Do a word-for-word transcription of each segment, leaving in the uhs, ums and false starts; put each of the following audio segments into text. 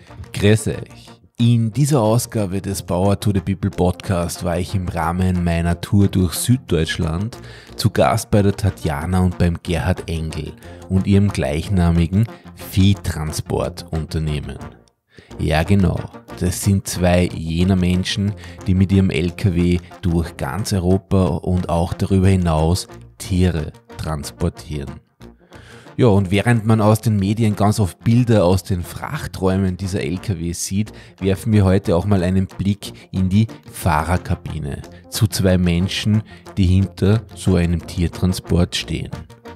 Grüß euch. In dieser Ausgabe des Power to the People Podcast war ich im Rahmen meiner Tour durch Süddeutschland zu Gast bei der Tatjana und beim Gerhard Engel und ihrem gleichnamigen Viehtransportunternehmen. Ja genau, das sind zwei jener Menschen, die mit ihrem L K W durch ganz Europa und auch darüber hinaus Tiere transportieren. Ja, und während man aus den Medien ganz oft Bilder aus den Frachträumen dieser L K Ws sieht, werfen wir heute auch mal einen Blick in die Fahrerkabine zu zwei Menschen, die hinter so einem Tiertransport stehen.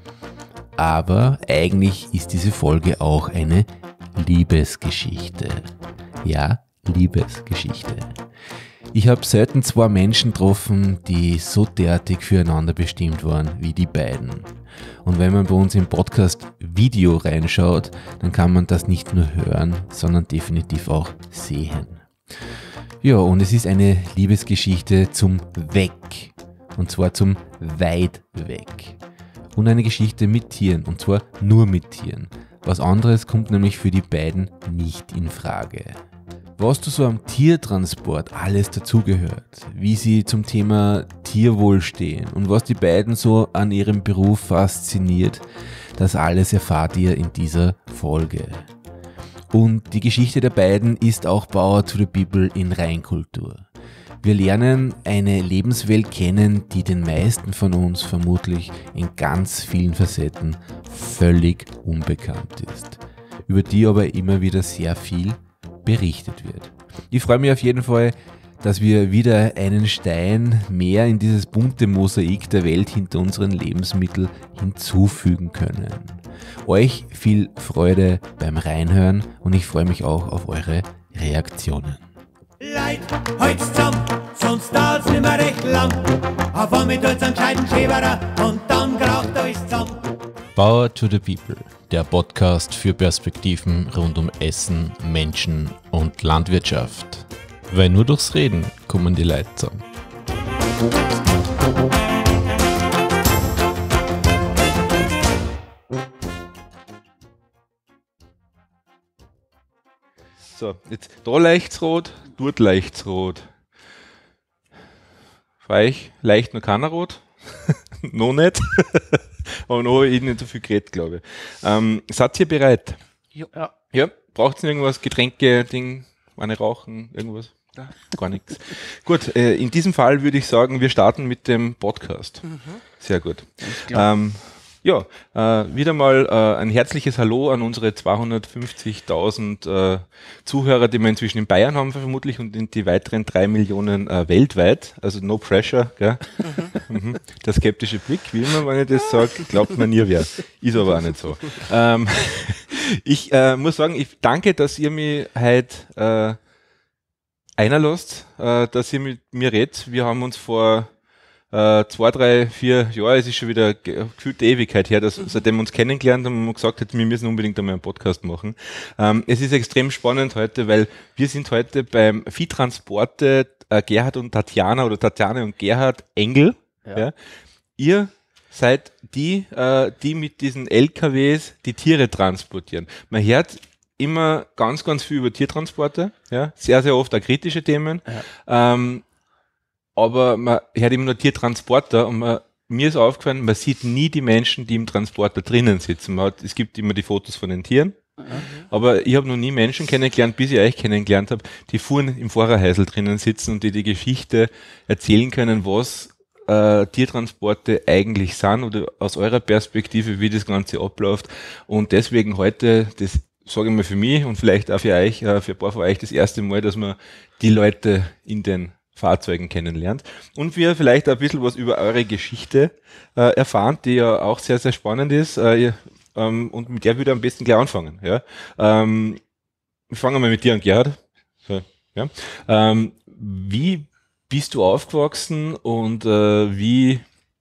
Aber eigentlich ist diese Folge auch eine Liebesgeschichte. Ja, Liebesgeschichte. Ich habe selten zwei Menschen getroffen, die so derartig füreinander bestimmt waren wie die beiden. Und wenn man bei uns im Podcast Video reinschaut, dann kann man das nicht nur hören, sondern definitiv auch sehen. Ja, und es ist eine Liebesgeschichte zum Weg. Und zwar zum weit weg. Und eine Geschichte mit Tieren, und zwar nur mit Tieren. Was anderes kommt nämlich für die beiden nicht in Frage. Was zu so einem Tiertransport alles dazugehört, wie sie zum Thema Tierwohl stehen und was die beiden so an ihrem Beruf fasziniert, das alles erfahrt ihr in dieser Folge. Und die Geschichte der beiden ist auch Power to the People in Reinkultur. Wir lernen eine Lebenswelt kennen, die den meisten von uns vermutlich in ganz vielen Facetten völlig unbekannt ist, über die aber immer wieder sehr viel berichtet wird. Ich freue mich auf jeden Fall, dass wir wieder einen Stein mehr in dieses bunte Mosaik der Welt hinter unseren Lebensmitteln hinzufügen können. Euch viel Freude beim Reinhören und ich freue mich auch auf eure Reaktionen. Leid, halt's zusammen, sonst dauert's nimmer recht lang. Auf einmal tut's einen gescheiten Schäberer und dann kraucht alles zusammen. Power to the People, der Podcast für Perspektiven rund um Essen, Menschen und Landwirtschaft. Weil nur durchs Reden kommen die Leute zusammen. So, jetzt da leicht's rot, dort leicht's rot. Für euch leicht noch keiner rot. Noch nicht. Aber noch habe ich nicht so viel geredet, glaube ich. Ähm, seid ihr bereit? Ja. Ja. Ja? Braucht ihr irgendwas? Getränke, Ding, eine rauchen, irgendwas? Ja. Gar nichts. Gut, äh, in diesem Fall würde ich sagen, wir starten mit dem Podcast. Mhm. Sehr gut. Ähm, ja, äh, wieder mal äh, ein herzliches Hallo an unsere zweihundertfünfzigtausend äh, Zuhörer, die wir inzwischen in Bayern haben vermutlich und in die weiteren drei Millionen äh, weltweit. Also no pressure, gell? Mhm. Mhm. Der skeptische Blick, wie immer, wenn ich das sage, glaubt man nie wer. Ist aber auch nicht so. Ähm, ich äh, muss sagen, ich danke, dass ihr mich heute äh, einlasst, äh, dass ihr mit mir redet. Wir haben uns vor Uh, zwei, drei, vier Jahre, es ist schon wieder ge- gefühlte Ewigkeit her, dass, seitdem wir uns kennengelernt haben und gesagt hat, wir müssen unbedingt einmal einen Podcast machen. Um, es ist extrem spannend heute, weil wir sind heute beim Viehtransporte uh, Gerhard und Tatjana oder Tatjana und Gerhard Engel. Ja. Ja. Ihr seid die, uh, die mit diesen L K Ws die Tiere transportieren. Man hört immer ganz, ganz viel über Tiertransporte, ja, sehr, sehr oft auch kritische Themen. Ja. Um, Aber man hört immer nur Tiertransporter und man, mir ist aufgefallen, man sieht nie die Menschen, die im Transporter drinnen sitzen. Man hat, es gibt immer die Fotos von den Tieren, mhm. aber ich habe noch nie Menschen kennengelernt, bis ich euch kennengelernt habe, die vorne im Fahrerhäusl drinnen sitzen und die die Geschichte erzählen können, was äh, Tiertransporte eigentlich sind oder aus eurer Perspektive, wie das Ganze abläuft. Und deswegen heute, das sage ich mal für mich und vielleicht auch für euch, äh, für ein paar von euch das erste Mal, dass man die Leute in den Fahrzeugen kennenlernt und wir vielleicht ein bisschen was über eure Geschichte äh, erfahren, die ja auch sehr, sehr spannend ist äh, ähm, und mit der würde ich am besten gleich anfangen. Ja? Ähm, wir fangen mal mit dir an, Gerhard. So, ja? ähm, wie bist du aufgewachsen und äh, wie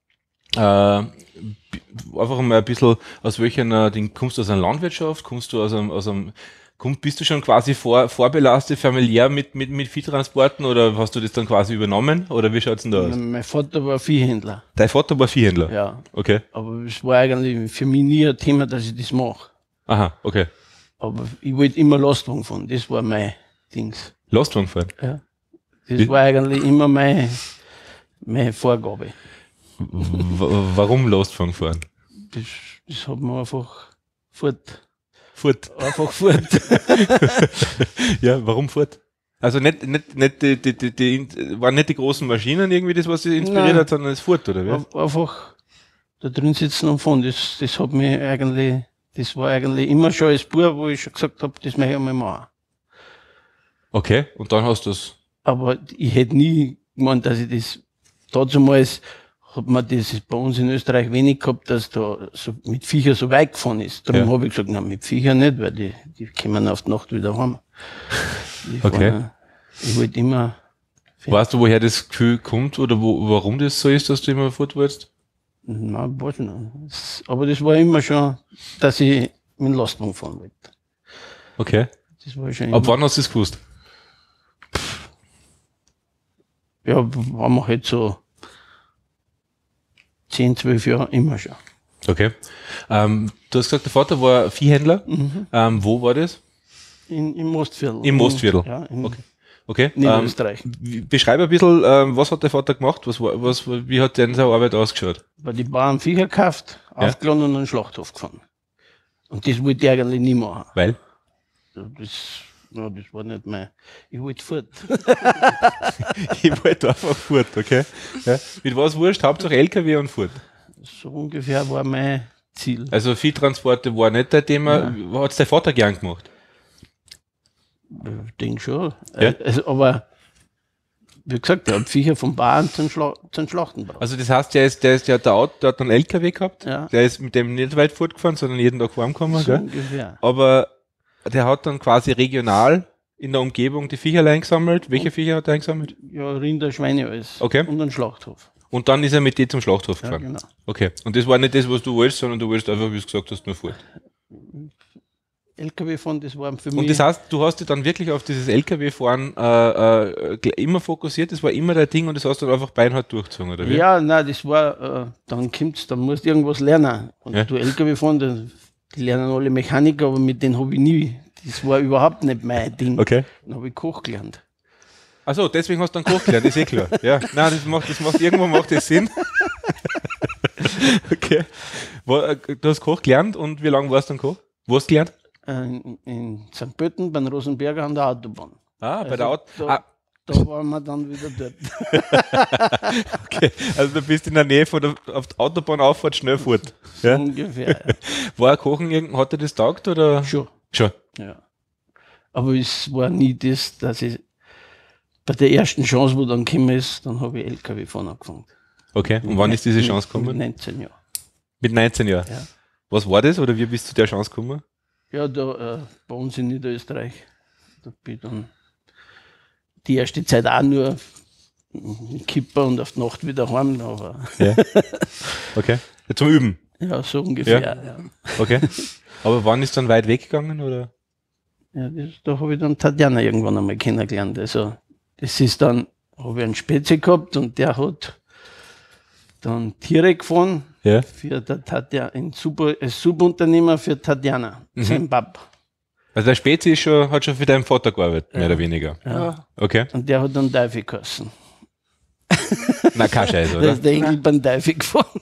äh, einfach mal ein bisschen aus welcher, Ding, kommst du aus einer Landwirtschaft, kommst du aus einem, aus einem Komm, bist du schon quasi vor, vorbelastet familiär mit, mit, mit Viehtransporten oder hast du das dann quasi übernommen oder wie schaut's denn da aus? Mein Vater war Viehhändler. Dein Vater war Viehhändler? Ja. Okay. Aber es war eigentlich für mich nie ein Thema, dass ich das mache. Aha, okay. Aber ich wollte immer Lastwagen fahren, das war mein Dings. Lastwagen fahren? Ja. Das Wie? war eigentlich immer meine, meine Vorgabe. W warum Lastwagen fahren? Das, das hat man einfach fort. Furt. Einfach fort. Ja, warum Furt? Also nicht, nicht, nicht die, die, die, die, waren nicht die großen Maschinen irgendwie das, was sie inspiriert Nein. hat, sondern das Furt, oder wie? Einfach da drin sitzen und fahren. Das, das hat mich eigentlich, das war eigentlich immer schon als Bub, wo ich schon gesagt habe, das möchte ich einmal machen. Okay, und dann hast du es. Aber ich hätte nie gemeint, dass ich das, damals hat man das bei uns in Österreich wenig gehabt, dass da so mit Viecher so weit gefahren ist. Darum Ja. habe ich gesagt, nein, mit Viecher nicht, weil die, die kommen auf die Nacht wieder heim. Die Okay. fahren, ich wollte immer, Weißt du, woher das Gefühl kommt oder wo, warum das so ist, dass du immer fort willst? nein, weiß nicht. Das, aber das war immer schon, dass ich mit dem Lastwagen fahren wollte. Okay. Das war schon Ab immer, wann hast du es gewusst? ja, waren wir halt so zehn, zwölf Jahre immer schon. Okay. Ähm, du hast gesagt, der Vater war Viehhändler. Mhm. Ähm, wo war das? In, Im Mostviertel. Im Mostviertel. Ja, in Okay. Okay. Ähm, Niederösterreich. wie- beschreib ein bisschen, ähm, was hat der Vater gemacht? Was, war- was, wie hat denn seine Arbeit ausgeschaut? Bei die Bauern Viecher gekauft, Ja. aufgeladen und einen Schlachthof gefahren. Und das wollte ich eigentlich nie machen. Weil? Das, ja, das war nicht mein, ich wollte fort. Ich wollte einfach fort, okay? Ja. Mit was wurscht? Hauptsache L K W und fort. So ungefähr war mein Ziel. Also Viehtransporte war nicht dein Thema. Hat es dein Vater gern gemacht? Ich denke schon. Ja. Äh, Also, aber, wie gesagt, der hat Viecher vom Bauern zum, Schla zum Schlachten gebracht. Also das heißt, der ist, der ist, der hat, der Auto, der hat einen L K W gehabt. Ja. Der ist mit dem nicht weit fortgefahren, sondern jeden Tag heimgekommen, So gell? ungefähr. Aber der hat dann quasi regional in der Umgebung die Viecher eingesammelt. Welche Viecher hat er eingesammelt? Ja, Rinder, Schweine, alles. Okay. Und einen Schlachthof. Und dann ist er mit dir zum Schlachthof Ja, gefahren. genau. Okay. Und das war nicht das, was du wolltest, sondern du wolltest einfach, wie du gesagt hast, nur fort. L K W fahren, das war für mich. Und das heißt, du hast dich dann wirklich auf dieses L K W-Fahren äh, äh, gl- immer fokussiert, das war immer dein Ding und das hast du dann einfach beinhart durchgezogen, oder wie? Ja, nein, das war, äh, dann kommt's, dann musst du irgendwas lernen. Und Ja. du L K W fahren, dann, die lernen alle Mechaniker, aber mit denen habe ich nie, das war überhaupt nicht mein Ding. Okay. Dann habe ich Koch gelernt. Achso, deswegen hast du dann Koch gelernt, ist eh klar. Ja, nein, das macht, das macht, irgendwann macht das Sinn. Okay. War, äh, du hast Koch gelernt und wie lange warst du dann Koch? Wo hast du gelernt? Äh, in, in Sankt Pölten, beim Rosenberger an der Autobahn. Ah, bei Also der Auto. da, Ah, da waren wir dann wieder dort. okay. Also du bist in der Nähe von der auf der Autobahnauffahrt schnell fort. So Ja? ungefähr. Ja. War Kochen, irgend- hat dir das taugt oder? Schon, Schon. ja. Aber es war nie das, dass ich bei der ersten Chance, wo dann gekommen ist, dann habe ich L K W fahren angefangen. Okay. Und wann ist diese Mit- Chance Mit gekommen? neunzehn Jahren. Mit neunzehn Jahren. Ja. Was war das oder wie bist du zu der Chance gekommen? Ja, da äh, bei uns in Niederösterreich, da bin ich dann die erste Zeit auch nur im Kipper und auf die Nacht wieder heim, aber Ja. Okay. Ja, zum Üben. ja, so ungefähr. Ja. Ja. Okay. Aber wann ist dann weit weggegangen oder? Ja, das, da habe ich dann Tatjana irgendwann einmal kennengelernt. Also das ist dann, habe ich einen Spezi gehabt und der hat dann Tiere gefahren Ja. für der Tatjana, ein Super, als Subunternehmer für Tatjana, Mhm. sein Pap. Also der Spezi ist schon, hat schon für deinen Vater gearbeitet, mehr oder weniger. Ja. Okay. Und der hat dann Teufel geheißen. Na, kein Scheiß, Da oder? ist der Engel beim Teufel gefahren.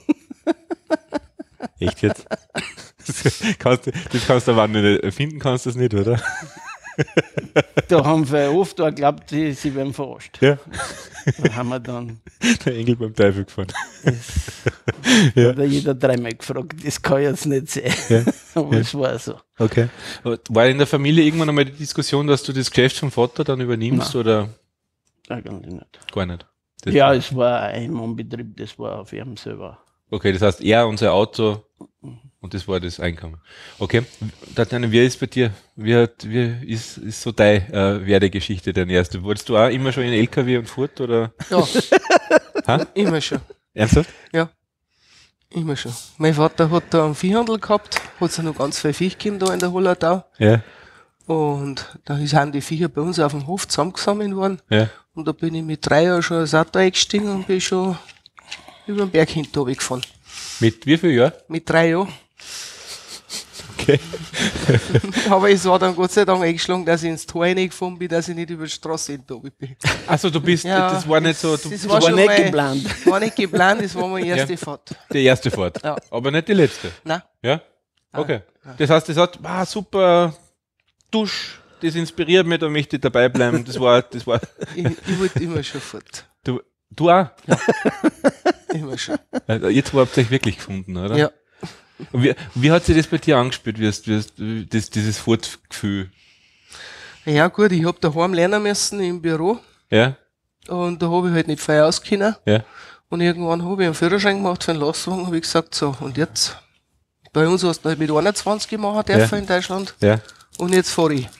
Echt jetzt? Das kannst, du- das kannst du aber nicht erfinden, kannst du das nicht, oder? Da haben wir oft auch geglaubt, sie, sie werden verarscht. Ja. Da haben wir dann, Der Engel beim Teufel gefahren. ja. hat jeder dreimal gefragt, das kann ich jetzt nicht sehen. Ja. Aber es war so. Okay. Aber war in der Familie irgendwann einmal die Diskussion, dass du das Geschäft vom Vater dann übernimmst Nein. oder Eigentlich nicht. gar nicht? Das Ja, war- es war ein Mannbetrieb, das war auf ihm selber. Okay, das heißt, er und sein Auto und das war das Einkommen. Okay. Tatjana, wie ist bei dir? Wie, hat, wie ist, ist so deine äh, Werdegeschichte deine erste? Wolltest du auch immer schon in L K W und Furt oder? Ja, Ha? immer schon. Ernsthaft? Ja, immer schon. Mein Vater hat da einen Viehhandel gehabt, hat es noch ganz viel Viech gegeben da in der Hollertau. Ja. Und da sind die Viecher bei uns auf dem Hof zusammengesammelt worden. Ja. Und da bin ich mit drei Jahren schon ins Auto eingestiegen und bin schon über den Berg hinten gefahren. Mit wie viel Jahren? Mit drei Jahren. Okay. Aber es war dann Gott sei Dank eingeschlagen, dass ich ins Tor reingefahren bin, dass ich nicht über die Straße hinten bin. Also du bist, Ja, das war nicht so, du, das das war war schon nicht mein- geplant. War nicht geplant, das war meine erste Ja. Fahrt. die erste Fahrt, Ja. aber nicht die letzte. Nein. Ja? Okay. Das heißt, das hat, ah, super Dusch, das inspiriert mich, da möchte ich dabei bleiben. Das war, das war, Ich, ich wollte immer schon fort. du, du auch? Immer schon. Also jetzt habt ihr euch wirklich gefunden, oder? Ja. Und Wie, wie hat sich das bei dir angespielt, wie hast, wie hast, das, dieses Fortgefühl? Ja gut, ich habe daheim lernen müssen im Büro Ja? und da habe ich halt nicht frei auskennen. Ja? Und irgendwann habe ich einen Führerschein gemacht für einen Lastwagen, habe ich gesagt, so, und jetzt? Bei uns hast du halt mit einundzwanzig machen dürfen Ja. in Deutschland Ja? und jetzt fahre ich.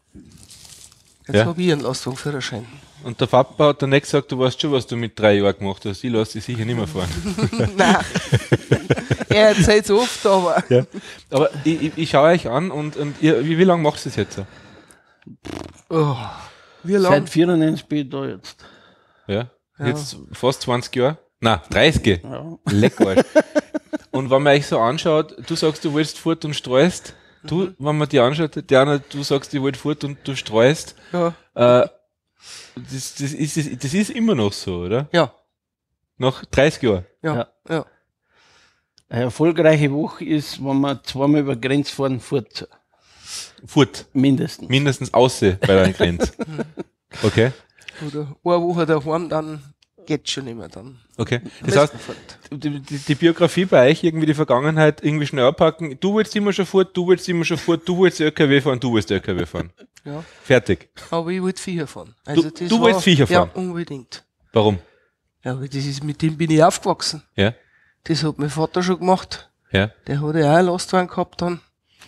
Jetzt Ja. habe ich einen Lastwagenführerschein. Und der Papa hat dann nicht gesagt, du weißt schon, was du mit drei Jahren gemacht hast. Ich lasse dich sicher nicht mehr fahren. Nein. Er erzählt es oft, aber Ja. Aber ich, ich, ich schaue euch an und, und ihr, wie, wie lange machst du das jetzt so? oh, wie Seit lange? vierundneunzig bin ich da jetzt. Ja? Jetzt fast zwanzig Jahre? Nein, dreißig. Ja. Leck Arsch. Und wenn man euch so anschaut, du sagst, du willst fort und streust. Du, wenn man dir anschaut, Diana, du sagst, ich will fort und du streust. Ja. Äh, das, das, ist, das, das ist immer noch so, oder? Ja. Nach dreißig Jahren. Ja. Ja. Ja. Eine erfolgreiche Woche ist, wenn man zweimal über Grenz fahren fährt. Fort. Mindestens. Mindestens außer bei der Grenze. Okay. Oder eine Woche daheim, dann geht's schon nicht mehr. Dann Okay. Das müssen heißt, wir fort. die, die, die Biografie bei euch, irgendwie die Vergangenheit, irgendwie schnell abpacken. Du willst immer schon fort, du willst immer schon fort, du willst L K W fahren, du willst L K W fahren. Ja. Fertig. Aber ich wollte Viecher fahren. Also Du- das du war, wolltest Viecher fahren? Ja, unbedingt. Warum? Ja, aber das ist, mit dem bin ich aufgewachsen. Ja. Das hat mein Vater schon gemacht. Ja. Der hat ja auch einen Lastwagen gehabt dann.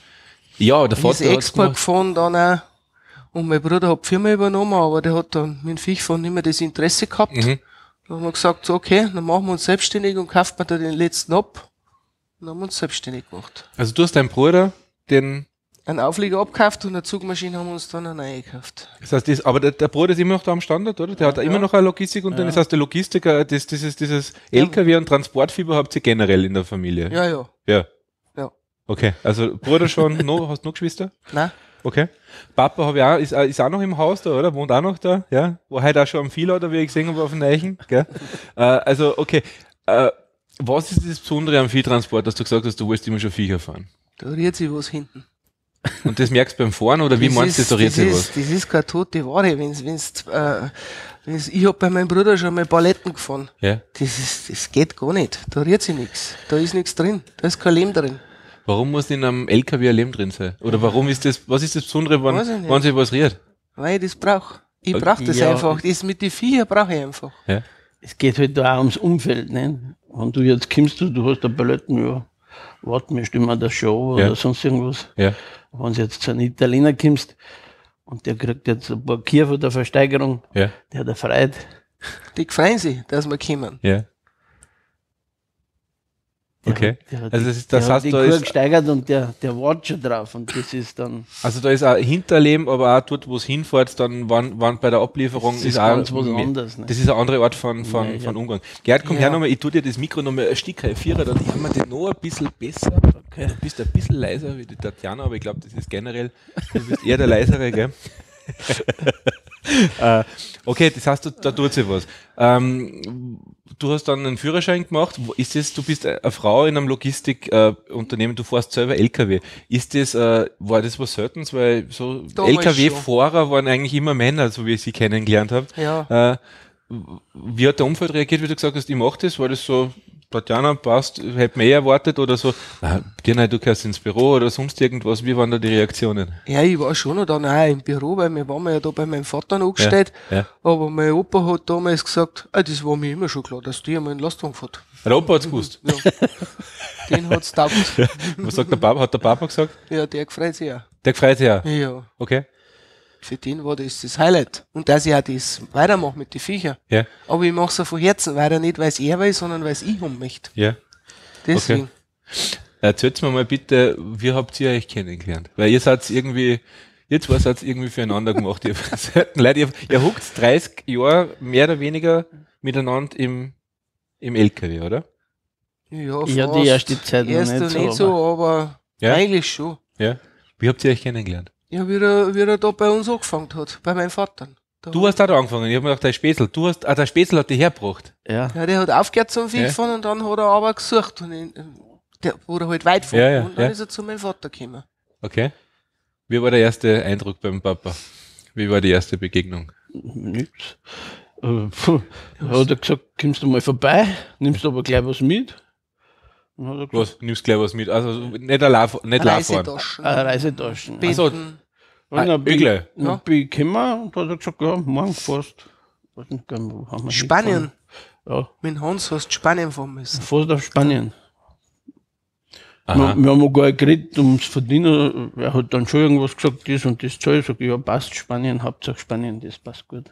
Ja, der Ist Vater hat's Export gemacht. gefahren dann auch. Und mein Bruder hat die Firma übernommen, aber der hat dann mit dem Viechfahren nicht mehr das Interesse gehabt. Mhm. Dann haben wir gesagt, so, okay, dann machen wir uns selbstständig und kaufen wir da den letzten ab. Dann haben wir uns selbstständig gemacht. Also du hast deinen Bruder, den, Einen Auflieger abgekauft und eine Zugmaschine haben wir uns dann eine neue gekauft. das heißt, das, aber der, der Bruder ist immer noch da am Standort, oder? Der hat immer noch eine Logistik und dann das heißt, der Logistiker, das, dieses, dieses L K W und Transportfieber habt ihr generell in der Familie. Ja, ja. Ja. Ja. Okay. Also Bruder schon, no, hast du noch Geschwister? Nein. Okay. Papa hab ich auch, ist, auch- ist auch noch im Haus da, oder? Wohnt auch noch da, ja? War heute auch schon am Viehler, wie ich gesehen habe, auf den Neichen, gell? äh, also, okay. Äh, was ist das Besondere am Viehtransport, dass du gesagt hast, du willst immer schon Viecher fahren? Da rührt sich was hinten. Und das merkst du beim Fahren, oder wie Das meinst du, ist- da rührt das sich ist, was? Das ist keine tote Ware. Wenn's, wenn's, äh, wenn's, ich hab bei meinem Bruder schon mal Paletten gefahren. Ja? Das, ist, das geht gar nicht. Da rührt sich nichts. Da ist nichts drin. Da ist kein Leben drin. Warum muss in einem L K W ein Leben drin sein? Oder warum ist das, was ist das Besondere, wenn, Weiß ich nicht. wenn sich was rührt? Weil ich das brauche. Ich Okay. brauche das Ja. einfach. Das mit den Viecher brauche ich einfach. Ja? Es geht halt da auch ums Umfeld. Ne? Wenn du jetzt kommst, du, du hast eine Paletten, ja, warten wir, stimmen wir das schon oder Ja. sonst irgendwas. Ja. Wenn du jetzt zu einem Italiener kommst und der kriegt jetzt ein paar Kier von der Versteigerung, Ja? der hat erfreut. Die freuen sich, dass wir kommen. Ja? Der Okay. hat- der hat Also die- das ist- das der heißt, hat die da Kur ist- gesteigert und der, der wartet schon drauf und das ist dann Also da ist auch Hinterleben, aber auch dort, wo es hinfährt, dann wann, wann bei der Ablieferung Das ist, ist auch ganz was mehr- anderes, ne? Das ist eine andere Art von, von, Ja, ja. von Umgang. Gerd, komm Ja. her nochmal, ich tue dir das Mikro nochmal ein Stück vierer, dann haben wir das noch ein bisschen besser. Okay. Du bist ein bisschen leiser wie die Tatjana, aber ich glaube, das ist generell, du bist eher der leisere, gell? äh, okay, das heißt, da, da tut sich was. Ähm, du hast dann einen Führerschein gemacht. Wo- Ist das, du bist eine Frau in einem Logistikunternehmen, äh, Unternehmen, du fährst selber L K W. Ist das, äh, war das was Seltenes? Weil so Damals L K W-Fahrer waren eigentlich immer Männer, so wie ich sie kennengelernt habe. Ja. Äh, wie hat der Umfeld reagiert, wie du gesagt hast, ich mach das? War das so, Tatjana, passt, hätte man eh erwartet oder so, na, dir nein, du gehst ins Büro oder sonst irgendwas, wie waren da die Reaktionen? Ja, ich war schon noch dann auch im Büro, weil wir waren ja da bei meinem Vater angestellt. Ja, ja. Aber mein Opa hat damals gesagt, ah, das war mir immer schon klar, dass die einmal einen Lastwagen fährt. Der Opa hat's gewusst. Ja. Den hat's taugt. Was sagt der Papa? Hat der Papa gesagt? Ja, der gefreut sich auch. Der gefreut sich auch. Ja. Okay. Für den war das das Highlight. Und dass ich auch das weitermache mit den Viechern. Ja, Aber ich mache es von Herzen weiter, nicht weil es er will, sondern weil es ich haben möchte. ja. Deswegen. Erzählt mir mal bitte, wie habt ihr euch kennengelernt? Weil ihr seid irgendwie, ihr zwei seid irgendwie füreinander gemacht. Ihr seid Leute, ihr, ihr huckt dreißig Jahre mehr oder weniger miteinander im, im L K W, oder? Ja, Ja, die fast. erste Zeit noch Erste nicht so, nicht so, aber Ja? eigentlich schon. Ja. Wie habt ihr euch kennengelernt? Ja, wie er, wie er da bei uns angefangen hat, bei meinem Vater. Da Du hast da angefangen. Ich habe mir gedacht, der Spätzl. Du hast, ah, der Spätzl hat dich hergebracht. Ja. Ja, der hat aufgehört zum Vieh Ja. fahren und dann hat er aber gesucht. Und in, der, wo er halt weit fahren. Ja, ja, und dann ja. ist er zu meinem Vater gekommen. Okay. Wie war der erste Eindruck beim Papa? Wie war die erste Begegnung? Nichts. Äh, puh. Hat er gesagt, kommst du mal vorbei, nimmst aber gleich was mit. Dann hat er gesagt, Was? Nimmst gleich was mit? Also nicht allein, nicht allein fahren. Reisetaschen, ah, Reisetaschen. Beten. so. Und Ah, dann bin, Ögle. dann Ja. bin ich gekommen und hat er gesagt, ja, morgen fährst. Weiß nicht, wo haben wir Spanien. hingefahren? Mit Hans hast du Spanien fahren Ja, müssen. fährst auf Spanien. Aha. Wir, wir haben auch gar nicht geredet ums Verdienen. Er hat dann schon irgendwas gesagt, das und das Zahl. Ich sage, ja, passt Spanien, Hauptsache Spanien, das passt gut.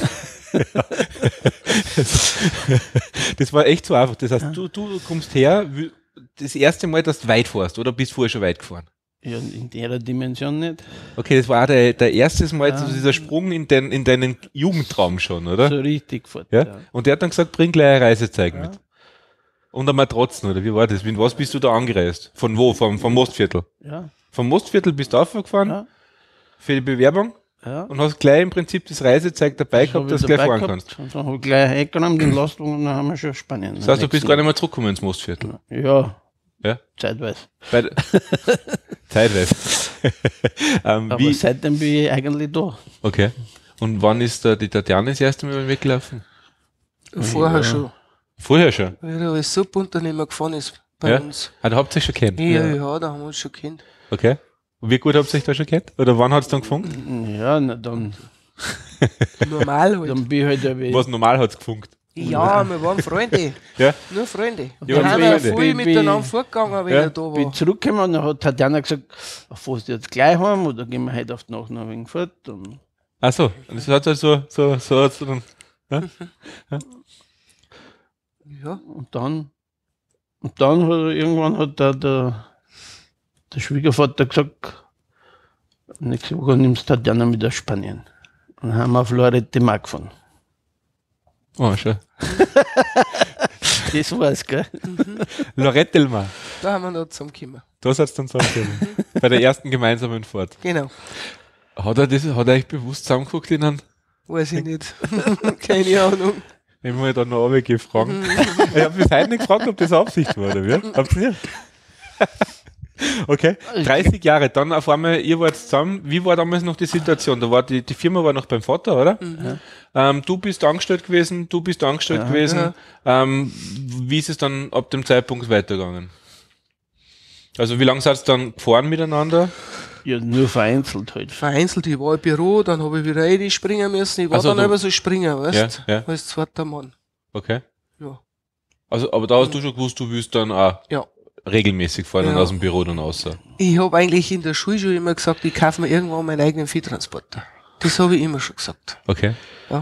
Das war echt so einfach. Das heißt, du, du kommst her, wie- das erste Mal, dass du weit fährst, oder bist du vorher schon weit gefahren? Ja, in der Dimension nicht. Okay, das war auch der, der erste Mal, so dieser Sprung in, dein, in deinen Jugendtraum schon, oder? So richtig fort. Ja? Und der hat dann gesagt, bring gleich ein Reisezeug mit. Und ein Matratzen, oder wie war das? Mit was bist du da angereist? Von wo? Vom, vom Mostviertel? Ja, Vom Mostviertel bist du aufgefahren ja, für die Bewerbung ja. und hast gleich im Prinzip das Reisezeug dabei Das hab gehabt, ich dass du gleich dabei fahren gehabt. kannst. Und dann habe ich gleich eingenommen, den Lastwagen, und dann haben wir schon Spanien. Das heißt, du bist gar nicht mehr zurückgekommen ins Mostviertel. Ja, Ja? zeitweise. Bei der- Zeitweise. ähm, Aber wie? seitdem bin ich eigentlich da. Okay. Und wann ist da die Tatjana das erste Mal weggelaufen? Vorher Ja. schon. Vorher schon. Weil er als Subunternehmer gefahren ist bei Ja? uns. Ah, da habt ihr euch schon kennt. Ja, ja, da haben wir uns schon kennt. Okay. Und wie gut habt ihr euch da schon kennt? Oder wann hat es dann gefunkt? Ja, na, dann, Normal halt. dann bin ich halt ein wenig- Was normal hat es gefunkt? Ja, wir waren Freunde. Ja? Nur Freunde. Ja, Wir haben Freunde. ja viel Bin- miteinander bin- vorgegangen, wenn Ja. er da bin war. zurückgekommen und dann hat Tatjana gesagt, fährst du jetzt gleich heim oder gehen wir heute auf die Nacht noch ein wenig fort? Und Ach so. Und das hat halt so, so, so, hat's dann. Ja, Und dann, und dann hat er, irgendwann hat der, der, der Schwiegervater gesagt, nächste Woche nimmst du Tatjana mit aus Spanien. Und dann haben wir auf Lorette Mar gefahren. Oh, schon. Das war's, gell? Lorette Delmar. da haben wir noch zusammengekommen. Da seid ihr dann zusammengekommen. Bei der ersten gemeinsamen Fahrt. Genau. Hat er das, hat er euch bewusst zusammengeguckt in einen, Weiß ich nicht. Keine Ahnung. ich muss dann noch gefragt. Ich habe bis heute nicht gefragt, ob das Absicht war, oder wie? Habt ihr nicht? Okay, dreißig Jahre, dann auf einmal, ihr wart zusammen. Wie war damals noch die Situation? Da war die, die Firma war noch beim Vater, oder? Ähm, du bist angestellt gewesen, du bist angestellt gewesen. Ähm, wie ist es dann ab dem Zeitpunkt weitergegangen? Also wie lange seid ihr dann gefahren miteinander? Ja, nur vereinzelt halt. Vereinzelt, ich war im Büro, dann habe ich wieder rein springen müssen. Ich war Ach so, dann du- immer so springen, weißt Ja, ja. Als zweiter Mann. Okay. Ja. Also, aber da hast du schon gewusst, du willst dann auch Ja. regelmäßig fahren und Ja. aus dem Büro dann raus. Ich habe eigentlich in der Schule schon immer gesagt, ich kaufe mir irgendwann meinen eigenen Viehtransporter. Das habe ich immer schon gesagt. Okay.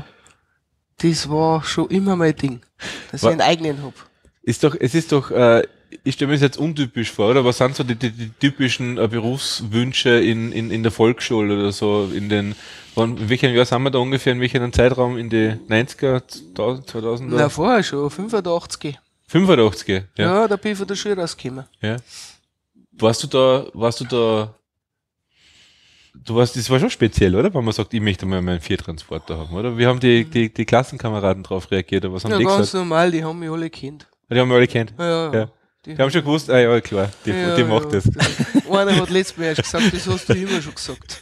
Das war schon immer mein Ding, dass Wa- ich einen eigenen habe. Ist doch, es ist doch, äh, ich stelle mir das jetzt untypisch vor, oder? Was sind so die, die, die typischen äh, Berufswünsche in, in, in der Volksschule oder so? In den, wann, in welchem Jahr sind wir da ungefähr? In welchem Zeitraum? In die neunziger, zweitausender? Na, vorher schon, fünfundachtzig. fünfundachtziger, ja. Ja, da bin ich von der Schule rausgekommen. ja. Warst du da, warst du da, du warst, das war schon speziell, oder? Wenn man sagt, ich möchte mal meinen Viertransporter haben, oder? Wie haben die, die, die Klassenkameraden drauf reagiert, oder was haben Ja, die ganz gesagt? normal, die haben mich alle kennt. Die haben wir alle kennt. Ja, ja. Ja. Die haben schon gewusst, ah ja, klar, die, Ja, die macht ja. das. Einer hat letztes Mal erst gesagt, das hast du immer schon gesagt.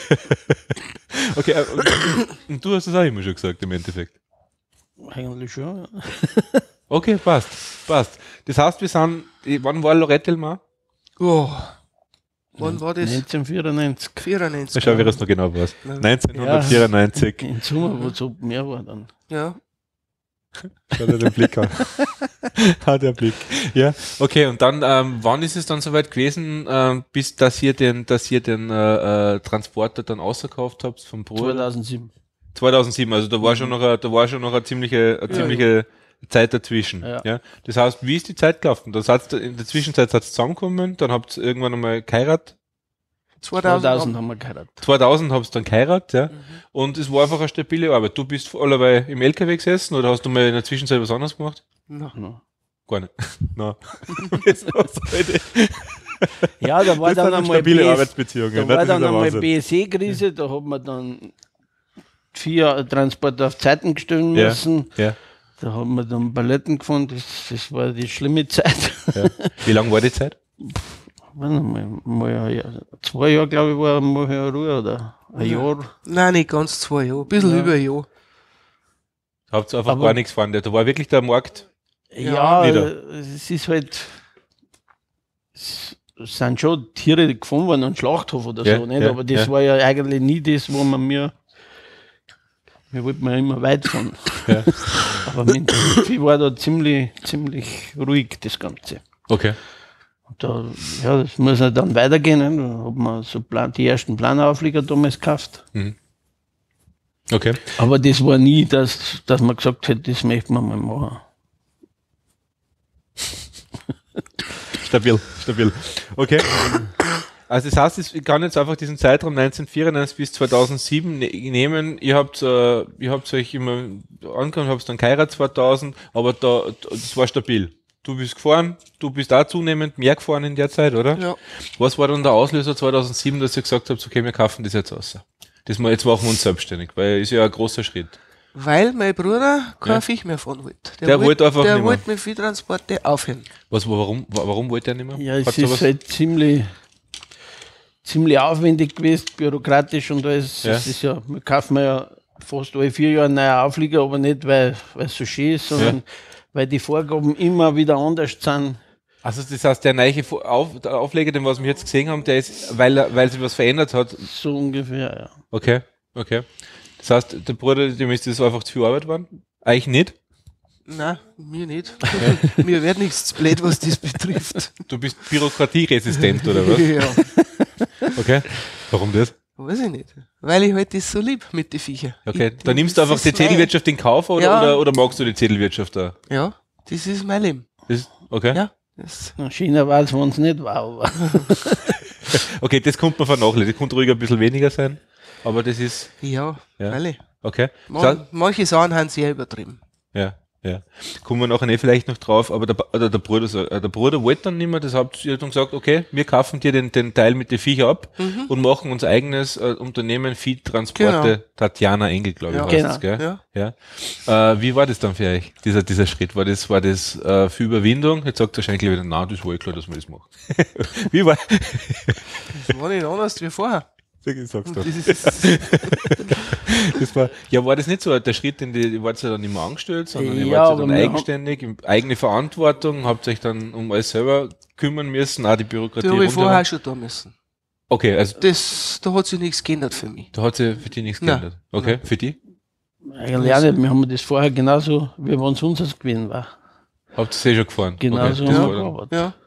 Okay, äh, und, und du hast es auch immer schon gesagt, im Endeffekt. Eigentlich schon. Ja. Okay, passt, passt. Das heißt, wir sind, die- wann war Lorette Delmar? Oh. Wann war das? neunzehnhundertvierundneunzig. Mal vierundneunzig. schauen, wie das noch genau war. Ja. neunzehnhundertvierundneunzig. Im Sommer, wo es so mehr war dann. Ja. Schau dir den Blick an. Hat der Blick. Ja, okay, und dann, ähm, wann ist es dann soweit gewesen, ähm, bis dass ihr den, dass ihr den äh, äh, Transporter dann ausgekauft habt vom Bruder? zweitausendsieben. zweitausendsieben, also da war schon noch eine, da war schon noch eine ziemliche, eine Ja, ziemliche Zeit dazwischen. Ja. Ja. Das heißt, wie ist die Zeit gelaufen? Da seid ihr in der Zwischenzeit seid ihr zusammengekommen, dann habt ihr irgendwann einmal geheiratet. zweitausend. zweitausend haben wir geheiratet. zweitausend habt ihr dann geheiratet, ja. Und es war einfach eine stabile Arbeit. Du bist allerweil im L K W gesessen oder hast du mal in der Zwischenzeit was anderes gemacht? Na, Ja. Gar nicht. Nein. Das war's heute. Ja, da war Das dann sind einmal stabile B S Arbeitsbeziehungen. Da ne? war Das dann ist der einmal Wahnsinn. B S E-Krise, da hat man dann vier Transporte auf Zeiten stellen Ja, müssen. ja, Da haben wir dann Paletten gefunden, das, das war die schlimme Zeit. ja. Wie lange war die Zeit? Warte mal, mal ein Jahr, zwei Jahre, glaube ich, war mal eine Ruhe oder ein Jahr. Nein, nicht ganz zwei Jahre, ein bisschen Ja. über ein Jahr. Habt ihr einfach Aber- gar nichts gefahren. Da war wirklich der Markt. Ja, nieder. es ist halt, es sind schon Tiere gefunden worden, ein Schlachthof oder Ja, so, nicht? ja, Aber das ja. war ja eigentlich nie das, wo man mir, wir wollten ja immer weit fahren. Ja. Aber mit dem Vieh war da ziemlich, ziemlich ruhig, das Ganze. Okay. Und da, ja, das muss ja dann weitergehen. Ne? Da hat man so Plan, die ersten Planauflieger damals gekauft. Okay. Aber das war nie, dass, dass man gesagt hätte, das möchte man mal machen. Stabil, stabil. Okay. Also das heißt, ich kann jetzt einfach diesen Zeitraum neunzehnhundertvierundneunzig bis zweitausendsieben ne nehmen. Ihr habt, äh, ihr habt euch immer angekommen, habt dann geheiratet zweitausend, aber da, das war stabil. Du bist gefahren, du bist auch zunehmend mehr gefahren in der Zeit, oder? Ja. Was war dann der Auslöser zweitausendsieben, dass ihr gesagt habt, okay, wir kaufen das jetzt aus? Das mal, jetzt machen wir uns selbstständig, weil ist ja ein großer Schritt. Weil mein Bruder kein Ja. Viech mehr fahren wollte. Der wollte einfach Der nicht mehr. wollte mit Viehtransporte aufhören. Was, warum, warum wollte er nicht mehr? Ja, es Hat's da ist was- halt ziemlich, ziemlich aufwendig gewesen, bürokratisch und alles. Ja. Es ist ja, wir kaufen ja fast alle vier Jahre einen neuen Auflieger, aber nicht, weil weil es so schön ist, sondern Ja. weil die Vorgaben immer wieder anders sind. Also das heißt, der neue Vo- Auf, der Aufleger, den was wir jetzt gesehen haben, der ist, weil, er- weil sich was verändert hat. So ungefähr, ja. Okay, okay. Das heißt, der Bruder, dem ist das einfach zu viel Arbeit geworden? Eigentlich nicht. Nein, mir nicht. Mir wird nichts zu blöd, was das betrifft. Du bist bürokratieresistent oder was? Ja, Okay. Warum das? weiß ich nicht. Weil ich halt das so lieb mit den Viechern. Okay. Ich- Dann nimmst du das einfach die ist mein- Zettelwirtschaft in Kauf oder, Ja. oder, oder magst du die Zettelwirtschaft da? Ja, das ist mein Leben. Das, okay. Ja, das, Na, China war es, wenn es nicht war, aber Okay, das kommt man vernachlässigen. Das könnte ruhig ein bisschen weniger sein. Aber das ist, ja, Ja. freilich. okay. Das Man, heißt, manche Sachen haben sehr übertrieben. ja, ja. Kommen wir nachher eh vielleicht noch drauf, aber der, oder der Bruder, so- äh, der Bruder wollte dann nicht mehr, das habt ihr dann gesagt, okay, wir kaufen dir den, den Teil mit den Viecher ab Mhm. und machen unser eigenes äh, Unternehmen, Viehtransporte, Genau. Tatjana Engel, glaube ich, Ja. heißt Genau. das, gell? Ja. Ja. Äh, wie war das dann für euch, dieser, dieser Schritt? War das, war das äh, für Überwindung? Jetzt sagt wahrscheinlich wieder, nein, das war eh klar, dass wir das machen. Wie war Das war nicht anders wie vorher. sagst Und du. das ist, Das war, ja, war das nicht so der Schritt, den die, ihr wart ja dann nicht mehr angestellt, sondern ihr Ja, wart ja aber dann wir eigenständig, im- eigene Verantwortung, habt euch dann um alles selber kümmern müssen, auch die Bürokratie. die habe ich rundherum. vorher schon da müssen. Okay, also Das, da hat sich nichts geändert für mich. da hat sich für die nichts Nein. geändert. Okay, für die? eigentlich auch nicht. Wir haben das vorher genauso, wie wenn es unseres gewesen war. Habt ihr eh schon gefahren? Genauso okay, das haben war wir dann- gearbeitet. Ja.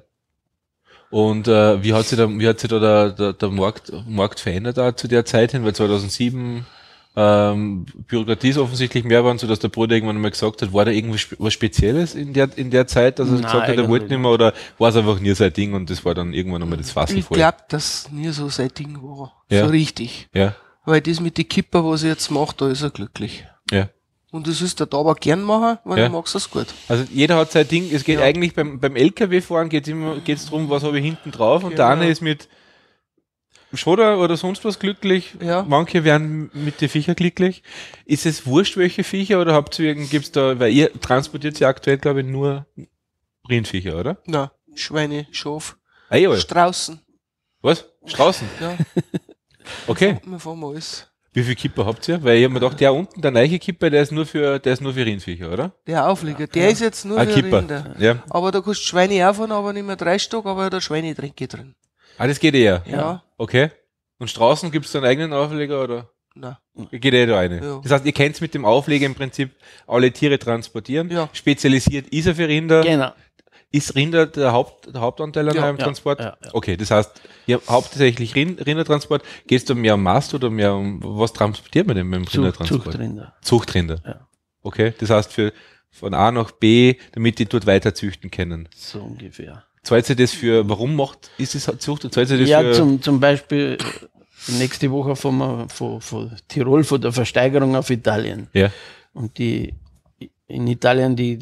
Und äh, wie hat sich da, wie hat sich da der, der, der Markt, Markt verändert auch zu der Zeit hin? Weil zweitausendsieben ähm, Bürokratie ist offensichtlich mehr geworden, sodass der Bruder irgendwann mal gesagt hat, war da irgendwas spe- was Spezielles in der, in der Zeit, dass er Nein, gesagt hat, er eigentlich wollte nicht mehr, oder war es einfach nie sein Ding und das war dann irgendwann einmal das Fass Ich voll? glaube, dass nie so sein Ding war. Ja. So richtig. Ja, Weil das mit den Kipper, was er jetzt macht, da ist er glücklich. ja. Und das ist der da aber gern machen, weil Ja. er mag es gut. Also jeder hat sein Ding. Es geht Ja. eigentlich beim, beim L K W-Fahren geht es immer geht's darum, was habe ich hinten drauf. Und der Genau. eine ist mit Schoder oder sonst was glücklich. Ja. Manche werden mit den Viecher glücklich. Ist es wurscht, welche Viecher, oder habt ihr irgend, gibt's da, weil ihr transportiert ja aktuell, glaube ich, nur Rindviecher, oder? Na, Schweine, Schaf, Ah, ja. Straußen. Was? Straußen? Ja, Okay. wir fahren alles. Wie viele Kipper habt ihr? Weil ich hab mir gedacht, der unten, der neue Kipper, der ist nur für, der ist nur für Rindviecher, oder? Der Auflieger, der ist jetzt nur Ah, für Kipper. Rinder. Ja. Aber da kannst du Schweine auffahren, aber nicht mehr drei Stück, aber da Schweinetränke drin. Ah, das geht eher. Ja. Okay. Und Straußen gibt's da einen eigenen Aufleger, oder? Na, Geht eh da eine. Ja. Das heißt, ihr könnt mit dem Aufleger im Prinzip alle Tiere transportieren. Ja. Spezialisiert ist er für Rinder. Genau. Ist Rinder der, Haupt, der Hauptanteil an Ja, eurem ja, Transport? ja, ja. Okay, das heißt, ihr habt hauptsächlich Rind, Rindertransport. Geht es da mehr um Mast oder mehr um, was transportiert man denn mit dem Zucht, Rindertransport? Zuchtrinder. Zuchtrinder. Ja. Okay, das heißt für von A nach B, damit die dort weiter züchten können. So ungefähr. Zahlt ihr das für, warum macht, ist es Zucht? Und zahlt ihr das Ja, für, zum, zum Beispiel äh, nächste Woche fahren wir von, von Tirol, von der Versteigerung auf Italien. ja, Und die in Italien, die, die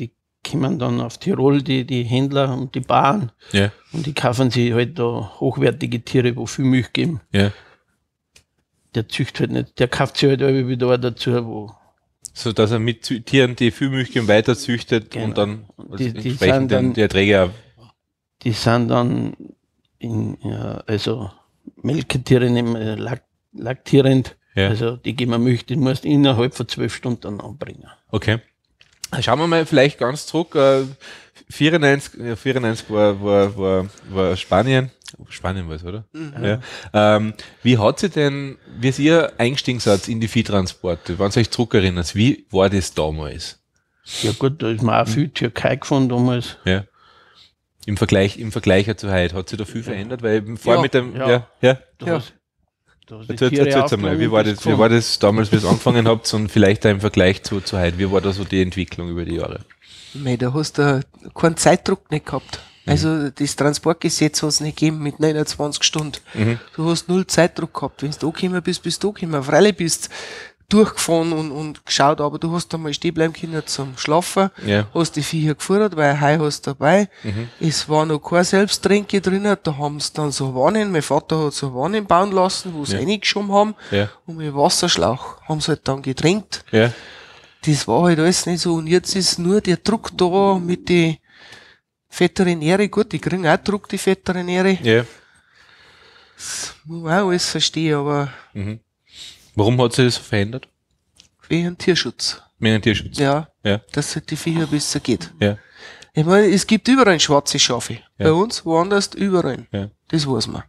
kommen dann auf Tirol die, die Händler und die Bauern Ja, und die kaufen sich halt da hochwertige Tiere, wo viel Milch geben. ja. Der züchtet halt nicht, der kauft sich halt irgendwie wieder auch dazu, wo So dass er mit Zü- Tieren, die viel Milch geben, weiter züchtet Genau. und dann Und die- also die entsprechend sind dann dann- die Erträge auch. die sind dann in, ja, also Melketiere nehmen, äh, lak laktierend, Ja. also die geben Milch, die musst du innerhalb von zwölf Stunden anbringen. Okay. Schauen wir mal vielleicht ganz zurück. Äh, vierundneunzig, ja, vierundneunzig war, war, war, war Spanien. Spanien war es, oder? Ja. Ähm, wie hat sie denn, wie ist Ihr eingestiegen seid in die Viehtransporte? Wenn ihr euch zurückerinnert, wie war das damals? Ja gut, da ist mir auch viel Türkei gefahren damals. Ja. Im Vergleich, im Vergleich zu heute. Hat sich da viel verändert? Weil eben vorher Ja, mit dem, ja, ja. ja. Da Ja. hast- da hast die Erzählt, Tiere erzähl's einmal, wie aufgeladen war und das, bist wie war gefahren. das damals, wie ihr angefangen habt und vielleicht auch im Vergleich zu, zu heute? Wie war da so die Entwicklung über die Jahre? Mei, da hast du keinen Zeitdruck nicht gehabt. Also das Transportgesetz hat es nicht gegeben mit neunundzwanzig Stunden. Mhm. Du hast null Zeitdruck gehabt. Wenn du da gekommen bist, bist du da gekommen. Freilich bist durchgefahren und, und geschaut, aber du hast einmal stehen bleiben können zum Schlafen. Ja. Hast die Viecher geführt, weil Heu hast du dabei. Mhm. Es war noch kein Selbsttränke drinnen. Da haben sie dann so Wannen. Mein Vater hat so Wannen bauen lassen, wo sie Ja. reingeschoben haben. Ja. Und mit Wasserschlauch haben sie halt dann getränkt. Ja. Das war halt alles nicht so. Und jetzt ist nur der Druck da mit den Veterinäre. Gut, die kriegen auch Druck, die Veterinäre. Ja. Das muss man auch alles verstehen, aber Mhm. Warum hat sich das so verändert? wegen Tierschutz. Wegen Tierschutz. Ja, Ja. dass halt die Viecher besser geht. Ja. Ich meine, es gibt überall schwarze Schafe. Ja. Bei uns, woanders, überall. Ja. Das weiß man.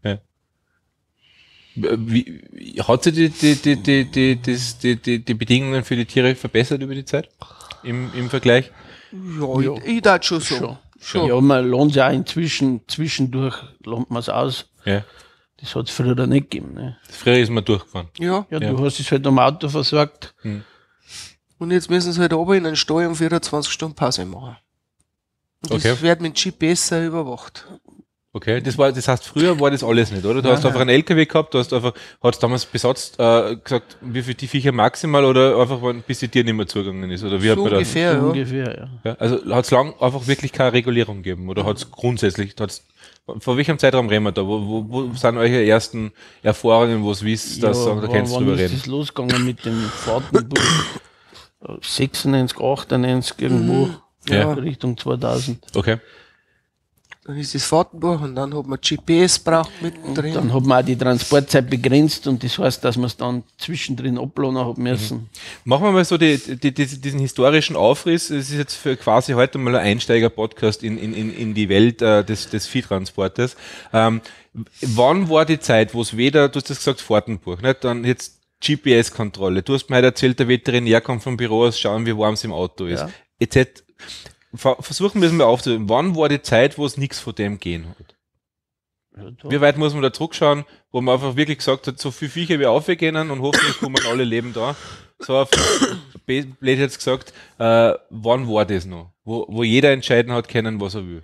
Wie, hat sich die, die, die, die, die, das- die, die, die Bedingungen für die Tiere verbessert über die Zeit? Im, im Vergleich? Ja, Ja. ich, ich darf schon sagen. Schon. Schon. Ja, man lohnt ja auch inzwischen, zwischendurch lohnt man es aus. Ja. Das hat es früher nicht gegeben. Ne? Früher ist man durchgefahren. Ja. Ja, Ja. du hast es halt am Auto versorgt. Und jetzt müssen sie halt oben in den Stall um vierundzwanzig Stunden Pause machen. Und das Okay. wird mit G P S auch überwacht. Okay, das war, das heißt, früher war das alles nicht, oder? Du Nein, hast einfach einen L K W gehabt, du hast einfach, hat's damals besatzt, äh, gesagt, wie viel die Viecher maximal oder einfach, wann- bis die Tier nicht mehr zugegangen ist, oder wie hat So man das? ungefähr, So ja. ungefähr, ja. Ja, also hat's lang einfach wirklich keine Regulierung gegeben, oder hat's grundsätzlich, hat's, vor welchem Zeitraum reden wir da? Wo, wo, wo sind eure ersten Erfahrungen, wo es wisst, dass sagen, da wann- kannst du wann drüber ist reden? das losgegangen mit dem Fahrtenbuch? sechsundneunzig, achtundneunzig irgendwo, Ja. Richtung zweitausend. Okay. Dann ist das Fahrtenbuch und dann hat man G P S braucht mittendrin. Dann hat man auch die Transportzeit begrenzt und das heißt, dass man es dann zwischendrin abladen hat müssen. Machen wir mal so die, die, die, diesen historischen Aufriss. Es ist jetzt für quasi heute mal ein Einsteiger-Podcast in, in, in in die Welt äh, des, des Viehtransportes. Ähm, wann war die Zeit, wo es weder, du hast das gesagt, Fahrtenbuch, nicht? Dann jetzt G P S-Kontrolle. Du hast mir heute erzählt, der Veterinär kommt vom Büro aus, schauen, wie warm es im Auto ist. Ja. Etc. Ver- Versuchen wir es mal aufzunehmen. Wann war die Zeit, wo es nichts von dem gehen hat? Ja, da- Wie weit muss man da zurückschauen, wo man einfach wirklich gesagt hat, so viele Viecher wie aufgehen und hoffentlich kommen alle leben da. So auf blöd jetzt gesagt, äh, wann war das noch? Wo, wo jeder entscheiden hat können, was er will.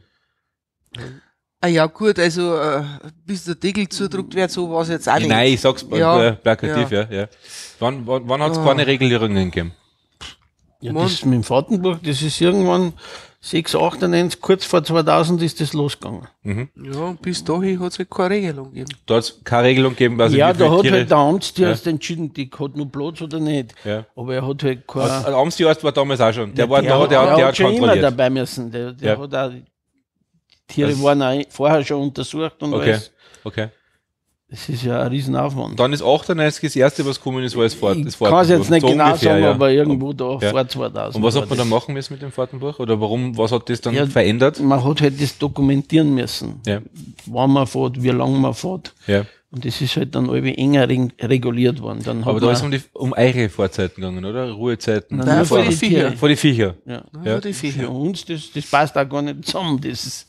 Ah ja, gut, also äh, bis der Deckel zudruckt wird, so war es jetzt auch nicht. Nein, ich sag's Ja, äh, plakativ, ja. ja, Wann, wann, wann hat es Ah. keine Regulierungen gegeben? Ja, Mann. das mit dem Fahrtenbuch, das ist irgendwann sechs, achtundneunzig, kurz vor zweitausend ist das losgegangen. Ja, und bis dahin hat es halt keine Regelung gegeben. Da hat es keine Regelung gegeben, was ja, wie viele da hat Tiere, halt der Amtsdienst Ja. entschieden, die hat nur Platz oder nicht. Ja. Aber er hat halt keine... Also, Amtsdienst war damals auch schon. Der war der, da, der, der hat- der hat hat schon immer kontrolliert. dabei müssen. Der, der Ja. hat auch, die Tiere Das- waren auch vorher schon untersucht und Okay, alles. okay. Das ist ja ein Riesenaufwand. Und dann ist achtundneunzig das erste, was gekommen ist, war das Fahrt. Das ich kann es jetzt nicht so genau ungefähr, sagen, ja. aber irgendwo da Ja. vor zweitausend. Und was war hat man da das. machen müssen mit dem Fahrtenbuch? Oder warum, was hat das dann Ja, verändert? Man hat halt das dokumentieren müssen. Ja, Wann man fährt, wie lange man fährt. ja. Und das ist halt dann irgendwie enger reg- reguliert worden. Dann hat Aber da man, ist um, die, um eure Fahrzeiten gegangen, oder? Ruhezeiten. Nein, Nein, nur vor für die die Viecher. Tiere. Vor die Viecher. Ja. Ja. Für die Für Viecher. uns, das, das passt auch gar nicht zusammen. Das ist,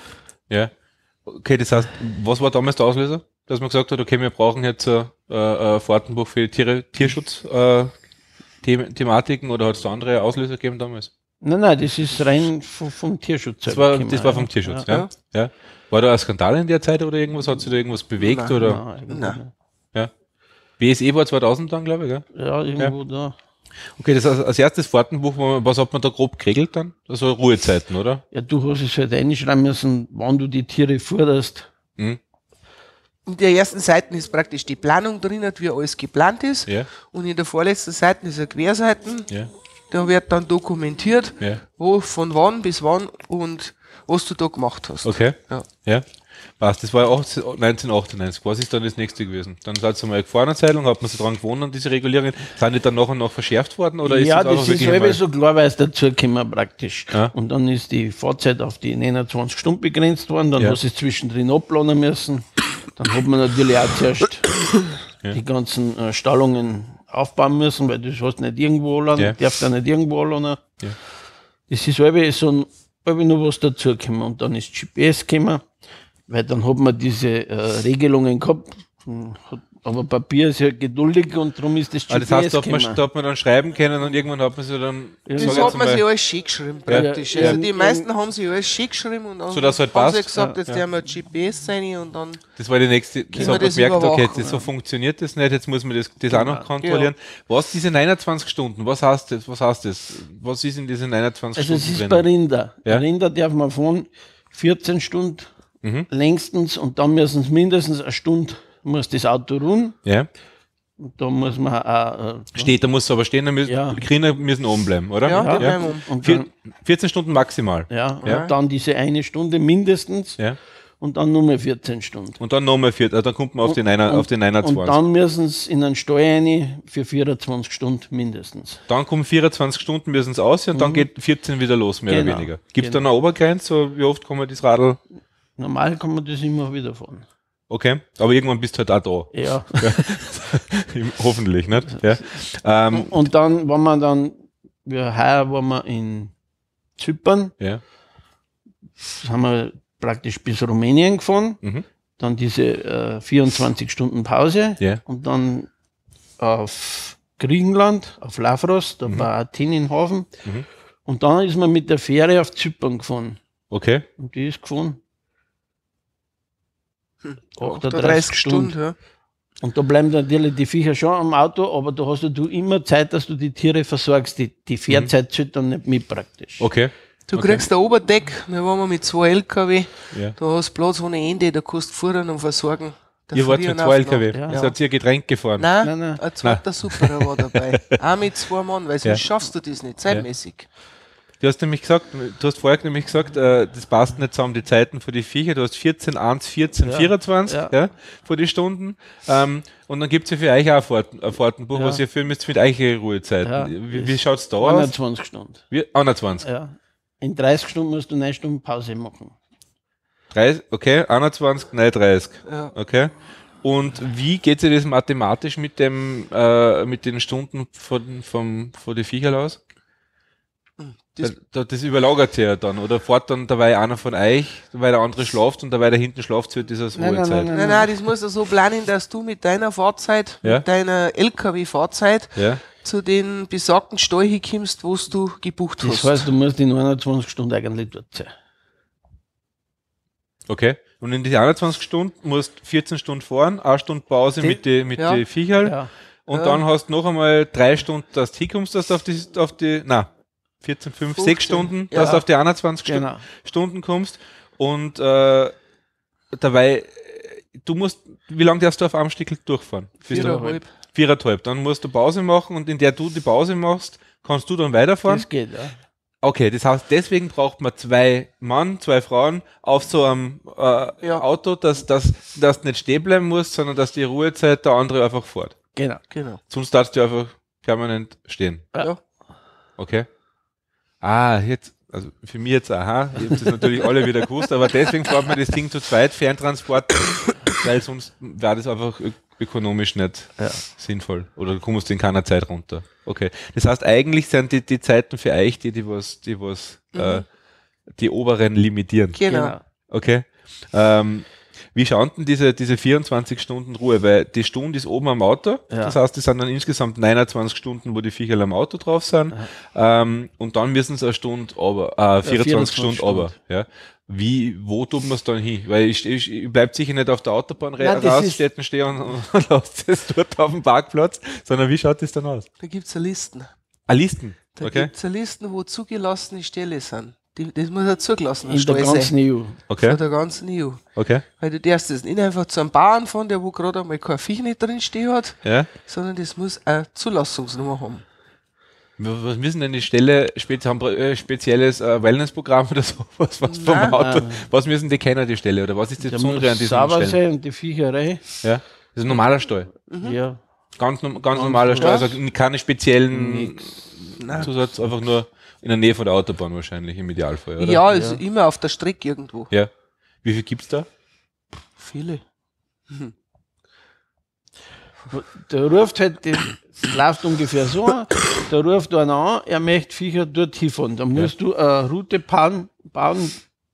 Okay, das heißt, was war damals der Auslöser? Dass man gesagt hat, okay, wir brauchen jetzt ein äh, äh, Fahrtenbuch für Tiere, Tierschutz äh, The Thematiken, oder hat es da andere Auslöser gegeben damals? nein, nein, das ist rein vom, vom Tierschutz. Das selber war, gekommen, das war vom ja. Tierschutz, Ja. ja. Ja. War da ein Skandal in der Zeit oder irgendwas? Hat sich da irgendwas bewegt? Nein, oder? Nein, eigentlich Nein. nicht. Ja. B S E war zweitausend dann, glaube ich, gell? Ja, irgendwo da. Okay, das heißt, als erstes Fahrtenbuch, was hat man da grob geregelt dann? Also Ruhezeiten, oder? Ja, du hast es halt reinschreiben müssen, wann du die Tiere forderst. Mhm. In der ersten Seite ist praktisch die Planung drin, wie alles geplant ist. Ja. Und in der vorletzten Seite ist eine Querseite. Ja. Da wird dann dokumentiert, Ja. wo, von wann bis wann und was du da gemacht hast. Okay. Ja. Ja. Passt. Das war neunzehnhundertachtundneunzig. Was ist dann das nächste gewesen? Dann seid ihr mal gefahren eine Zeit lang, hat man sich dran gewohnt an diese Regulierungen. Sind die dann nachher noch verschärft worden? Oder ja, ist das, das ist wirklich selber einmal- so klar, weil es dazugekommen praktisch. Ja. Und dann ist die Fahrzeit auf die neunundzwanzig Stunden begrenzt worden, dann Ja. hast du es zwischendrin abplanen müssen. Dann hat man natürlich auch zuerst Ja. die ganzen äh, Stallungen aufbauen müssen, weil das hast du nicht irgendwo laden, Ja. darfst du auch nicht irgendwo laden. Ja. Das ist selber so ein, selber noch was dazugekommen. Und dann ist G P S gekommen, weil dann hat man diese äh, Regelungen gehabt. Hm, hat, aber Papier ist ja geduldig und darum ist das G P S Ah, das heißt, da hat, man, gekommen. da hat man dann schreiben können und irgendwann hat man sich dann, Ja. sag Das jetzt hat man mal, sich alles schön geschrieben, Ja. praktisch. Ja. Also Ja. die meisten haben sich alles schön geschrieben und dann So, dass halt haben passt. sie gesagt, Ja. jetzt haben wir G P S rein und dann das war die nächste, das wir hat man das gemerkt, okay, überwachen, das, so ja. funktioniert das nicht, jetzt muss man das, das auch noch Genau. kontrollieren. Was diese neunundzwanzig Stunden, was heißt das, was heißt das? Was ist in diesen neunundzwanzig Also es Stunden ist bei drin? Rinder. Ja. Bei Rinder darf man fahren vierzehn Stunden Mhm. längstens und dann müssen es mindestens eine Stunde muss das Auto ruhen. Ja. Und da muss man auch, äh, Steht, da muss es aber stehen, da müssen, Ja. die Kinder müssen oben bleiben, oder? Ja, die ja. bleiben um. und Vier, dann, vierzehn Stunden maximal. ja, Ja. und dann diese eine Stunde mindestens Ja. und dann nur vierzehn Stunden. Und dann nochmal vier, also dann kommt man auf die, Neiner, auf die Und neunundzwanzig. dann müssen sie in einen Stall rein für vierundzwanzig Stunden mindestens. Dann kommen vierundzwanzig Stunden müssen es aus und dann geht vierzehn wieder los, mehr Genau. oder weniger. Gibt es Genau. dann eine Obergrenze, so wie oft kann man das Radl? Normal kann man das immer wieder fahren. Okay, aber irgendwann bist du halt auch Ja. da. Hoffentlich, nicht? Ja. Ähm, Und dann, wenn man dann, wir heuer waren wir in Zypern, ja. haben wir praktisch bis Rumänien gefahren, Mhm. dann diese äh, vierundzwanzig Stunden Pause Ja. und dann auf Griechenland, auf Lavros, da war Athen in Hafen. Mhm. Und dann ist man mit der Fähre auf Zypern gefahren. Okay. Und die ist gefahren. achtunddreißig Stunden. Ja. Und da bleiben natürlich die Viecher schon am Auto, aber da hast du, du immer Zeit, dass du die Tiere versorgst. Die, die Fährzeit zählt dann nicht mit praktisch. Okay. Du Okay. kriegst ein Oberdeck, da waren wir mit zwei L K W, Ja. da hast du Platz ohne Ende, da kannst du fahren und versorgen. Der Ihr wart Früh mit und zwei auf L K W. Nacht. Ja. Ja. Seid ihr Getränk gefahren? Nein, Nein, nein. ein zweiter Superer war dabei. Auch mit zwei Mann, weil sonst Ja. schaffst du das nicht, zeitmäßig. Du hast nämlich gesagt, du hast vorher nämlich gesagt, äh, das passt nicht zusammen, die Zeiten für die Viecher. Du hast vierzehn, eins, vierzehn, Ja. vierundzwanzig Ja. Ja, für die Stunden. Ähm, und dann gibt es ja für euch auch ein Fahrten, ein Fahrtenbuch, Ja. was ihr führen müsst mit euren Ruhezeiten. Ja, wie wie schaut es da aus? einundzwanzig Stunden. Wie, einundzwanzig. Ja. In dreißig Stunden musst du neun Stunden Pause machen. dreißig, okay, einundzwanzig, nein, dreißig. Ja. Okay. Und wie geht sich das mathematisch mit dem, äh, mit den Stunden von, vom, von den Viecherl aus? Das, Das, das, das überlagert sich ja dann, oder fährt dann dabei einer von euch, weil der andere schlaft und dabei da hinten schlaft, so das als Nein, nein, Ruhezeit. nein, nein, nein, das musst du so planen, dass du mit deiner Fahrzeit, Ja. mit deiner L K W-Fahrzeit Ja? zu den besagten Stall hinkommst, wo du gebucht Das hast. heißt, du musst in einundzwanzig Stunden eigentlich dort sein. Okay. Und in die einundzwanzig Stunden musst du vierzehn Stunden fahren, eine Stunde Pause Die- mit den mit ja. die Viecherl Ja. und Ja. dann hast du noch einmal drei Stunden, dass du hinkommst, dass du auf die, auf die, na, vierzehn, fünf, fünfzehn. sechs Stunden, Ja. dass du auf die einundzwanzig Stunden, Genau. Stunden kommst und äh, dabei, äh, du musst, wie lange darfst du auf einem Stickel durchfahren? Bis du- Viereinhalb. Viereinhalb. Dann musst du Pause machen und in der du die Pause machst, kannst du dann weiterfahren. Das geht, ja. Okay, das heißt, deswegen braucht man zwei Mann, zwei Frauen auf so einem äh, Ja. Auto, dass, dass, dass du nicht stehen bleiben musst, sondern dass die Ruhezeit der andere einfach fährt. Genau. Genau. Sonst darfst du einfach permanent stehen. Ja. Ja. Okay. Ah, jetzt, also für mich jetzt, aha, ich habe das natürlich alle wieder gewusst, aber deswegen fährt man das Ding zu zweit, Ferntransport, weil sonst wäre das einfach ök ökonomisch nicht Ja. sinnvoll. Oder du kommst in keiner Zeit runter. Okay. Das heißt, eigentlich sind die, die Zeiten für euch die, die was, die was, äh, die oberen limitieren. Genau. Okay. Ähm, wie schaut denn diese, diese vierundzwanzig Stunden Ruhe? Weil die Stunde ist oben am Auto. Ja. Das heißt, das sind dann insgesamt neunundzwanzig Stunden, wo die Viecherl am Auto drauf sind. Ähm, und dann müssen sie eine Stunde aber, äh, vierundzwanzig Stunden Stunden. aber. Ja. Wie, wo tut man es dann hin? Weil ich, ich, ich bleib sicher nicht auf der Autobahn Nein, das raus, ist- stehen und, und lasst es dort auf dem Parkplatz, sondern wie schaut das dann aus? Da gibt es Listen. Ah, Listen. Da Okay. gibt es Listen, wo zugelassene Ställe sind. Die, das muss ja zugelassen In der ganzen E U. Okay. Von der ganzen E U. Okay. Weil du darfst das nicht einfach zu einem Bauern fahren, der wo gerade einmal kein Viech nicht drin stehen hat, Ja. sondern das muss eine Zulassungsnummer haben. Was müssen denn die Ställe, spezi haben äh, spezielles äh, Wellnessprogramm oder sowas? Was vom Nein. Auto? Nein. Was müssen die kennen, die Ställe? Oder was ist das Der Besondere an muss diesen sauber Ställen? sein und die Viecherei. Ja. Das ist ein normaler Stall. Ja. Ganz, norm- ganz normaler Stall. Also keine speziellen Nein. Zusatz, einfach nur in der Nähe von der Autobahn wahrscheinlich im Idealfall, oder? Ja, ist immer auf der Strecke irgendwo. Ja. Wie viel gibt's da? Viele. Da ruft halt, das läuft ungefähr so, da ruft einer an, er möchte Viecher dort hinfahren. Da musst du eine Route bauen, bauen,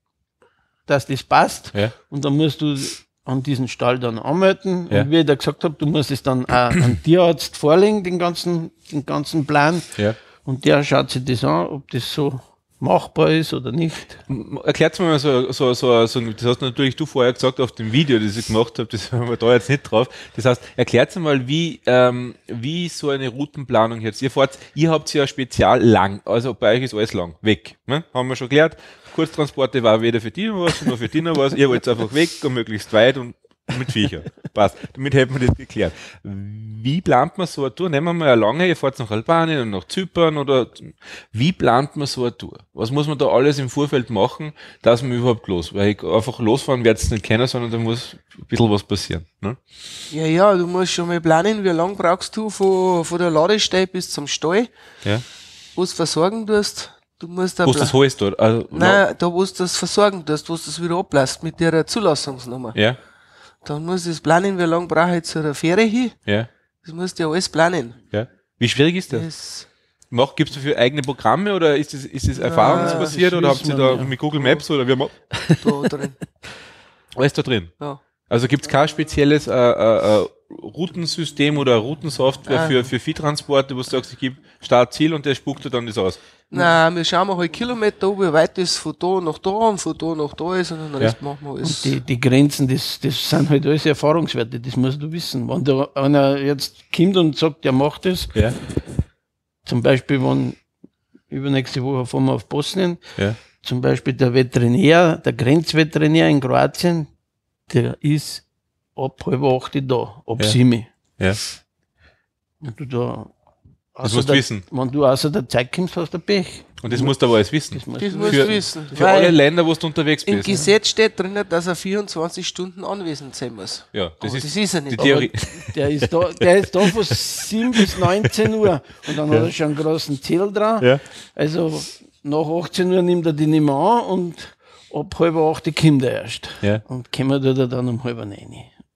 dass das passt. Ja. Und dann musst du an diesen Stall dann anmelden. Ja. Und wie ich da gesagt habe, du musst es dann auch an Tierarzt vorlegen, den ganzen, den ganzen Plan. Ja. Und der schaut sich das an, ob das so machbar ist oder nicht. Erklärt mir mal so, so, so, so, das hast natürlich du vorher gesagt auf dem Video, das ich gemacht habe, das haben wir da jetzt nicht drauf. Das heißt, erklärt mal, wie, ähm, wie so eine Routenplanung jetzt, ihr fahrt, ihr habt ja spezial lang, also bei euch ist alles lang, weg, ne? Haben wir schon geklärt. Kurztransporte war weder für die noch was, nur für die noch was, ihr wollt einfach weg und möglichst weit und mit Viecher. Passt. Damit hätten wir das geklärt. Wie plant man so eine Tour? Nehmen wir mal eine lange, ihr fahrt nach Albanien und nach Zypern oder wie plant man so eine Tour? Was muss man da alles im Vorfeld machen, dass man überhaupt los? Weil ich einfach losfahren werde es nicht kennen, sondern da muss ein bisschen was passieren. Ne? Ja, ja, du musst schon mal planen, wie lang brauchst du von, von der Ladestelle bis zum Stall, Ja. wo du versorgen tust. Du musst da Wo du das holst dort? Also, Nein, da wo du das versorgen tust, wo du das wieder ablässt mit der Zulassungsnummer. Ja, Dann musst du das planen, wie lange brauche ich zu der Fähre hin. ja, Das musst du ja alles planen. ja. Wie schwierig ist das? Das, Mach, gibt's dafür eigene Programme oder ist das, ist das erfahrungsbasiert das oder habt wissen ihr wir da nicht. mit Google Maps oder wie man, da drin. alles da drin? Ja. Also gibt's kein spezielles äh, äh, äh, Routensystem oder Routensoftware Ah. für, für Viehtransporte, wo du sagst, ich gebe Start, Ziel und der spuckt dir dann das aus? Nein, wir schauen mal halt Kilometer an, wie weit das von da nach da und von da nach da ist und den Rest machen wir alles. Die, die Grenzen, das, das sind halt alles Erfahrungswerte, das musst du wissen. Wenn da einer jetzt kommt und sagt, er macht das, Ja, zum Beispiel, wenn übernächste Woche fahren wir auf Bosnien, ja, zum Beispiel der Veterinär, der Grenzveterinär in Kroatien, der ist ab halb acht da, ab Ja. sieben. ja. Und du da, Das außer musst du der, wissen. wenn du außer der Zeit kommst, hast du Pech. Und das musst du aber alles wissen. Das musst Das du musst Für- du wissen. Für alle Weil Länder, wo du unterwegs im bist. Gesetz steht drin, dass er vierundzwanzig Stunden anwesend sein muss. Ja, das Aber ist, das ist er die nicht. Theorie. Der ist da, der ist da von sieben bis neunzehn Uhr. Und dann hat er schon einen großen Zettel dran. Ja. Also nach achtzehn Uhr nimmt er die nicht mehr an und ab halb acht kommt er erst. Ja. Und kommen tut er dann um halb neun.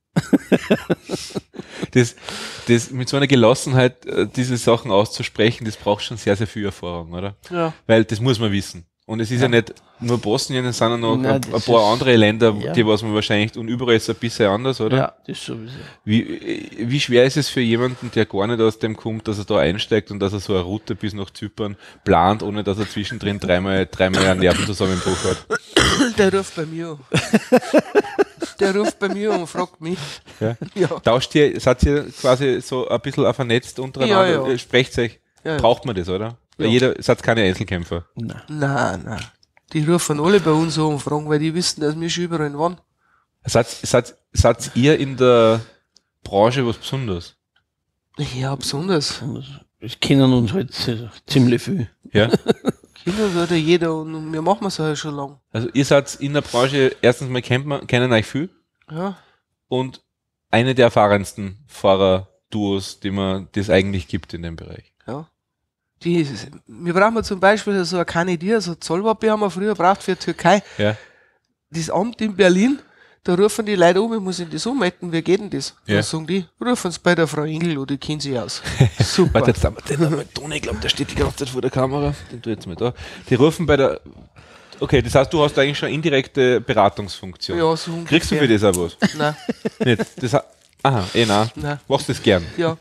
Das, das mit so einer Gelassenheit, äh, diese Sachen auszusprechen, das braucht schon sehr, sehr viel Erfahrung, oder? Ja. Weil das muss man wissen. Und es ist ja, nicht nur Bosnien, es sind ja noch Nein, ein, ein das paar ist- andere Länder, ja. die was man wahrscheinlich, und überall ist es ein bisschen anders, oder? Ja, das sowieso. Wie, wie schwer ist es für jemanden, der gar nicht aus dem kommt, dass er da einsteigt und dass er so eine Route bis nach Zypern plant, ohne dass er zwischendrin dreimal, dreimal einen Nervenzusammenbruch hat? Der ruft bei mir an. Der ruft bei mir an und fragt mich. Ja. Ja. Tauscht ihr, seid ihr quasi so ein bisschen vernetzt untereinander? Ja, ja. Äh, Sprecht euch? Ja, ja. Braucht man das, oder? Weil Ja. jeder, seid keine Einzelkämpfer. Nein. Nein, nein. Die rufen alle bei uns an und fragen, weil die wissen, dass wir schon überall waren. Seid, seid, seid ihr in der Branche was Besonderes? Ja, besonders. Das kennen uns halt z- ziemlich viel. Ja? Kinder sagt ja jeder und wir machen es ja schon lang. Also ihr seid in der Branche, erstens mal kennt man, kennen euch viel Ja. und eine der erfahrensten Fahrer-Duos, die man, das eigentlich gibt in dem Bereich. Ja. Die, wir brauchen zum Beispiel so ein Kanadier, so ein Zollpapier haben wir früher braucht für die Türkei. Ja. Das Amt in Berlin, da rufen die Leute um, ich muss in das ummelden, wie geht denn das? Ja. Dann sagen die, rufen sie bei der Frau Engel oder die kennen sie aus. Super. Warte, jetzt haben wir den einmal tun, ich glaube, der steht die ganze Zeit vor der Kamera. Den tu ich jetzt mal da. Die rufen bei der. Okay, das heißt, du hast eigentlich schon indirekte Beratungsfunktion. Ja, so ungefähr. Kriegst du für das auch was? Nein, Nicht. Das, ha- aha, eh nein. nein. Machst das gern. Ja.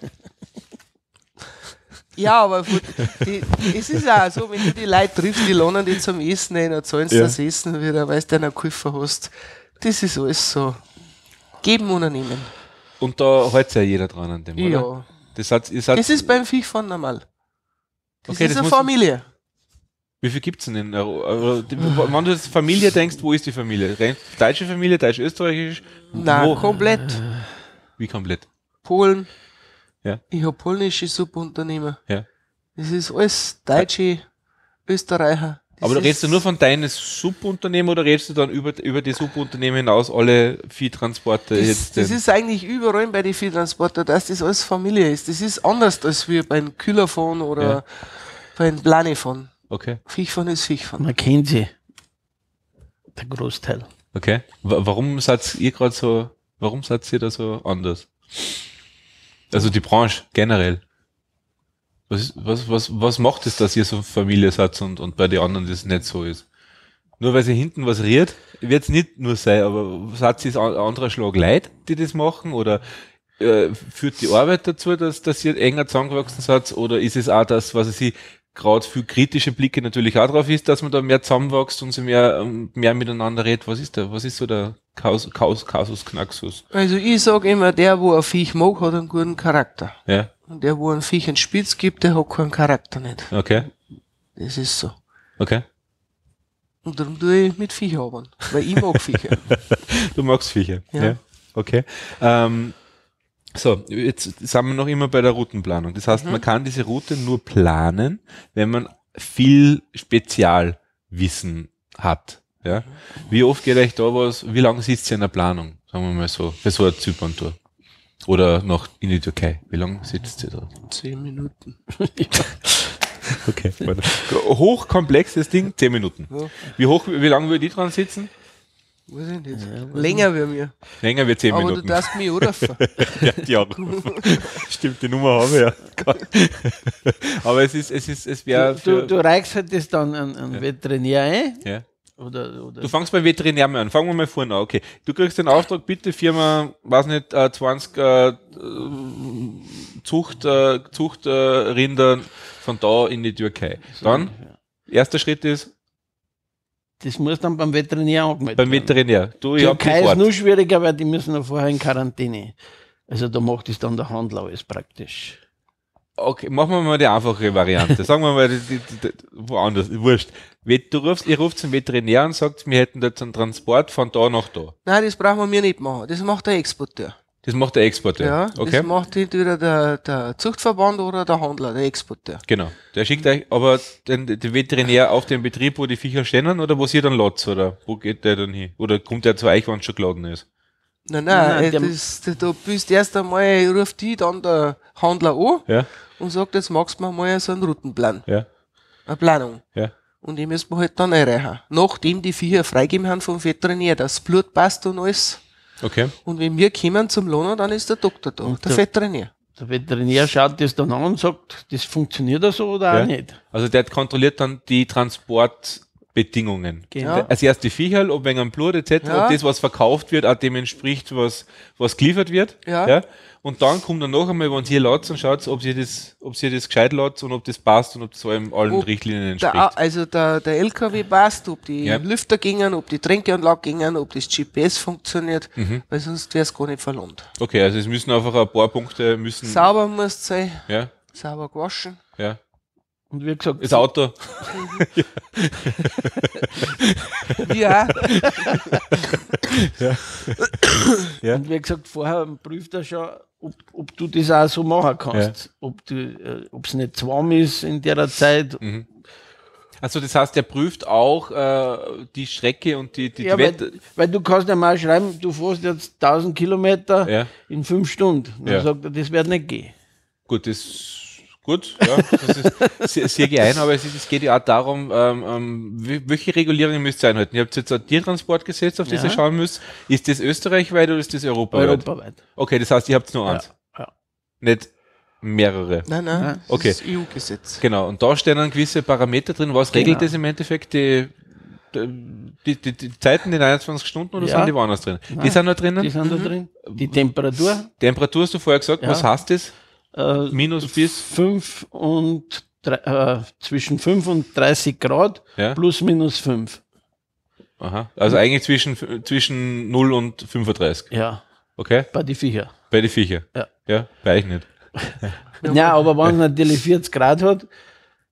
Ja, aber gut, die, es ist auch so, wenn du die Leute triffst, die lohnen die zum Essen ein, dann zahlen sie Ja. das Essen wieder, weil du einen Koffer hast. Das ist alles so. Geben und nehmen. Und da hält sich ja jeder dran an dem, oder? Ja. Das hat, ihr seid, Das ist beim Viechfahren normal. Das Okay, ist das eine muss- Familie. Wie viel gibt es denn in Euro? Aber die- Wenn du jetzt Familie denkst, wo ist die Familie? Rein deutsche Familie, deutsch-österreichisch? Nein, Wo? komplett. Wie komplett? Polen. Ja. Ich habe polnische Subunternehmer. Ja. Das ist alles Deutsche, Österreicher. Das Aber da ist- redest du nur von deinen Subunternehmen oder redest du dann über, über die Subunternehmen hinaus alle Viehtransporte Das, jetzt? das denn? ist eigentlich überall bei den Viehtransportern, dass das alles Familie ist. Das ist anders als wie beim Kühlerfahren oder Ja. beim Planefahren. Okay, Viechfahren ist Viechfahren. Man kennt sie. Der Großteil. okay. Wa- Warum seid ihr gerade so, warum seid ihr da so anders? Also die Branche generell. Was, ist- was, was, was macht es, dass ihr so Familie seid und, und bei den anderen das nicht so ist? Nur weil sie hinten was riert, wird es nicht nur sein, aber seid ihr ein anderer Schlag Leute, die das machen? Oder äh, führt die Arbeit dazu, dass, dass ihr enger zusammengewachsen seid? Oder ist es auch das, was ich gerade für kritische Blicke natürlich auch drauf ist, dass man da mehr zusammenwächst und sie mehr, ähm, mehr miteinander redet? Was ist da? Was ist so der Kaus, Kaus, Kasus Knaxus? Also ich sage immer, der, wo ein Viech mag, hat einen guten Charakter. Ja, Und der, wo ein Viech einen Spitz gibt, der hat keinen Charakter nicht. okay, Das ist so. okay. Und darum tue ich mit Viech arbeiten. Weil ich mag Viecher. Du magst Viecher. Ja. Ja. Okay. Ähm, so, jetzt sind wir noch immer bei der Routenplanung. Das heißt, man kann diese Route nur planen, wenn man viel Spezialwissen hat. Ja? Wie oft geht euch da was, wie lange sitzt ihr in der Planung? Sagen wir mal so, für so eine Zypern-Tour. Oder noch in die Türkei. Wie lange sitzt ihr da? Zehn Minuten. Okay. Hochkomplexes Ding, zehn Minuten. Ja. Wie hoch, wie lange würde ich dran sitzen? Weiß ich nicht. Länger wie mir. Länger wie zehn Aber Minuten. du darfst mich anrufen. Ja, die Anrufe. Stimmt, die Nummer habe ich ja. Aber es ist, es ist, es wäre. Du, du reichst halt das dann an, an Veterinär ein. Ja. Oder, oder Du fängst beim Veterinär mal an. Fangen wir mal vorne an. Okay. Du kriegst den Auftrag, bitte Firma, weiß nicht, äh, zwanzig äh, Zucht, äh, Zucht äh, Rinder von da in die Türkei. Dann, erster Schritt ist das muss dann beim Veterinär angemeldet beim werden. Veterinär. Du, ich hab Türkei ist sofort. nur schwieriger, weil die müssen ja vorher in Quarantäne. Also da macht es dann der Handel alles praktisch. Okay, machen wir mal die einfache Variante. Sagen wir mal, die, die, die, woanders, wurscht. Du rufst, ihr ruft zum Veterinär und sagt, wir hätten jetzt einen Transport von da nach da. Nein, das brauchen wir nicht machen. Das macht der Exporteur. Das macht der Exporteur. Ja, Okay. das macht entweder der, der Zuchtverband oder der Handler, der Exporteur. Genau. Der schickt euch aber den, den Veterinär auf den Betrieb, wo die Viecher stehen, oder wo sie dann latzt, oder wo geht der dann hin? Oder kommt der zu euch, wenn es schon geladen ist? Nein, Nein, nein, nein, äh, der- das, da, da bist erst einmal, ruft die dann der Handler an Ja, und sagt, jetzt machst du mir mal so einen Routenplan, ja, eine Planung. ja. Und die müssen wir halt dann einreichen. Nachdem die Viecher freigegeben haben vom Veterinär, dass das Blut passt und alles. Okay. Und wenn wir kommen zum Lohnen, dann ist der Doktor da, der der- Veterinär. Der Veterinär schaut das dann an und sagt, das funktioniert da so oder Ja. auch nicht. Also der kontrolliert dann die Transportbedingungen. Genau. Ja. Als erst die Viecherl, ob wegen am Blut et cetera, Ja. ob das, was verkauft wird, auch dem entspricht, was, was geliefert wird. Ja. Und dann kommt dann noch einmal, wenn sie hier latzt und schaut, ob sie das, ob sie das gescheit latzt und ob das passt und ob das allem allen Ob Richtlinien entspricht. Der, also der, der L K W passt, ob die Ja. Lüfter gingen, ob die Tränkeanlage gingen, ob das G P S funktioniert, Mhm. weil sonst wäre es gar nicht verlohnt. Okay, also es müssen einfach ein paar Punkte müssen. Sauber muss es sein, Ja, sauber gewaschen. ja. Und wie gesagt, Das Auto. Ja, Ja. und wie gesagt, vorher prüft er schon, ob, ob du das auch so machen kannst. Ob du, äh, ob es nicht zwang ist in der Zeit. Also das heißt, er prüft auch äh, die Strecke und die, die, Ja, die weil, Wetter. weil du kannst ja mal schreiben, du fährst jetzt tausend Kilometer Ja. in fünf Stunden. Dann Ja. sagt er, das wird nicht gehen. Gut, das gut, ja, das ist sehr, sehr geein, aber es, ist, es geht ja auch darum, ähm, ähm, wie- welche Regulierungen müsst ihr einhalten. Ihr habt jetzt ein Tiertransportgesetz, auf das Ja. ihr schauen müsst. Ist das österreichweit oder ist das europaweit? Europaweit. Okay, das heißt, ihr habt nur eins, Ja. nicht mehrere. nein, nein, Ja. das Okay. ist E U-Gesetz. Genau, und da stehen dann gewisse Parameter drin. Was regelt Genau. das im Endeffekt? Die, die, die, die Zeiten, die einundzwanzig Stunden oder Ja. sind die woanders drin? Die Nein. sind da drinnen? Die sind da drin. Die Temperatur Temperatur hast du vorher gesagt, Ja. was heißt das? äh, Minus bis? fünf und drei, äh, zwischen fünf und dreißig Grad Ja. plus minus fünf. Aha. Also eigentlich zwischen, zwischen null und fünfunddreißig. Ja, Okay? bei den Viecher. Bei den Viecher. Ja. Ja, bei euch nicht. Ja, aber wenn es natürlich vierzig Grad hat,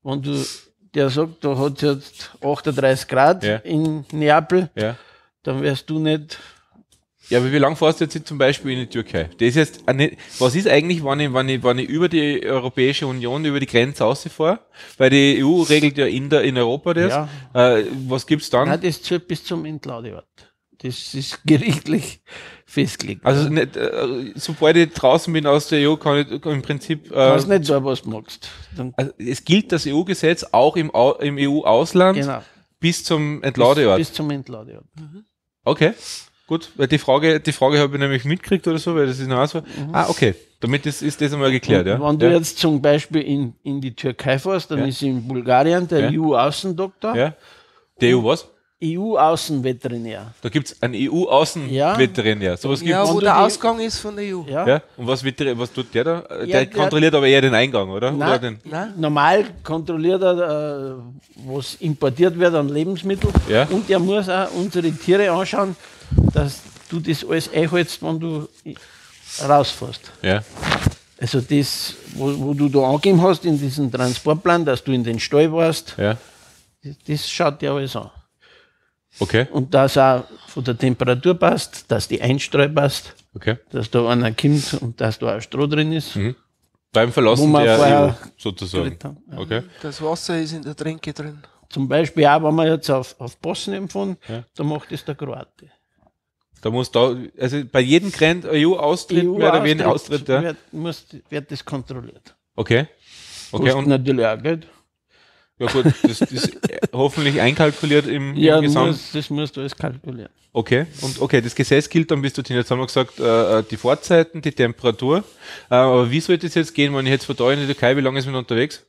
wenn du, der sagt, da hat es jetzt achtunddreißig Grad Ja. in Neapel, Ja. dann wärst du nicht. Ja, aber wie lange fährst du jetzt zum Beispiel in die Türkei? Das ist jetzt eine, was ist eigentlich, wenn ich, wenn ich, wenn ich über die Europäische Union, über die Grenze rausfahre? Weil die E U regelt ja in, der, in Europa das. Ja. Äh, was gibt's dann? Nein, das zählt bis zum Entladeort. Das ist gerichtlich festgelegt. Also nicht, äh, sobald ich draußen bin aus der E U, kann ich im Prinzip. du Äh, kannst nicht so, was du magst. Dann, also es gilt das E U-Gesetz auch im, Au- im E U-Ausland genau. bis zum Entladeort. Bis, bis zum Entladeort. Okay, gut. Weil die Frage, die Frage habe ich nämlich mitgekriegt oder so, weil das ist noch so. Ah, okay. Damit ist, ist das einmal geklärt, ja. Wenn du ja. jetzt zum Beispiel in, in die Türkei fährst, dann Ja. ist in Bulgarien der Ja. E U-Außendoktor, ja. Der E U was? E U-Außenveterinär. Da gibt es einen E U-Außenveterinär. Sowas gibt's. Ja, Wenn wo du der die- Ausgang ist von der E U. Ja? Ja, und was, wird der, was tut der da? Der der- kontrolliert aber eher den Eingang, oder? oder Nein, den, Nein? normal kontrolliert er, äh, was importiert wird an Lebensmitteln. Ja. Und er muss auch unsere Tiere anschauen, dass du das alles einhältst, wenn du i- rausfährst. ja. Also das, wo, wo du da angegeben hast in diesem Transportplan, dass du in den Stall warst, Ja. das, das schaut dir alles an. Okay, Und dass auch von der Temperatur passt, dass die Einstreu passt, okay. dass da einer kommt und dass da auch Stroh drin ist. Mhm. Beim Verlassen Wo wir der vorher E U sozusagen. geredet haben. Ja. Okay. Das Wasser ist in der Tränke drin. Zum Beispiel auch, wenn wir jetzt auf, auf Bosnien fahren, Ja. da macht es der Kroate. Da muss da, also bei jedem Gren- E U-Austritt, mehr oder weniger Austritt, ja. wird, muss, wird das kontrolliert. Okay. Okay, Kostet und natürlich auch Geld. ja gut, das ist hoffentlich einkalkuliert im, Ja, im Gesamt. muss, das musst du alles kalkulieren. Okay, und okay, das Gesetz gilt dann bis dorthin. Jetzt haben wir gesagt, äh, die Fahrzeiten, die Temperatur. Äh, aber wie soll das jetzt gehen, wenn ich jetzt von da in die Türkei, wie lange ist man unterwegs?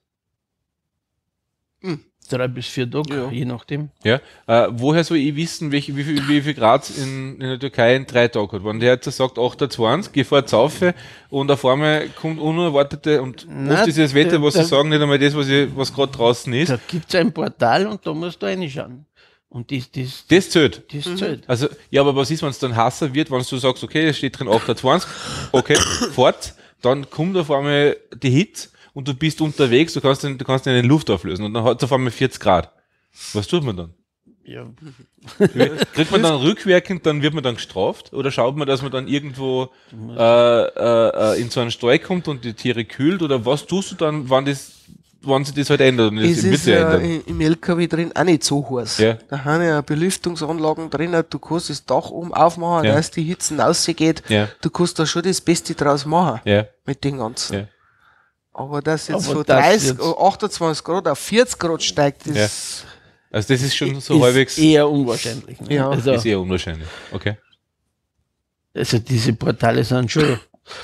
Drei bis vier Tage, Ja. je nachdem. Ja. Äh, woher soll ich wissen, welche, wie, viel, wie viel Grad in, in der Türkei in drei Tagen hat? Wenn der jetzt sagt achtundzwanzig, ich fahre auf und auf einmal kommt unerwartete, und Na, oft ist das Wetter, der- was sie der- sagen, nicht einmal das, was, ich, was gerade draußen ist. Da gibt es ein Portal und da musst du reinschauen. Und das, das, Das zählt. das zählt. Also, ja, aber was ist, wenn es dann Hasser wird, wenn du sagst, okay, es steht drin achtundzwanzig, okay, fort, dann kommt auf einmal die Hitze und du bist unterwegs, du kannst den, du kannst den in Luft auflösen und dann hat es auf einmal vierzig Grad. Was tut man dann? Ja. Kriegt man dann rückwirkend, dann wird man dann gestraft? Oder schaut man, dass man dann irgendwo äh, äh, äh, in so einen Stall kommt und die Tiere kühlt? Oder was tust du dann, wann das, wann sich das halt ändert? Und das Es wird ist sich ja ändern. i- im L K W drin auch nicht so heiß. Ja. Da haben ja Belüftungsanlagen drin, du kannst das Dach oben aufmachen, Ja. dass die Hitzen rausgeht. Ja. Du kannst da schon das Beste draus machen Ja, mit den ganzen. ja. Aber dass jetzt Aber von das dreißig, jetzt- achtundzwanzig Grad auf vierzig Grad steigt, das Also das ist schon so ist halbwegs, eher unwahrscheinlich. Ne? Ja. Also, ist eher unwahrscheinlich. Okay. also diese Portale sind schon.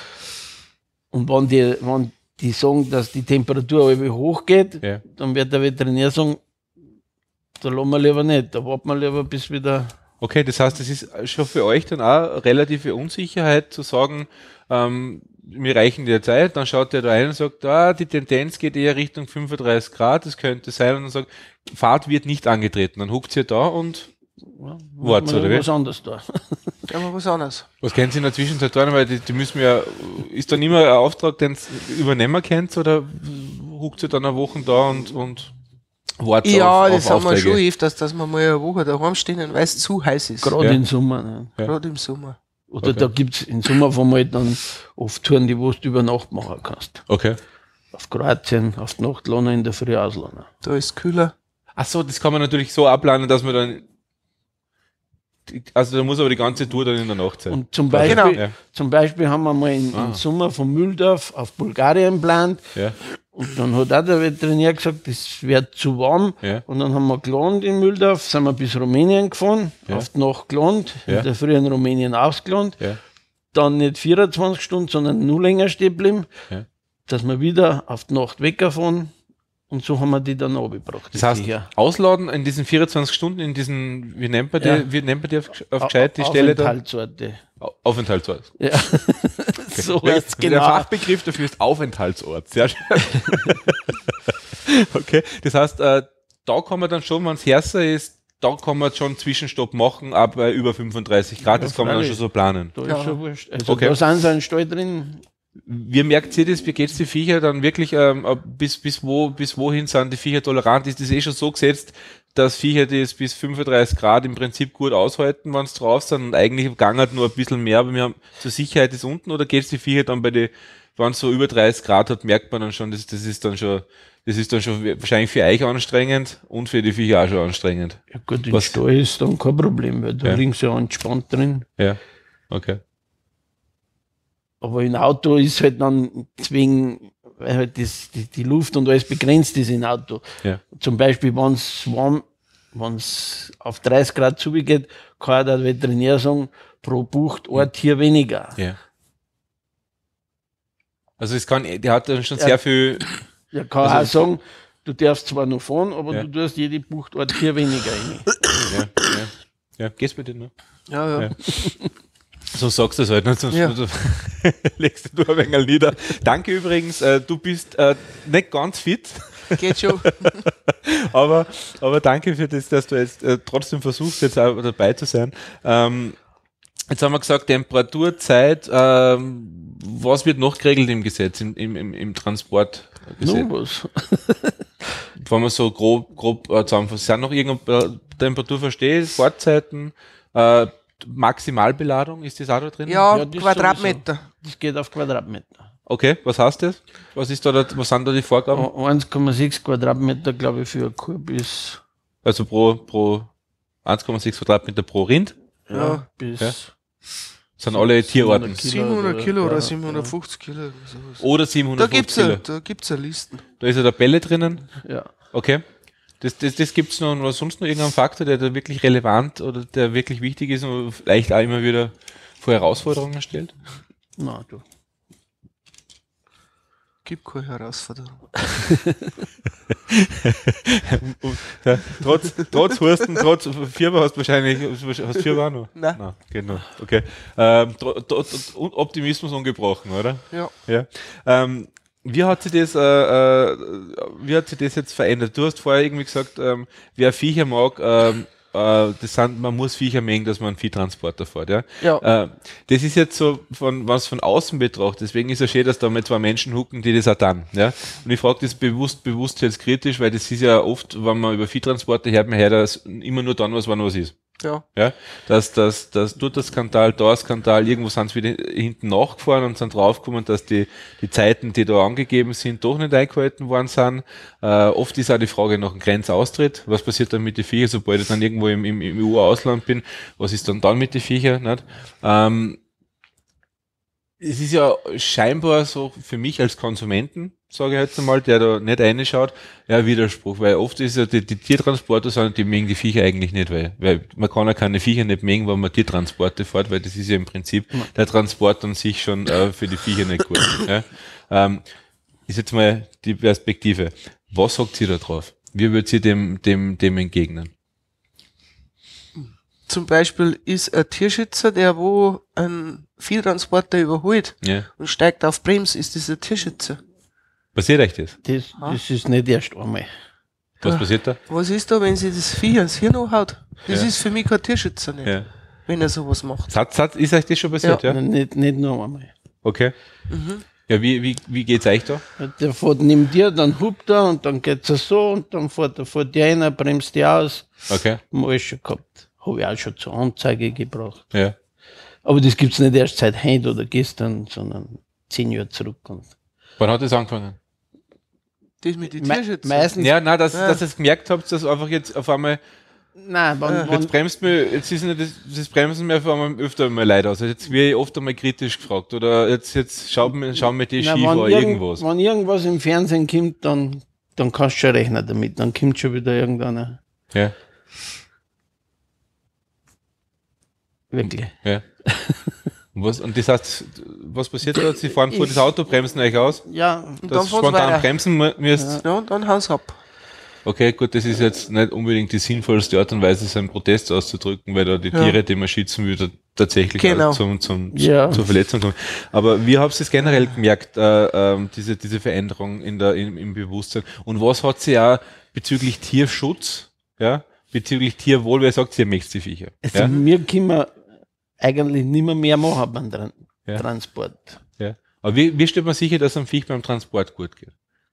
Und wenn die, wenn die sagen, dass die Temperatur irgendwie hochgeht, Ja. dann wird der Veterinär sagen, da lassen wir lieber nicht, da warten wir lieber bis wieder. Okay, das heißt, es ist schon für euch dann auch relative Unsicherheit zu sagen, ähm, wir reichen dir Zeit, dann schaut der da ein und sagt, ah, die Tendenz geht eher Richtung fünfunddreißig Grad, das könnte sein, und dann sagt, Fahrt wird nicht angetreten. Dann huckt ihr da und Ja, Wart's, machen wir oder wie? was anderes da. aber was anderes. was können Sie in der Zwischenzeit tun, weil die, die müssen ja, ist dann immer ein Auftrag, den ihr übernehmen könnt, oder huckt ihr dann eine Woche da und, und wartet Ja, auf, das auf haben wir Aufträge? schon öfters, dass wir mal eine Woche daheim stehen, weil es zu heiß ist. Gerade Ja. im Sommer. Ne? Ja. Gerade im Sommer. Oder Okay. da gibt es im Sommer von mal dann oft Touren, die wo du über Nacht machen kannst. Okay. Auf Kroatien, auf die Nacht lernen, in der Früh auslernen. Da ist kühler. Ach so, das kann man natürlich so abplanen, dass man dann, also da muss aber die ganze Tour dann in der Nacht sein. Und zum Beispiel, Genau. Ja. zum Beispiel haben wir mal im, Ah. im Sommer von Mühldorf auf Bulgarien geplant. Ja. Und dann hat auch der Veterinär gesagt, das wird zu warm. Ja. Und dann haben wir gelandet in Mühldorf, sind wir bis Rumänien gefahren, Ja. auf die Nacht gelandet, Ja. in der Früh in Rumänien ausgelandet. Ja. Dann nicht vierundzwanzig Stunden, sondern nur länger stehen geblieben, Ja. dass wir wieder auf die Nacht weggefahren. Und so haben wir die dann abgebracht. Das heißt, die Viecher. ausladen in diesen vierundzwanzig Stunden, in diesen, wie nennt man die, Ja. wie nennt man die auf, auf gescheit, die Stelle da? Aufenthaltsorte. Au- Aufenthaltsort. Ja, so Der, heißt der genau. Fachbegriff dafür ist Aufenthaltsort. Sehr schön. Okay, das heißt, äh, da kann man dann schon, wenn es härter ist, da kann man schon Zwischenstopp machen, ab bei über fünfunddreißig Grad, das kann man dann freilich. schon so planen. Da ist Ja. schon wurscht. Also Okay. da sind so ein Stall drin, wie merkt ihr das, wie geht's die Viecher dann wirklich, ähm, bis, bis wo, bis wohin sind die Viecher tolerant? Ist das eh schon so gesetzt, dass Viecher das bis fünfunddreißig Grad im Prinzip gut aushalten, wenn sie drauf sind und eigentlich gangert nur ein bisschen mehr, aber wir haben zur Sicherheit ist unten, oder geht's die Viecher dann bei den, wenn es so über dreißig Grad hat, merkt man dann schon, das, das ist dann schon, das ist dann schon wahrscheinlich für euch anstrengend und für die Viecher auch schon anstrengend. Ja gut, im Was- Stall ist dann kein Problem, weil da Ja. liegen sie ja entspannt drin. Ja, okay. Aber im Auto ist halt dann deswegen, weil halt das, die, die Luft und alles begrenzt ist im Auto. Ja. Zum Beispiel, wenn es warm, wenn es auf dreißig Grad zugeht, kann ja der Veterinär sagen, pro Bucht ein Tier weniger. Ja. Also es kann, der hat dann schon Ja. sehr viel, Er kann Also- auch sagen, du darfst zwar noch fahren, aber Ja. du tust jede Bucht ein Tier weniger rein. ja, ja, ja, geht's bei dir noch? Ja, ja. Ja. So sagst du es halt, nicht? Sonst Ja. du, legst du ein wenig nieder. Danke übrigens, äh, du bist äh, nicht ganz fit, Geht schon. aber, aber danke für das, dass du jetzt äh, trotzdem versuchst, jetzt auch dabei zu sein. Ähm, jetzt haben wir gesagt, Temperatur, Zeit, ähm, was wird noch geregelt im Gesetz, im, im, im, im Transportgesetz? Nur was. Wenn man so grob, grob äh, zusammenfasst, sind noch irgendeine Temperatur verstehe, Fahrzeiten, äh, Maximalbeladung, ist das auch da drin? Ja, Ja, das Quadratmeter. Das geht auf Quadratmeter. Okay, was heißt das? Was ist da, da was sind da die Vorgaben? Oh, eins Komma sechs Quadratmeter, glaube ich, für ein Korb ist Also pro, pro eins Komma sechs Quadratmeter pro Rind, ja, bis Ja. sind alle Tierarten. Kilo siebenhundert oder- Kilo oder ja, siebenhundertfünfzig Kilo. oder sowas. Oder Da siebenhundertfünfzig gibt's Kilo. ja, da gibt's ja Listen. Da ist ja der Bälle drinnen. Ja. Okay. Das, das, das gibt's noch, und was sonst noch irgendein Faktor, der da wirklich relevant oder der wirklich wichtig ist und vielleicht auch immer wieder vor Herausforderungen stellt? Na, du. Gibt keine Herausforderung. Ja, trotz, trotz Husten, trotz Fieber hast du wahrscheinlich, hast Fieber auch noch? Nein. Nein, genau. Okay. Ähm, tro, tro, tro, Optimismus ungebrochen, oder? Ja. Ja. Ähm, wie hat sich das, äh, äh, wie hat sich das jetzt verändert? Du hast vorher irgendwie gesagt, ähm, wer Viecher mag, ähm, äh, das sind, man muss Viecher mengen, dass man einen Viehtransporter fährt, ja? Ja. Äh, das ist jetzt so, von, was von außen betrachtet, deswegen ist es schön, dass da mal zwei Menschen hucken, die das auch tun, ja? Und ich frage das bewusst, bewusst jetzt kritisch, weil das ist ja oft, wenn man über Viehtransporte hört, man hört das immer nur dann was, wann was ist. Ja. Ja, dass das, das tut der Skandal, da ein Skandal, irgendwo sind sie wieder hinten nachgefahren und sind draufgekommen, dass die, die Zeiten, die da angegeben sind, doch nicht eingehalten worden sind. Äh, oft ist auch die Frage nach dem Grenzaustritt. Was passiert dann mit den Viechern, sobald ich dann irgendwo im, im, im E U-Ausland bin? Was ist dann dann mit den Viechern? Nicht? Ähm, es ist ja scheinbar so für mich als Konsumenten, sage ich jetzt einmal, der da nicht reinschaut, ja, ein Widerspruch, weil oft ist ja die, die Tiertransporter sind, die mengen die Viecher eigentlich nicht, weil, weil man kann ja keine Viecher nicht mengen, wenn man Tiertransporte fährt, weil das ist ja im Prinzip der Transport an sich schon äh, für die Viecher nicht gut. Ja. Ähm, ist jetzt mal die Perspektive. Was sagt ihr da drauf? Wie würdet ihr dem, dem, dem entgegnen? Zum Beispiel ist ein Tierschützer, der wo einen Viehtransporter überholt Ja. und steigt auf Brems, ist das ein Tierschützer. Passiert euch das? Das, das ist nicht erst einmal. Was passiert da? Was ist da, wenn sie das Vieh ans Hirn haut? Das Ja. ist für mich kein Tierschützer nicht, Ja. wenn er sowas macht. Satz, Satz, ist euch das schon passiert, ja? Nicht, nicht nur einmal. Okay. Ja, wie, wie, wie geht's euch da? Der fährt neben dir, dann hupt er und dann geht's er so und dann fährt er vor dir rein, bremst die aus. Okay. Haben wir alles schon gehabt. Habe ich auch schon zur Anzeige gebracht. Ja. Aber das gibt's nicht erst seit heute oder gestern, sondern zehn Jahre zurück. Und Wann hat das angefangen? Das mit den me Tierschützern. meistens, Ja, nein, dass, Ja. dass ihr es gemerkt habt, dass einfach jetzt auf einmal, nein, wenn, wenn, jetzt bremst mir, jetzt ist nicht das, das Bremsen mehr auf einmal öfter mal leid aus. Also jetzt werde ich oft einmal kritisch gefragt oder jetzt, jetzt schauen wir, schauen wir die nein, schief wenn, oder irgend, irgendwas. wenn irgendwas im Fernsehen kommt, dann, dann kannst du schon rechnen damit. Dann kommt schon wieder irgendeiner. Ja, Wirklich. ja. Und was, und das heißt, was passiert da? Sie fahren vor das Auto, bremsen euch aus, Ja, Und dann dass fahren sie spontan weiter. bremsen mu- müsst. Ja, und dann haus ab. Okay, gut, das ist jetzt nicht unbedingt die sinnvollste Art und Weise, seinen Protest auszudrücken, weil da die Ja. Tiere, die man schützen will, da tatsächlich Genau. auch zum, zum, Ja. zur Verletzung kommen. Aber wie habt ihr es generell gemerkt, äh, ähm, diese, diese Veränderung in der, im, im Bewusstsein? Und was hat sie auch bezüglich Tierschutz, ja, bezüglich Tierwohl, wer sagt, sie möchte die Viecher? also Ja? wir können eigentlich nicht mehr, mehr machen beim Tran Ja. Transport. Ja. Aber wie, wie stellt man sicher, dass einem Viech beim Transport gut geht?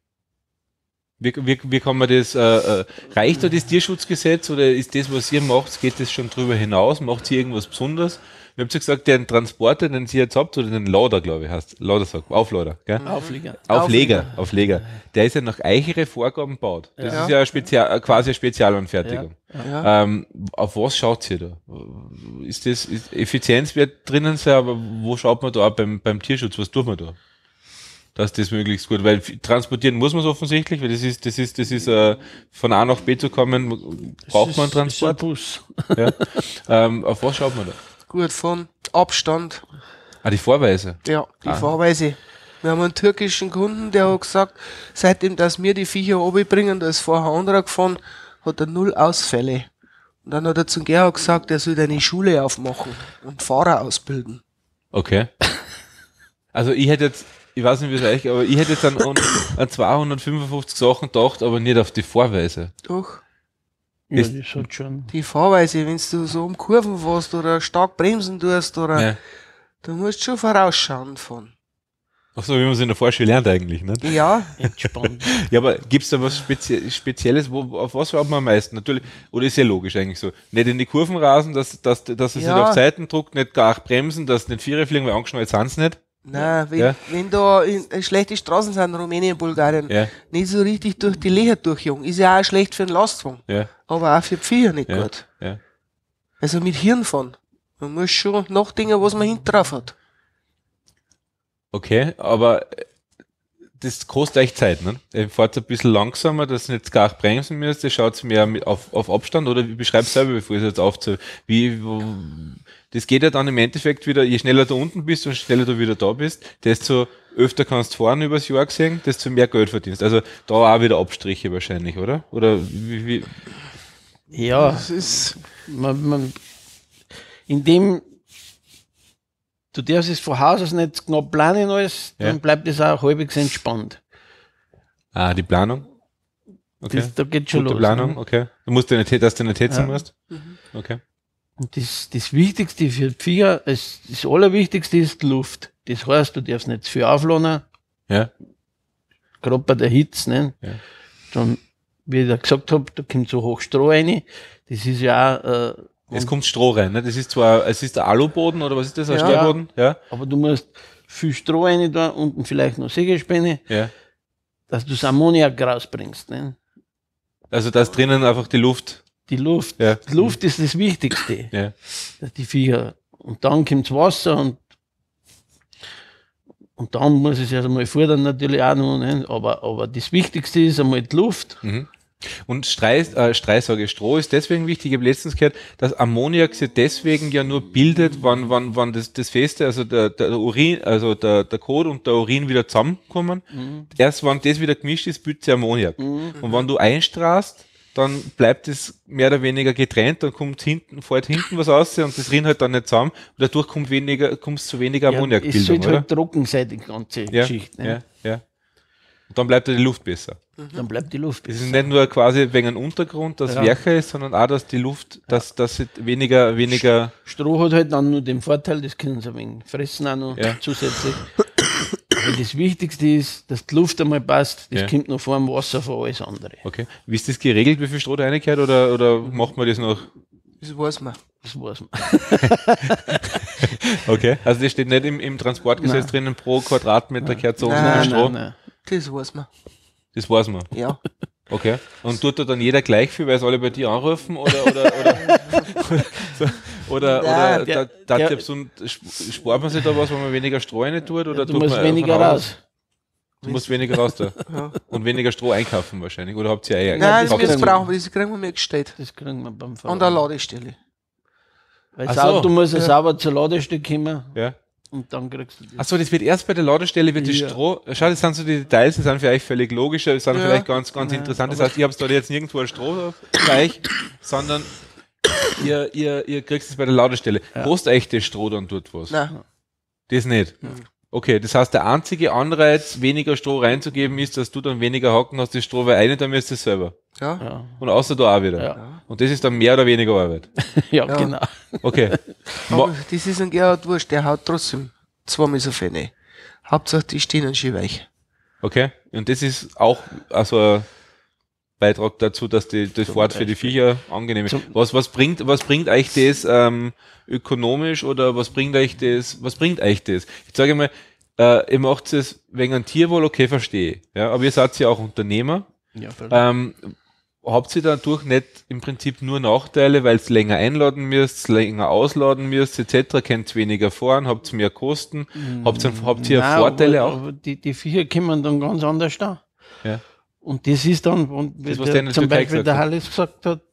Wie, wie, wie kann man das, äh, äh, reicht da das Tierschutzgesetz oder ist das, was ihr macht, geht das schon drüber hinaus? Macht ihr irgendwas Besonderes? Ihr habt ja gesagt, den Transporter, den ihr jetzt habt, oder den Lader, glaube ich, heißt, Lader sagt, Auflader, gell? Auflieger. Aufleger, Aufleger. Der ist ja nach eichere Vorgaben gebaut. Das Ja. ist ja eine Spezial, quasi eine Spezialanfertigung. Ja. Ähm, auf was schaut ihr da? Ist das, ist Effizienz wird drinnen sein, aber wo schaut man da auch beim, beim Tierschutz? Was tut man da? Dass das möglichst gut, weil f- transportieren muss man es offensichtlich, weil das ist, das ist, das ist, äh, von A nach B zu kommen, braucht man einen Das ist ein Transport. Bus. Ja. Ähm, auf was schaut man da? Gut, von Abstand. Ah, die Vorweise. Ja, die Ah. Fahrweise. Wir haben einen türkischen Kunden, der hat gesagt, seitdem, dass wir die Viecher runterbringen, da ist vorher ein anderer gefahren, hat er null Ausfälle. Und dann hat er zum Gerhard gesagt, er soll eine Schule aufmachen und Fahrer ausbilden. Okay. Also ich hätte jetzt, ich weiß nicht, wie es euch, aber ich hätte jetzt an, an, an zweihundertfünfundfünfzig Sachen gedacht, aber nicht auf die Vorweise. Doch, Ja, Ist- das hat schon. die Fahrweise, wenn du so um Kurven fährst oder stark bremsen tust, oder, Ja. da musst du schon vorausschauen von. Ach so, wie man es in der Vorschule lernt eigentlich, ne? Ja, Entspannt. Ja, aber gibt's da was Spezie Spezielles, wo, auf was schaut man am meisten? Natürlich, oder ist ja logisch eigentlich so. Nicht in die Kurven rasen, dass, dass, dass es Ja. nicht auf Seiten druckt, nicht gar bremsen, dass nicht Vierer fliegen, weil angeschnallt sind's nicht. nein, wenn, Ja. wenn da in, äh, schlechte Straßen sind, Rumänien, Bulgarien, Ja, nicht so richtig durch die Löcher durchjagen, ist ja auch schlecht für den Lastwagen, ja, aber auch für die Viecher nicht ja, gut. ja. Also mit Hirn fahren. Man muss schon nachdenken, was man hinten drauf hat. Okay, aber äh, das kostet echt Zeit, ne? Ihr fahrt ein bisschen langsamer, dass ihr nicht gar bremsen müsst, ihr schaut mehr mit auf, auf Abstand oder wie beschreibt selber, bevor ich es jetzt aufzähle. Wie, wo, das geht ja dann im Endeffekt wieder, je schneller du unten bist und schneller du wieder da bist, desto öfter kannst du fahren übers Jahr gesehen, desto mehr Geld verdienst. Also da auch wieder Abstriche wahrscheinlich, oder? Oder wie, wie? Ja, Das ist, man, man, indem du darfst es von Haus aus nicht knapp planen alles, Ja. dann bleibt es auch halbwegs entspannt. Ah, die Planung? Okay. Das, da geht schon Gute los. Planung, Ne? okay. Du musst dir nicht, dass du nicht hetzen Ja. musst? Okay. Und das, das Wichtigste für die Viecher, das, das Allerwichtigste ist die Luft. Das heißt, du darfst nicht zu viel aufladen, Ja. gerade bei der Hitze. Ne? Ja. Dann, wie ich da gesagt habe, da kommt so hoch Stroh rein. Das ist ja auch, äh, Es kommt Stroh rein, ne? Das ist zwar, es ist der Aluboden oder was ist das, ein Ja. Stahlboden? Ja. aber du musst viel Stroh rein da, unten vielleicht noch Sägespäne, Ja. dass du das Ammoniak rausbringst. Ne? Also da ist drinnen einfach die Luft. Die Luft. Ja. Die Luft ist das Wichtigste. Ja. dass die Viecher. Und dann kommt das Wasser und, und dann muss es erst einmal fordern natürlich auch noch. Ne? Aber, aber das Wichtigste ist einmal die Luft. Mhm. Und Streu, äh, Streu, sage ich, Stroh ist deswegen wichtig. Ich habe letztens gehört, dass Ammoniak sich deswegen ja nur bildet, wann, wann, wann das, das Feste, also der, der Urin, also der, der Kot und der Urin wieder zusammenkommen. Mhm. Erst wenn das wieder gemischt ist, bildet sich Ammoniak. Mhm. Und wenn du einstrahlst, dann bleibt es mehr oder weniger getrennt, dann kommt hinten, fällt hinten was raus und das rinnt halt dann nicht zusammen und dadurch kommt weniger, kommt es zu weniger Ja, es Ammoniakbildung, sollte oder? halt trocken sein, die ganze Ja, Geschichte. Ne? ja, ja. Und dann bleibt ja die Luft besser. Dann bleibt die Luft Es besser. ist nicht nur quasi wegen dem Untergrund, das Ja. Wärcher ist, sondern auch, dass die Luft, dass, dass sie weniger, weniger, Stroh hat halt dann nur den Vorteil, das können sie ein wenig fressen auch noch Ja. zusätzlich. Aber das Wichtigste ist, dass die Luft einmal passt. Das Ja. kommt noch vor dem Wasser von alles andere. okay. Wie ist das geregelt, wie viel Stroh da reingehört, oder, oder macht man das noch? das weiß man. Das weiß man. Okay. Also das steht nicht im, im Transportgesetz Nein. drinnen, pro Quadratmeter gehört so und so Nein, viel Stroh. nein. Das weiß man. Das weiß man. Ja. Okay. Und tut da dann jeder gleich viel, weil es alle bei dir anrufen, oder, oder, oder, oder, oder, Nein, oder der- da, da, der- da, so, spart man sich da was, wenn man weniger Stroh rein tut, oder Du tut musst man weniger von Haus- raus. Du musst weniger raus da. Ja. Und weniger Stroh einkaufen wahrscheinlich. Oder habt ihr Eier? Nein, das das wir kriegen wir. brauchen wir, das kriegen wir mir gestellt. Das kriegen wir beim An Fahren. der Ladestelle. Weil Ach das so. Auto muss ja Ja. sauber zur Ladestelle kommen Ja. und dann kriegst du das. Achso, das wird erst bei der Ladestelle, wird das Ja. Stroh. Schau, das sind so die Details, die sind für euch völlig logisch, die sind Ja. vielleicht ganz, ganz Ja, interessant. Das aber- heißt, ihr habt da jetzt nirgendwo ein Stroh bei euch, sondern ihr, ihr, ihr kriegt es bei der Ladestelle. Ja. Kostet euch das Stroh dann dort was? Nein. Das nicht. Okay, das heißt, der einzige Anreiz, weniger Stroh reinzugeben, ist, dass du dann weniger Haken hast, das Stroh, weil eine, dann müsst ihr selber. Ja. Ja, Und außer da auch wieder. ja. Und das ist dann mehr oder weniger Arbeit. ja, Ja. genau. Okay. Aber Ma- das ist ein Gerhard Wurscht, der haut trotzdem zweimal so viel rein. Hauptsache, die stehen dann schön weich. Okay. Und das ist auch also ein Beitrag dazu, dass die, das Fahrt für die Viecher angenehm ist. Was, was bringt, was bringt euch das ähm, ökonomisch oder was bringt euch das, was bringt euch das? Ich sage mal, äh, ihr macht es wegen einem Tierwohl, okay, verstehe. Ja, aber ihr seid ja auch Unternehmer. Ja, Ähm, habt ihr dadurch nicht im Prinzip nur Nachteile, weil es länger einladen müsst, länger ausladen müsst, et cetera, könnt weniger fahren, habt mehr Kosten, habt ihr, habt ihr Nein, Vorteile aber, auch? aber die, die Viecher kommen dann ganz anders da. Ja. Und das ist dann, und Das, wie was der in der, der zum Türkei Beispiel gesagt der hat. Hallis gesagt hat,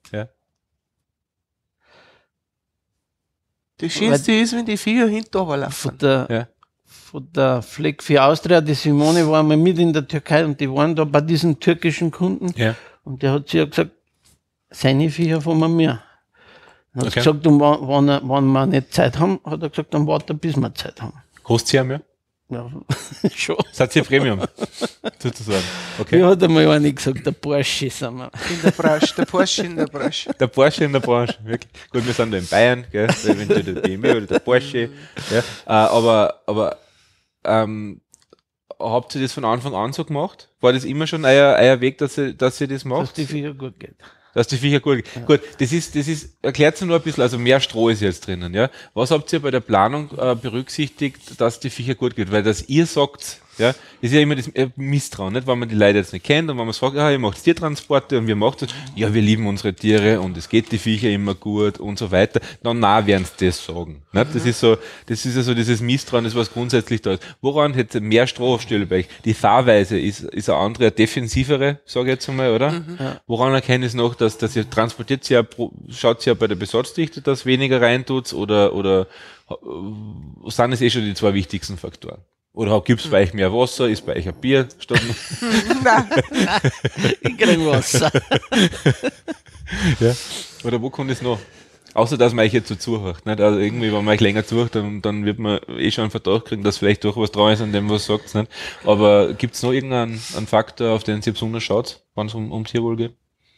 Das Schönste ist, wenn die Viecher hinten von laufen. der, Ja. von der Fleck für Austria, die Simone war mal mit in der Türkei und die waren da bei diesen türkischen Kunden. Ja. Und der hat sie ja gesagt, seine Viecher von mir. Dann hat Okay. sie gesagt, und wenn, wenn, er- wenn wir nicht Zeit haben, hat er gesagt, dann warte, bis wir Zeit haben. Kostet sie mehr? Ja, schon. Seid ihr Premium? Sozusagen. Okay. Wie hat einmal einer gesagt, der Porsche sind wir. In der Branche, der Porsche in der Branche. Der Porsche in der Branche, wirklich. Gut, wir sind da in Bayern, gell? Eventuell der B M W oder der Porsche. Ja. Äh, aber aber ähm, habt ihr das von Anfang an so gemacht? War das immer schon euer, euer Weg, dass ihr, dass ihr das Dass macht? die Viecher gut geht. Dass die Viecher gut gehen. Gut, das ist, das ist, erklärt nur ein bisschen, also mehr Stroh ist jetzt drinnen, ja. Was habt ihr bei der Planung äh, berücksichtigt, dass die Viecher gut geht? Weil dass ihr sagt, ja, ist ja immer das äh, Misstrauen, nicht? Wenn man die Leute jetzt nicht kennt und wenn man sagt, ja, ihr macht Tiertransporte und wir machen das, ja, wir lieben unsere Tiere und es geht die Viecher immer gut und so weiter, dann na werden sie das sagen. Nicht? Das ist so, das ist ja so dieses Misstrauen, das was grundsätzlich da ist. Woran hätte mehr Stroh aufstelle bei euch? Die Fahrweise ist, ist eine andere, eine defensivere, sage ich jetzt einmal, oder? Ja. Woran erkennt es noch, dass, dass ihr transportiert ja, pro- schaut ja bei der Besatzdichte, dass weniger reintut oder, oder äh, sind es eh schon die zwei wichtigsten Faktoren? Oder gibt es bei euch mehr Wasser? Ist bei euch ein Bier statt Nein, Ich krieg Wasser. ja. Oder wo kommt es noch? Außer, dass man euch jetzt so zuhört. Nicht? Also irgendwie, wenn man euch länger zuhört, dann, dann wird man eh schon einen Verdacht kriegen, dass vielleicht doch was dran ist an dem, was sagt. Nicht? Aber gibt es noch irgendeinen einen Faktor, auf den ihr besonders schaut, wenn es um, um Tierwohl geht?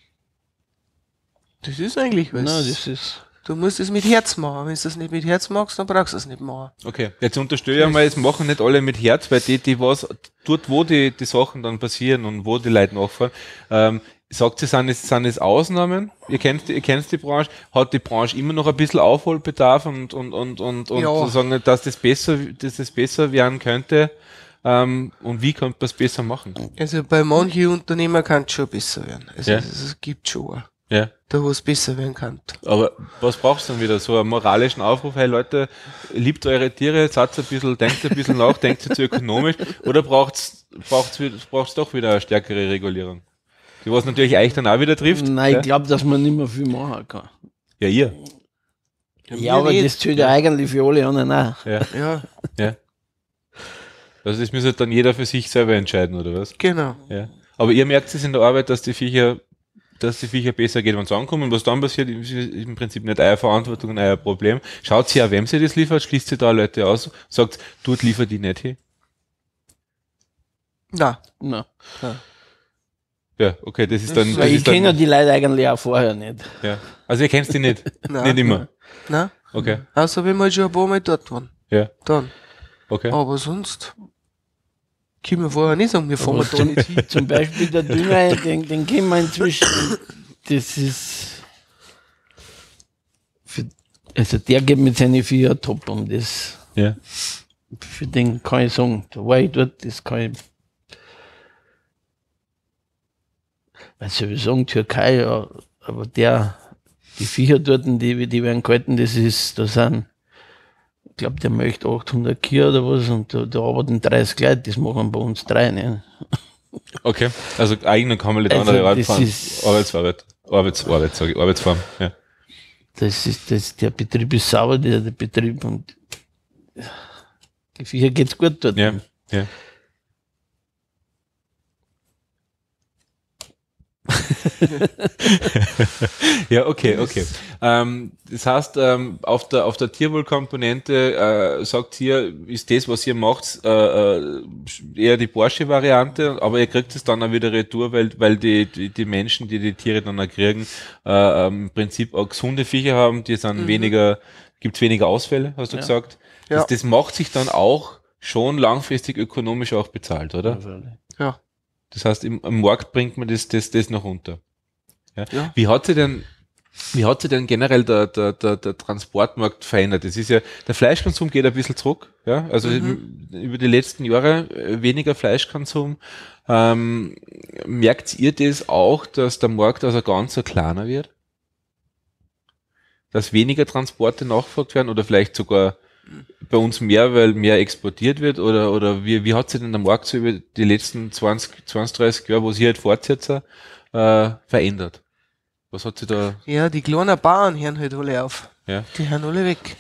das ist eigentlich was. Nein, das ist. Du musst es mit Herz machen. Wenn du das nicht mit Herz machst, dann brauchst du es nicht machen. Okay, jetzt unterstelle ich einmal, es machen nicht alle mit Herz, weil die, die was, dort wo die, die Sachen dann passieren und wo die Leute nachfahren, ähm, sagt sie, sind es, sind es Ausnahmen? Ihr kennt, ihr kennt die Branche, hat die Branche immer noch ein bisschen Aufholbedarf und, und, und, und, und Ja. sozusagen, dass das besser, dass das besser werden könnte, ähm, und wie könnte man es besser machen? Also bei manchen Unternehmern kann es schon besser werden. Also Ja. es, es gibt schon auch, Ja. da wo es besser werden kann. Aber was brauchst du dann wieder? So einen moralischen Aufruf, hey Leute, liebt eure Tiere, seid ein bisschen, denkt ein bisschen nach, denkt zu ökonomisch, oder braucht's, braucht's, wieder- braucht's doch wieder eine stärkere Regulierung? Die was natürlich euch dann auch wieder trifft. Nein, ja? ich glaube, dass man nicht mehr viel machen kann. Ja, ihr. Ja, Ja, wir aber nicht. das zählt ja eigentlich für alle anderen auch. Ja, Ja, ja. Also das müsste dann jeder für sich selber entscheiden, oder was? genau. Ja. Aber ihr merkt es in der Arbeit, dass die Viecher, dass die Viecher besser geht, wenn sie ankommen. Was dann passiert, ist im Prinzip nicht eure Verantwortung und euer Problem. Schaut sie auch, wem sie das liefert, schließt sie da Leute aus, sagt, dort liefert die nicht hin. Na, Nein. Ja, okay, das ist dann, das Weil ich ist dann kenne die Leute eigentlich auch vorher nicht. ja. Also ihr kennt die nicht, Nein. nicht immer. na, Okay, außer wenn wir schon ein paar Mal dort waren. ja, Dann. okay. Aber sonst können wir vorher nicht sagen, wir fahren Aber da zum, nicht hin. zum Beispiel der Dünger, den, den kennen wir inzwischen. Das ist. Für, also der geht mit seinen Vier top um das. Ja. Für den kann ich sagen, da war ich dort, das kann ich. Weil soll ich sagen, Türkei, ja, aber der, die Viecher dort, die, die werden gehalten, das ist, da sind, ich glaube, der möchte achthundert Kühe oder was und da, da arbeiten dreißig Leute, das machen bei uns drei, ne? Okay, also eigentlich kann man nicht Also andere Art das fahren. ist- Arbeitsarbeit, Arbeitsarbeit, sage ich, Arbeitsform, ja. Das ist, das, der Betrieb ist sauber, der, der Betrieb und die Viecher geht's gut dort. Ja, ja. Ja, okay, okay. Ähm, das heißt, ähm, auf der, auf der Tierwohlkomponente, äh, sagt ihr, ist das, was ihr macht, äh, äh, eher die Porsche-Variante, aber ihr kriegt es dann auch wieder retour, weil, weil die, die, die Menschen, die die Tiere dann auch kriegen, äh, ähm, im Prinzip auch gesunde Viecher haben, die sind weniger, gibt's weniger Ausfälle, hast du Ja. gesagt. Ja. Das, das macht sich dann auch schon langfristig ökonomisch auch bezahlt, oder? Ja. Das heißt, im, am Markt bringt man das, das, das noch unter. Ja. Ja. Wie hat sich denn, wie hat sich denn generell der, der, der, der Transportmarkt verändert? Das ist ja, der Fleischkonsum geht ein bisschen zurück, ja, also Mhm. über die letzten Jahre äh, weniger Fleischkonsum. Ähm, merkt ihr das auch, dass der Markt also ganz so kleiner wird? Dass weniger Transporte nachgefragt werden oder vielleicht sogar bei uns mehr, weil mehr exportiert wird? Oder, oder wie, wie hat sich denn der Markt so über die letzten zwanzig, zwanzig, dreißig Jahre, wo sie halt fortsetzen, äh, verändert? Was hat sich da? Ja, die kleinen Bauern hören halt alle auf. Ja. Die hören alle weg.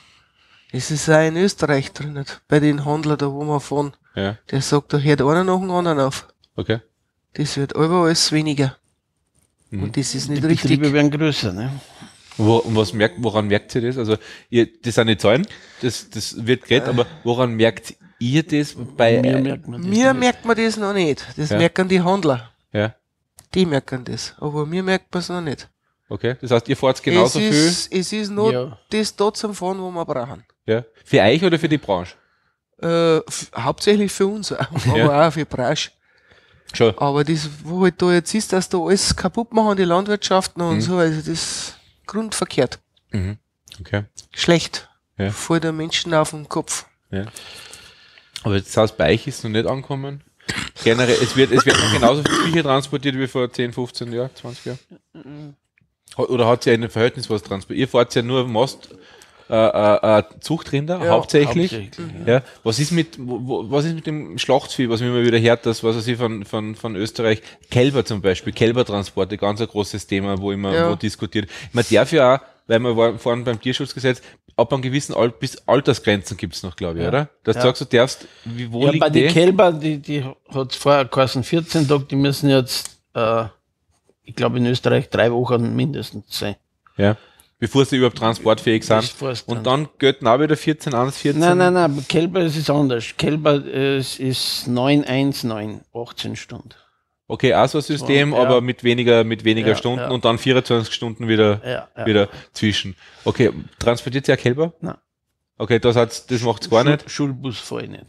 Das ist auch in Österreich drin, bei den Händlern da, wo wir fahren. Ja, Der sagt, da hört einer nach dem anderen auf. okay. Das wird überall alles weniger. Mhm. Und das ist Die nicht richtig. Betriebe werden größer, ne? Wo, und was merkt, woran merkt ihr das? Also, ihr, das sind die Zahlen, das, das wird geredet, aber woran merkt ihr das bei, Mir merkt man das Mir nicht. merkt man das noch nicht. Das Ja. merken die Händler. ja, Die merken das. Aber mir merkt man es noch nicht. okay. Das heißt, ihr fahrt genauso es viel, ist, Es ist nur Ja. das da zum Fahren, wo wir brauchen. ja. Für euch oder für die Branche? Äh, f- hauptsächlich für uns, auch, aber Ja. auch für Branche. Schon. Aber das, wo halt da jetzt ist, dass da alles kaputt machen, die Landwirtschaften und Mhm. so, also das ist grundverkehrt. Mhm. Okay. Schlecht. Ja. Vor der Menschen auf den Kopf. Ja. Aber das heißt, bei euch ist noch nicht angekommen. Generell, es wird, es wird noch genauso viel Küche transportiert wie vor zehn, fünfzehn Jahren, zwanzig Jahren. Ha- Oder hat sie ja in einem Verhältnis was transportiert? Ihr fahrt ja nur Mast, äh, äh, äh, Zuchtrinder, Ja, hauptsächlich. Hauptsächlich, Ja. Was ist mit, wo, wo- was ist mit dem Schlachtvieh, was man immer wieder hört, das, was weiß ich von, von, von Österreich, Kälber zum Beispiel, Kälbertransporte, ganz ein großes Thema, wo immer, Ja. wo diskutiert. Man darf ja auch, weil wir waren vorhin beim Tierschutzgesetz, ab einem gewissen Al bis Altersgrenzen gibt's noch, glaube ich, Ja. oder? Dass Ja. du sagst, du darfst, wie, wo Ja, liegt bei die? den Kälber, die, die hat es vorher geheißen vierzehn Tage, die müssen jetzt, äh, ich glaube in Österreich drei Wochen mindestens sein. Ja. Bevor sie überhaupt transportfähig sind. Bevor es Und dann gelten auch wieder vierzehn, eins, vierzehn. Nein, nein, nein, Kälber ist es anders. Kälber äh, es ist neun eins neun, achtzehn Stunden. Okay, auch so ein System, So, ja. aber mit weniger, mit weniger Ja, Stunden ja. und dann vierundzwanzig Stunden wieder, Ja, ja. wieder zwischen. Okay, transportiert ihr auch Kälber? Nein. Okay, das hat's, das macht's gar nicht. Schulbus fahre ich nicht.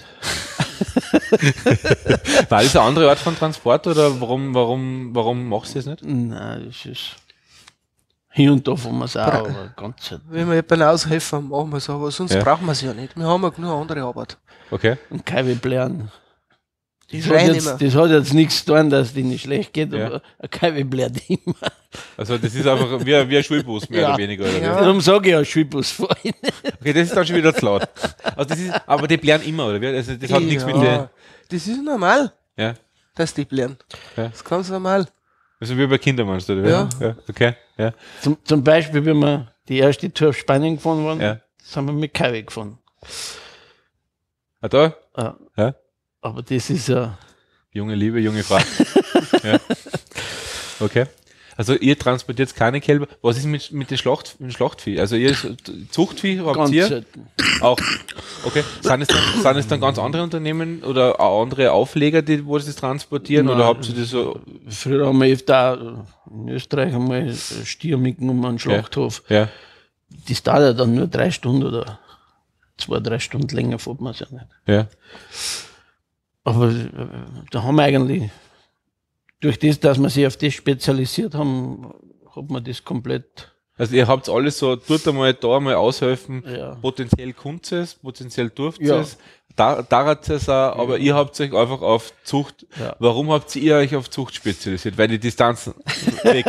War das eine andere Art von Transport oder warum, warum, warum machst du das nicht? Nein, das ist hier und da fahren wir es auch, Bra- aber ganz selten. Wenn wir jemanden aushelfen, machen wir es, aber sonst Ja. brauchen wir es ja nicht. Wir haben ja genug andere Arbeit. Okay. Und keine blären. Die Das hat, schreien jetzt, immer. das hat jetzt nichts zu tun, dass es denen nicht schlecht geht, Ja. aber keine blärt immer. Also das ist einfach wie, wie ein Schulbus, mehr Ja. oder weniger. Oder? Ja. wie? Darum sage ich ja Schulbus fahre ich nicht. Okay, das ist dann schon wieder zu laut. Also das ist, aber die blären immer, oder wie? Also das hat nichts mit der, Das ist normal, ja. dass die blären. Ja. Das ist ganz normal. Also wie bei Kindern meinst du, oder? wie? Ja. ja. Okay, ja. Zum, zum Beispiel, wenn wir die erste Tour auf Spanien gefahren waren, Ja. sind wir mit Kaiwe gefahren. Ah, da? Ja. Ja. Aber das ist ja, Junge Liebe, junge Frau. Ja. Okay. Also ihr transportiert keine Kälber. Was ist mit, mit dem Schlacht, mit dem Schlachtvieh? Also ihr Zuchtvieh habt ganz ihr selten. auch. Okay. Sind es, dann, sind es dann ganz andere Unternehmen oder auch andere Aufleger, die wo sie das transportieren? Nein. Oder habt ihr das so? Früher haben wir öfter auch in Österreich einmal ein Stier mitgenommen, einen Schlachthof. Ja. Das dauert dann nur drei Stunden oder zwei, drei Stunden länger, fährt man es ja nicht. Ja. Aber äh, da haben wir eigentlich, durch das, dass wir sich auf das spezialisiert haben, hat man das komplett, Also ihr habt alles so, tut einmal da mal aushelfen, ja. potenziell kommt es, potenziell dürft Ja. es, da, darat es auch, aber ihr habt euch einfach auf Zucht, Ja. warum habt ihr euch auf Zucht spezialisiert? Weil die Distanzen weg.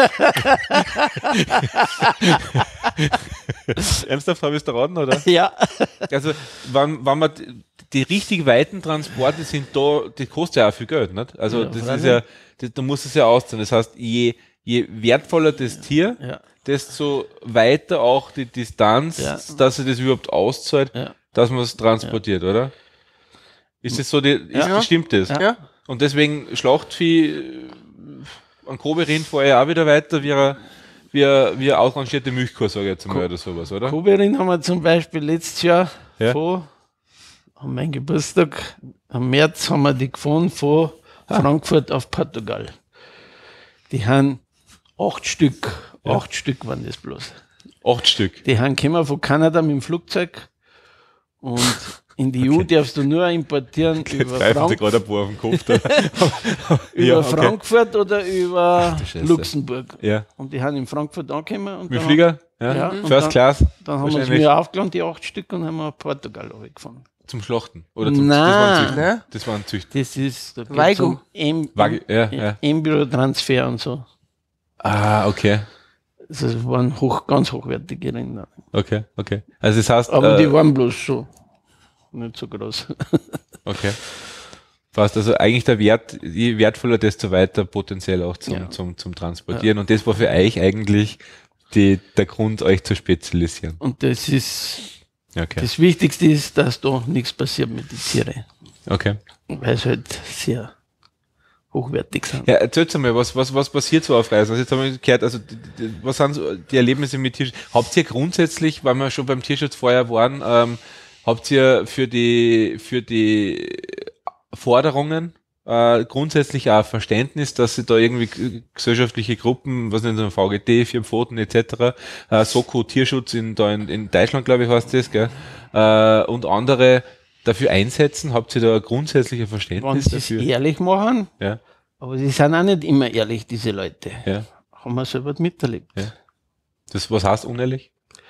Ernsthaft, habe ich es da raten, oder? Ja. Also, wenn, wenn man die, die richtig weiten Transporte sind da, die kostet ja auch viel Geld, nicht? Also, Ja, das freilich. ist ja, das, da muss es ja auszahlen. Das heißt, je, je wertvoller das Tier, Ja. desto weiter auch die Distanz, Ja. dass sich das überhaupt auszahlt, Ja. dass man es transportiert, oder? Ist das so, die, ist, Ja. stimmt das? Ja. Ja, Und deswegen Schlachtvieh, äh, an Kobe-Rind fahre ich auch wieder weiter, wie eine, wie eine, wie eine ausrangierte Milchkuh, sage ich jetzt mal, oder sowas, oder? Koberin haben wir zum Beispiel letztes Jahr Ja. von, an meinem Geburtstag, am März haben wir die gefahren von Frankfurt auf Portugal. Die haben acht Stück, acht Stück waren das bloß. Acht Stück. Die haben gekommen von Kanada mit dem Flugzeug und In die E U darfst du nur importieren Jetzt über, greifen Frank sie gerade ein paar auf den Kopf. Da. über Ja, okay. Frankfurt oder über Scheiße. Luxemburg. Ja. Und die haben in Frankfurt angekommen. Und Mit dann, Flieger? Ja. Ja, und First dann- Class? dann haben wir uns Wahrscheinlich. mir aufgeladen, die acht Stück, und haben wir nach Portugal gefahren. Zum Schlachten? Oder zum Nein. Das waren Züchten. Ne? Das waren Züchten. Das ist da geht's Weigo. um em Wagi- ja, ja. Embryotransfer und so. Ah, okay. Also das waren hoch, ganz hochwertige Rinder. Okay, okay. Also das heißt, Aber äh, die waren bloß so nicht so groß. okay. Fast, also eigentlich der Wert, je wertvoller, desto weiter potenziell auch zum, Ja. zum, zum Transportieren. Und das war für euch eigentlich die, der Grund, euch zu spezialisieren. Und das ist Okay. das Wichtigste ist, dass da nichts passiert mit den Tieren. Okay. Weil sie halt sehr hochwertig sind. Ja, erzähl's mal, was, was, was passiert so auf Reisen? Also jetzt haben wir gehört, also die, die, was sind so die Erlebnisse mit Tierschutz? Habt ihr grundsätzlich, weil wir schon beim Tierschutz vorher waren, ähm, habt ihr für die, für die Forderungen äh, grundsätzlich auch Verständnis, dass sie da irgendwie g- gesellschaftliche Gruppen, was nennt man, V G T, Vier Pfoten et cetera, äh, Soko Tierschutz in, da in, in Deutschland, glaube ich, heißt das, gell? Äh, und andere dafür einsetzen? Habt ihr da grundsätzlich ein Wenn Verständnis sie es dafür? ehrlich machen, Ja, aber sie sind auch nicht immer ehrlich, diese Leute. ja, Haben wir selber miterlebt. ja. Das, was heißt unehrlich?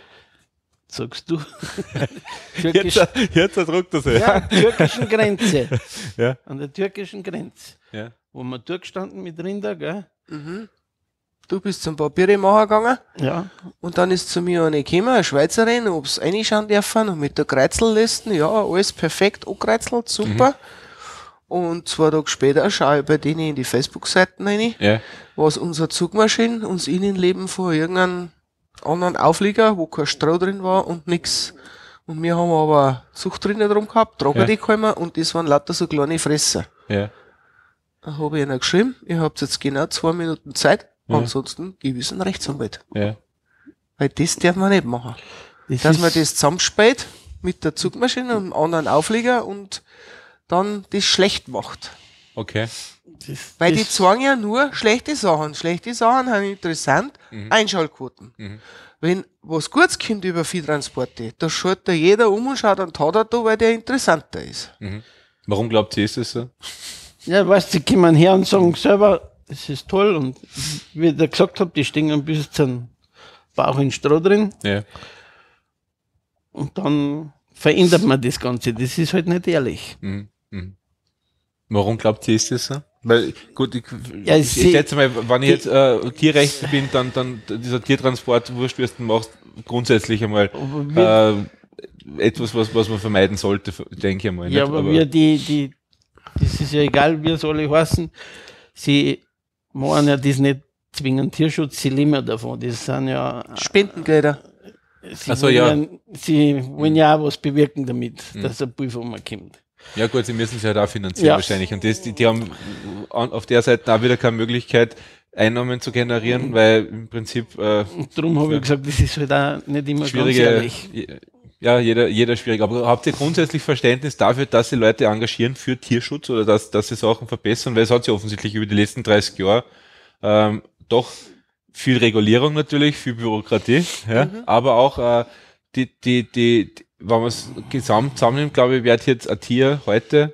Sagst du? Türkisch, jetzt druckt das ja, an der türkischen Grenze. Ja. An der türkischen Grenze. Ja. Wo wir durchgestanden mit Rinder, gell? Mhm. Du bist zum Papieremacher gegangen Ja. und dann ist zu mir eine gekommen, eine Schweizerin, ob sie reinschauen dürfen und mit der Kreuzellisten, ja, alles perfekt angekreuzelt, super. Und zwei Tage später schaue ich bei denen in die Facebook-Seiten rein, Ja. was unsere Zugmaschine uns Innenleben von irgendeinem anderen Auflieger, wo kein Stroh drin war und nix. Und wir haben aber Suchtrinder drum gehabt, Trager Ja. die gekommen und das waren lauter so kleine Fresser. Ja. Da habe ich ihnen geschrieben, ihr habt jetzt genau zwei Minuten Zeit, Ja. ansonsten gebe ich es einen Rechtsanwalt. Ja. Weil das darf man nicht machen. Das Dass ist, man das zusammenspät mit der Zugmaschine und einem anderen Auflieger und dann das schlecht macht. Okay. das, Weil das, die zwang ja nur schlechte Sachen. Schlechte Sachen haben interessant, Einschaltquoten. Mhm. Wenn was Gutes kommt über Viehtransporte, da schaut da jeder um und schaut an Tat da, weil der interessanter ist. Mhm. Warum glaubt ihr, ist das so? Ja, weißt du, die kommen her und sagen selber, das ist toll. Und wie ich da gesagt habe, die stehen ein bisschen zum Bauch in Stroh drin. Ja. Und dann verändert man das Ganze. Das ist halt nicht ehrlich. Mhm. Mhm. Warum glaubt ihr, ist das so? Weil, gut, ich, Ja, ich, sie- ich schätze mal, wenn ich jetzt äh, Tierrechtler bin, dann, dann dieser Tiertransport, wurscht, wie du ihn machst, grundsätzlich einmal Aber wir, äh, etwas, was, was man vermeiden sollte, denke ich mal. ja, nicht? aber wir, die, die, das ist ja egal, wie es alle heißen, sie machen ja das nicht zwingend Tierschutz, sie leben ja davon. Das sind ja, Spendengelder. sie, Ach so, wollen ja. ja, sie wollen ja auch was bewirken damit, Mhm. dass ein Bull von mir kommt. Ja gut, sie müssen sich halt auch finanzieren Ja. wahrscheinlich. Und das, die, die haben an- auf der Seite auch wieder keine Möglichkeit, Einnahmen zu generieren, weil im Prinzip äh, Und darum habe Ja. ich gesagt, das ist halt auch nicht immer ganz schwierige, ehrlich. ja, jeder, jeder schwierig. Aber habt ihr grundsätzlich Verständnis dafür, dass sie Leute engagieren für Tierschutz oder dass, dass sie Sachen verbessern? Weil es hat sich offensichtlich über die letzten dreißig Jahre ähm, doch viel Regulierung natürlich, viel Bürokratie, ja, aber auch äh, die, die, die, die, wenn man es gesamt zusammennimmt, glaube ich, wird jetzt ein Tier heute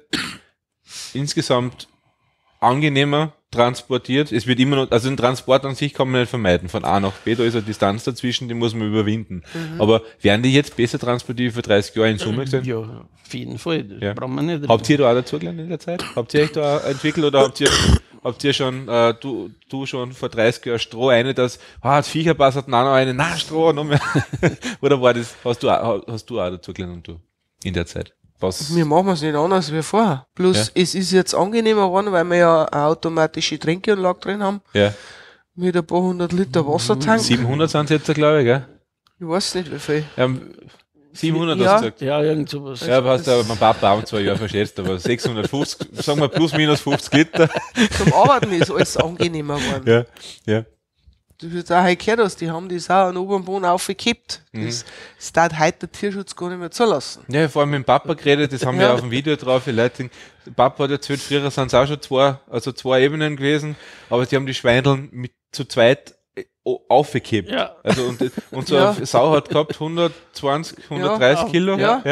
insgesamt angenehmer transportiert. Es wird immer noch, also den Transport an sich kann man nicht vermeiden, von A nach B, da ist eine Distanz dazwischen, die muss man überwinden. Aber werden die jetzt besser transportiert wie vor dreißig Jahren in Summe gesehen? Ja, auf jeden Fall. Das Ja. brauchen wir nicht. Habt ihr da auch dazugelernt in der Zeit? Habt ihr euch da auch entwickelt oder habt ihr, habt ihr schon, äh, du, du schon vor dreißig Jahren Stroh eine, dass, ah, das Viecherpass hat noch eine, na, Stroh, noch mehr. Oder war das, hast du auch, hast du auch dazugelernt und du in der Zeit? Was? Wir machen es nicht anders wie vorher. Bloß Ja. es ist jetzt angenehmer geworden, weil wir ja eine automatische Tränkeanlage drin haben, Ja. mit ein paar hundert Liter Wassertank. siebenhundert sind es jetzt, glaube ich, gell? Ich weiß nicht wie viel. Ähm, siebenhundert Ja. hast du gesagt. Ja, irgend sowas. Ja, aber hast du aber mein Papa auch zwei Jahre verschätzt, aber sechshundertfünfzig, sagen wir plus minus fünfzig Liter. Zum Arbeiten ist alles angenehmer geworden. Ja, ja. Du hast auch heute gehört hast, die haben das auch an oberen Boden aufgekippt. Mhm. Das, das darf heute der Tierschutz gar nicht mehr zulassen. Ja, vor allem mit dem Papa geredet, das haben wir Ja. auf dem Video drauf, die Leute, der Papa hat erzählt, früher sind es auch schon zwei, also zwei Ebenen gewesen, aber die haben die Schweindeln mit zu zweit äh, o- aufgekippt. Ja. Also und, und so Ja. eine Sau hat gehabt hundertzwanzig, hundertdreißig Ja. Kilo. Ja. Ja.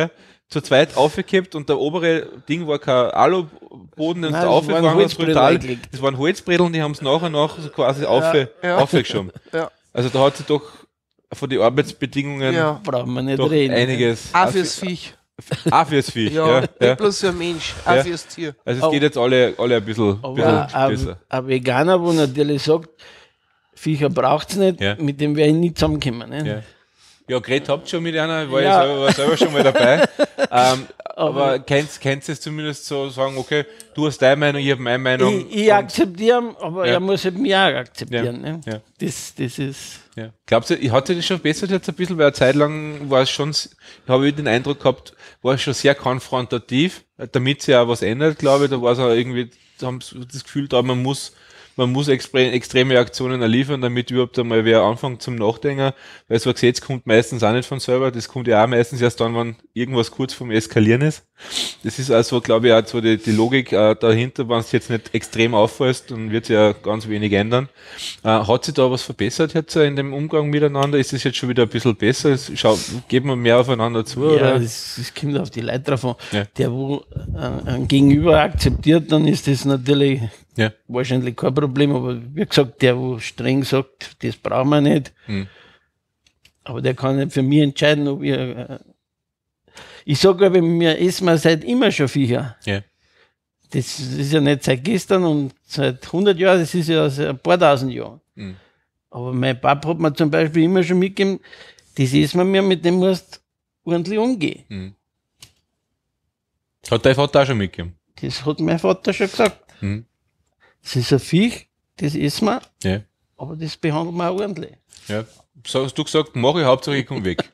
zu zweit aufgekippt und der obere Ding war kein Aluboden und Nein, der das Aufgang waren war Holzbredeln brutal. eigentlich. Das waren Holzbredeln, die haben es nachher noch so quasi aufge, ja. aufgeschoben. Ja. Also da hat sich doch von den Arbeitsbedingungen Ja. Brauchen wir nicht doch reden. einiges. Auch fürs Viech. Auch fürs Viech, Ja, ja. nicht ja. bloß für ein Mensch, auch Ja. fürs Tier. Also es Oh. geht jetzt alle, alle ein bisschen, Aber bisschen ein, besser. ein Veganer, wo natürlich sagt, Viecher braucht es nicht, Ja. mit dem werde ich nie zusammenkommen. Ne? Ja. Ja, geredet habt ihr schon mit einer, war Ja. ich selber, war selber schon mal dabei. ähm, aber kennst kennst du es zumindest so sagen, okay, du hast deine Meinung, ich habe meine Meinung. Ich, ich akzeptiere ihn, aber Ja. er muss halt mich auch akzeptieren. Ja. Ne? Ja. Das, das ist. Ja. Glaubst du, hat sich das schon verbessert jetzt ein bisschen, weil eine Zeit lang war es schon, habe ich den Eindruck gehabt, war es schon sehr konfrontativ, damit sich auch was ändert, glaube ich. Da war es auch irgendwie, da haben sie das Gefühl da, man muss, man muss extre extreme Aktionen liefern, damit überhaupt einmal wer anfängt zum Nachdenken, weil so ein Gesetz kommt meistens auch nicht von selber, das kommt ja auch meistens erst dann, wenn irgendwas kurz vom Eskalieren ist. Das ist also, glaube ich, auch so die, die Logik äh, dahinter, wenn es jetzt nicht extrem auffällst, dann wird es ja ganz wenig ändern. Äh, hat sich da was verbessert jetzt äh, in dem Umgang miteinander? Ist es jetzt schon wieder ein bisschen besser? Es, schau, geben wir mehr aufeinander zu? Ja, oder? das, das kommt auf die Leute drauf an. Ja. Der, wo äh, ein Gegenüber akzeptiert, dann ist das natürlich Ja. wahrscheinlich kein Problem. Aber wie gesagt, der, wo streng sagt, das brauchen wir nicht. Hm. Aber der kann nicht für mich entscheiden, ob ich. Äh, ich sage aber, wir essen wir seit immer schon Viecher. Ja. Das ist ja nicht seit gestern und seit hundert Jahren, das ist ja seit ein paar tausend Jahren. Hm. Aber mein Papa hat mir zum Beispiel immer schon mitgegeben, das essen wir mir, mit dem musst du ordentlich umgehen. Hm. Hat dein Vater auch schon mitgegeben? Das hat mein Vater schon gesagt. Hm. Das ist ein Viech, das essen wir, Ja. aber das behandeln wir auch ordentlich. Ja. So hast du gesagt, mach ich, Hauptsache ich komme weg.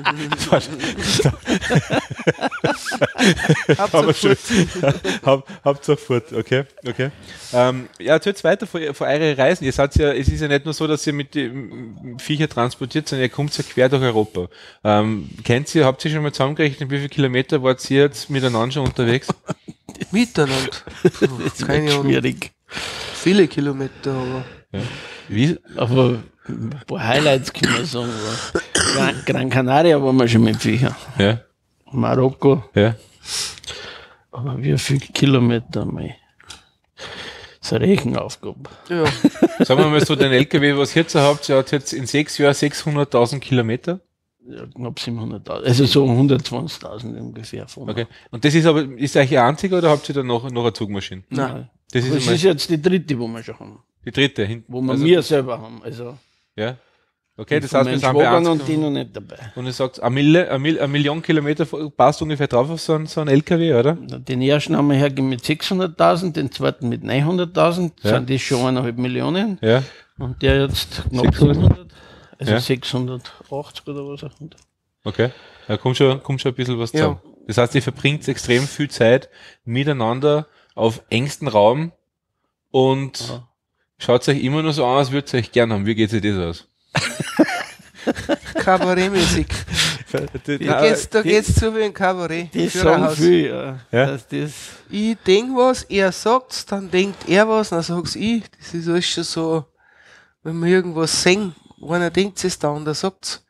Aber schön. Haupt, Hauptsache fort, okay. okay. Ähm, ja, erzählt weiter von, von euren Reisen. Ihr seid ja, es ist ja nicht nur so, dass ihr mit den Viecher transportiert, sondern ihr kommt ja quer durch Europa. Ähm, kennt ihr, habt ihr schon mal zusammengerechnet, wie viele Kilometer wart ihr jetzt miteinander schon unterwegs? Miteinander. Puh, Das keine wird Ahnung. schwierig. Viele Kilometer, aber Ja. Wie? Aber ein paar Highlights können wir sagen. Aber Gran, Gran Canaria waren wir schon mit Viecher. Ja, Marokko. ja. Aber wie viele Kilometer mal? Das ist eine Rechenaufgabe. ja, Sagen wir mal so, den L K W, was ihr jetzt habt, ihr habt jetzt in sechs Jahren sechshunderttausend Kilometer. Ja, knapp siebenhunderttausend. Also so hundertzwanzigtausend ungefähr. Fahren wir. Okay. Und das ist aber, ist euch ein einziger oder habt ihr dann noch, noch eine Zugmaschine? Nein. Das ist Das einmal ist jetzt die dritte, wo wir schon haben. die dritte. Hinten. Wo wir Also- wir selber haben. Also Ja. Okay, das von heißt, wir meinen sind bei Schwagern eins und die noch nicht dabei. und ihr sagt, eine, Mille, eine, Mil, eine Million Kilometer passt ungefähr drauf auf so einen, so einen L K W, oder? Den ersten haben wir hergegeben mit sechshunderttausend, den zweiten mit neunhunderttausend. Ja. Sind das schon eineinhalb Millionen. Ja. Und der jetzt knapp sechshundert. siebenhundert. Also Ja. sechshundertachtzig oder was auch immer. Okay. Da kommt schon, kommt schon ein bisschen was Ja. zusammen. Das heißt, ihr verbringt extrem viel Zeit miteinander auf engstem Raum und Ja. schaut euch immer nur so an, als würdet ihr euch gern haben. Wie geht sich das aus? Kabarettmäßig. Da geht's, da geht's zu wie ein Kabarett. Die Führerhaus. sagen viel, ja. Ja. Dass das Ich denk was, er sagt's, dann denkt er was, dann sag's ich. Das ist alles schon so, wenn wir irgendwas sehen, einer denkt es da und der sagt's.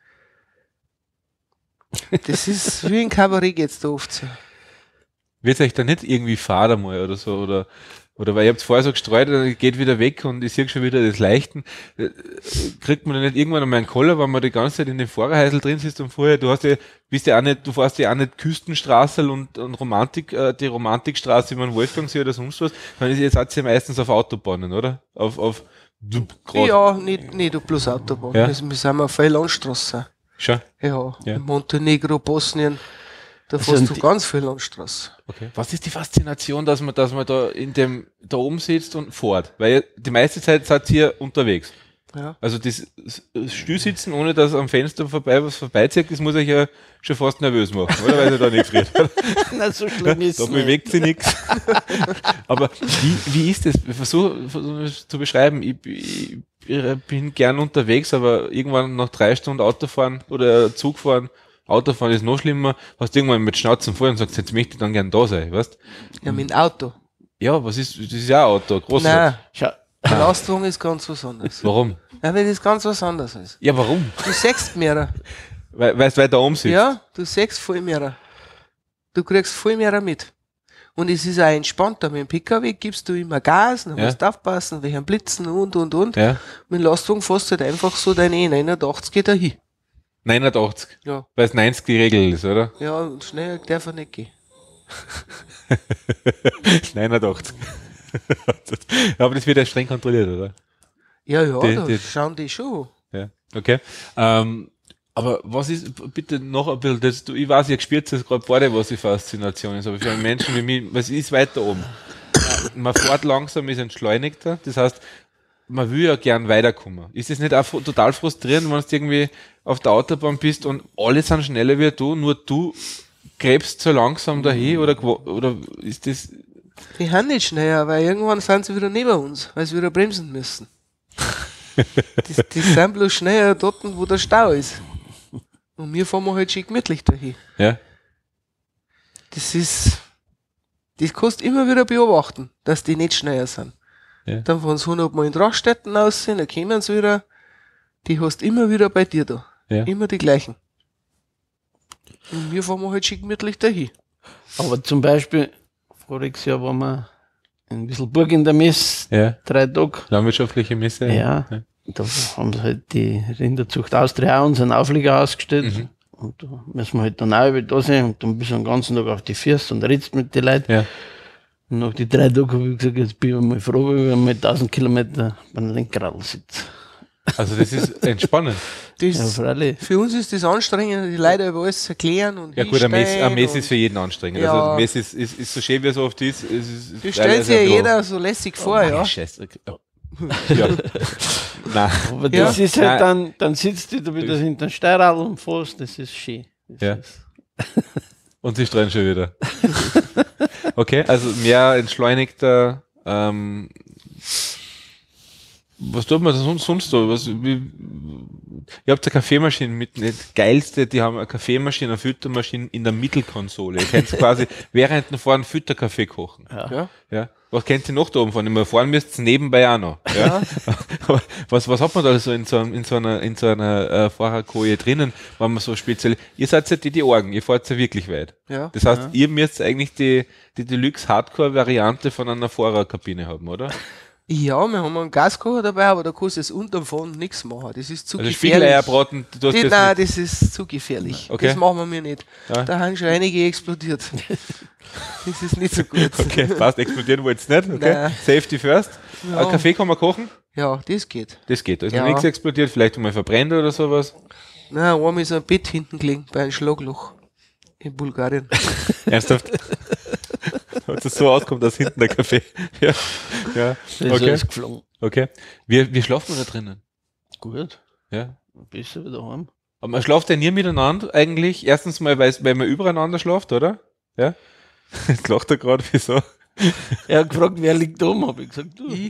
Das ist wie ein Kabarett geht's da oft so. Wird euch da nicht irgendwie fad einmal oder so? Oder, oder weil ihr habt vorher so gestreut, dann geht wieder weg und ich sehe schon wieder das Leichten. Äh, Kriegt man da nicht irgendwann einmal einen Koller, wenn man die ganze Zeit in dem Fahrerhäusl drin sitzt und vorher, du hast ja, bist ja auch nicht, du fährst ja auch nicht Küstenstraße und, und Romantik, äh, die Romantikstraße, wie man Wolfgangsee oder sonst was, dann ist jetzt ja meistens auf Autobahnen, oder? Auf, auf, grad. Ja, nicht, nicht bloß Autobahn. Ja. Wir sind auf der Landstraße. Schon? Ja, Ja. in Montenegro, Bosnien, da Also fährst du die- ganz viel Landstraße. Okay. Was ist die Faszination, dass man, dass man da in dem, da oben sitzt und fährt? Weil die meiste Zeit seid ihr unterwegs. Ja. Also das Stillsitzen, ohne dass am Fenster vorbei was vorbeizieht, das muss euch ja schon fast nervös machen, oder? Weil ihr da nicht friert. na, so schlimm ist Da es nicht. bewegt sie nichts. Aber wie, wie ist das? Ich versuche versuch zu beschreiben. Ich, ich, ich bin gern unterwegs, aber irgendwann nach drei Stunden Autofahren oder Zug fahren, Autofahren ist noch schlimmer, hast du irgendwann mit Schnauzen voll und sagst, jetzt möchte ich dann gern da sein, weißt? Ja, mit dem Auto. Ja, was ist, das ist ja ein Auto, groß. Nein, Schau, der Lastwagen ist ganz was anderes. Warum? Ja, weil das ganz was anderes ist. Ja, warum? Du siehst mehr. Weil, weil es weiter oben sitzt. Ja, du siehst voll mehr. Du kriegst viel mehr mit. Und es ist auch entspannter. Mit dem P K W gibst du immer Gas, dann Ja. musst du aufpassen, welchen Blitzen und, und, und. Ja. Mit dem Lastwagen fährst du halt einfach so deine neunundachtzig geht er hin. neunundachtzig. Ja. Weil es neunzig die Regel ist, oder? Ja, und schneller darf er nicht gehen. neunundachtzig. Aber das wird ja streng kontrolliert, oder? Ja, ja, Die- da die- schauen die schon. Ja, okay. Ähm, aber was ist, bitte noch ein bisschen, das, du, ich weiß, ihr gespürt das gerade beide, was die Faszination ist, aber für einen Menschen wie mich, was ist weiter oben? Man fährt langsam, ist entschleunigter, das heißt, man will ja gern weiterkommen. Ist das nicht auch fu- total frustrierend, wenn du irgendwie auf der Autobahn bist und alle sind schneller wie du, nur du gräbst so langsam dahin, oder, gewo- oder ist das, Die haben nicht schneller, weil irgendwann sind sie wieder neben uns, weil sie wieder bremsen müssen. die, die sind bloß schneller dort, wo der Stau ist. Und wir fahren halt schön gemütlich dahin. ja? Das ist, das kannst du immer wieder beobachten, dass die nicht schneller sind. Ja. Dann fahren sie hundert Mal in Raststätten aussehen, dann kommen sie wieder. Die hast immer wieder bei dir da. Ja. Immer die gleichen. Und wir fahren halt schön gemütlich dahin. Aber zum Beispiel, voriges Jahr waren wir in Wisselburg in der Messe, Ja. drei Tage. Landwirtschaftliche Messe? Ja, da haben sie halt die Rinderzucht Austria auch unseren Auflieger ausgestellt. Mhm. Und da müssen wir halt dann auch über da sein und dann bist du den ganzen Tag auf die Füße und redst mit den Leuten. Ja. Und nach die drei Tagen habe ich gesagt, jetzt bin ich mal froh, wenn ich mal tausend Kilometer beim Lenkrad sitze. Also das ist entspannend. Das, Ja, freilich. Für uns ist das anstrengend, die Leute über alles erklären und Ja gut, ein Mess, ein hinstellen Mess und- ist für jeden anstrengend. Ja. Also ein Mess ist, ist, ist so schön, wie es oft ist. Es ist Du teilweise stellst ja ein bisschen- jeder so lässig vor, Oh, ja. Scheiße. Ja. ja. Nein. Aber Ja. das ist halt Nein. dann, dann sitzt du da wieder hinter dem Steuerrad und fährst, das ist schön. Das Ja. ist- Und sie strahlen schon wieder. Okay, also mehr entschleunigter. Ähm, was tut man da sonst, sonst so? Was, wie, ihr habt eine Kaffeemaschine mit, das geilste, die haben eine Kaffeemaschine, eine Füttermaschine in der Mittelkonsole. Ihr könnt quasi während dem Fahren Fütterkaffee kochen. Ja. Ja. Was kennt ihr noch da oben von? Immer fahren müsst ihr nebenbei auch noch. Ja. Aber was, was hat man da so in so, einem- in so einer, in so einer äh, Fahrerkoje drinnen, wenn man so speziell, ihr seid ja die, die Orgen, ihr fahrt ja wirklich weit. Ja. Das heißt, ihr müsst eigentlich die, die Deluxe-Hardcore-Variante von einer Fahrerkabine haben, oder? Ja, wir haben einen Gaskocher dabei, aber da kannst du jetzt unterm Fahren nichts machen. Das ist zu Also gefährlich. Spiegeleier-Braten, du hast Die, jetzt nein, nicht- das ist zu gefährlich. Okay. Das machen wir mir nicht. Ja. Da haben schon einige explodiert. Das ist nicht so gut. Okay, passt, explodieren wollt's nicht, okay? Nein. Safety first. Ja. Ein Kaffee kann man kochen? Ja, das geht. Das geht. Da ist noch Ja. nichts explodiert, vielleicht mal verbrennt oder sowas. Nein, einmal ist ein Bett hinten gelegen bei einem Schlagloch in Bulgarien. Ernsthaft? Hat es so auskommt, dass hinten der Kaffee. Ja. Ja. Das ist Okay. alles geflogen. Okay. Wir, wir schlafen da drinnen. Gut, Ja. besser wieder heim. Aber man schlaft ja nie miteinander eigentlich. Erstens mal, weil, weil man übereinander schlaft, oder? Ja. Jetzt lacht er gerade, wieso? Er hat gefragt, wer liegt oben, habe ich gesagt, du. Ich,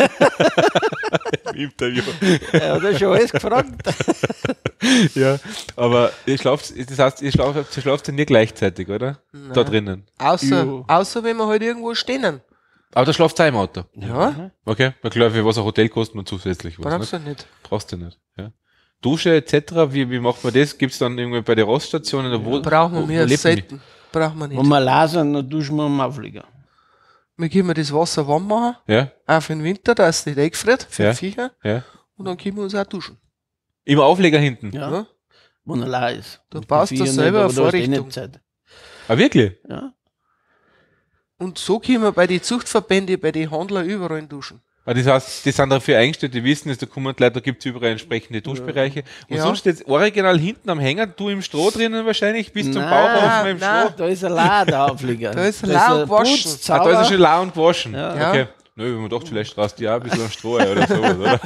Im Interview. Er hat ja schon alles gefragt. Ja. Aber ihr schlaft, das heißt, ihr schlaft, ihr schlaft ja nie gleichzeitig, oder? Da drinnen. außer, Jo. außer wenn wir halt irgendwo stehen. Aber da schlaft ihr im Auto. Ja, Okay. Na klar, für was ein Hotel kostet man zusätzlich was. brauchst Nicht? du nicht. Brauchst du nicht. Ja. Dusche et cetera. Wie, wie macht man das? Gibt es dann irgendwie bei den Raststationen? Oder wo, Brauchen wir wo, mehr wo lebt man die? selten. Brauchen wir Wenn nicht. wir lasern, dann duschen wir am Auflieger. Wir können das Wasser warm machen, Ja, auch für den Winter, dass es nicht eingefriert, für Ja. die Viecher. ja. Und dann können wir uns auch duschen. Im Aufleger hinten. Ja, Ja. wenn er leer ist. Du Und die baust da Viecher selber nicht, aber eine da hast du eh Vorrichtung. nicht Zeit. Ah, wirklich? Ja. Und so können wir bei den Zuchtverbänden, bei den Händlern überall duschen. Ah, das heißt, die sind dafür eingestellt, die wissen es, da kommen die Leute, da gibt es überall entsprechende Duschbereiche. Und Ja. sonst jetzt original hinten am Hänger, du im Stroh drinnen wahrscheinlich, bis zum Nein, Bauch im nein. Stroh. Da ist er leer, der Auflieger. Da ist er leer und gewaschen. Putz, Ah, da ist er Zauber. schon lau und gewaschen. Ja. Ja. Okay. Nö, wenn man doch vielleicht straßt ja ein bisschen am Stroh ein oder sowas, oder?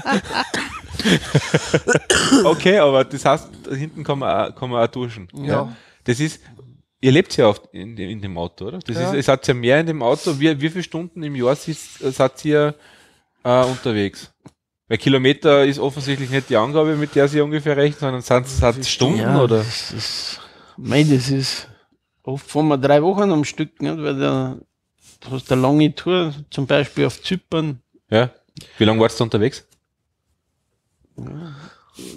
Okay, aber das heißt, da hinten kann man auch, kann man auch duschen. Ja. Das ist, ihr lebt ja oft in, dem- in dem Auto, oder? Das Ja. ist, ihr seid ja mehr in dem Auto. Wie, wie viele Stunden im Jahr sitzt, seid ihr äh, unterwegs? Weil Kilometer ist offensichtlich nicht die Angabe, mit der sie ungefähr rechnen, sondern sind es Stunden, Ja, oder? Das ist, mei, das ist, oft fahren wir drei Wochen am Stück, nicht? Weil der, du hast eine lange Tour, zum Beispiel auf Zypern, Ja. Wie lange warst du unterwegs?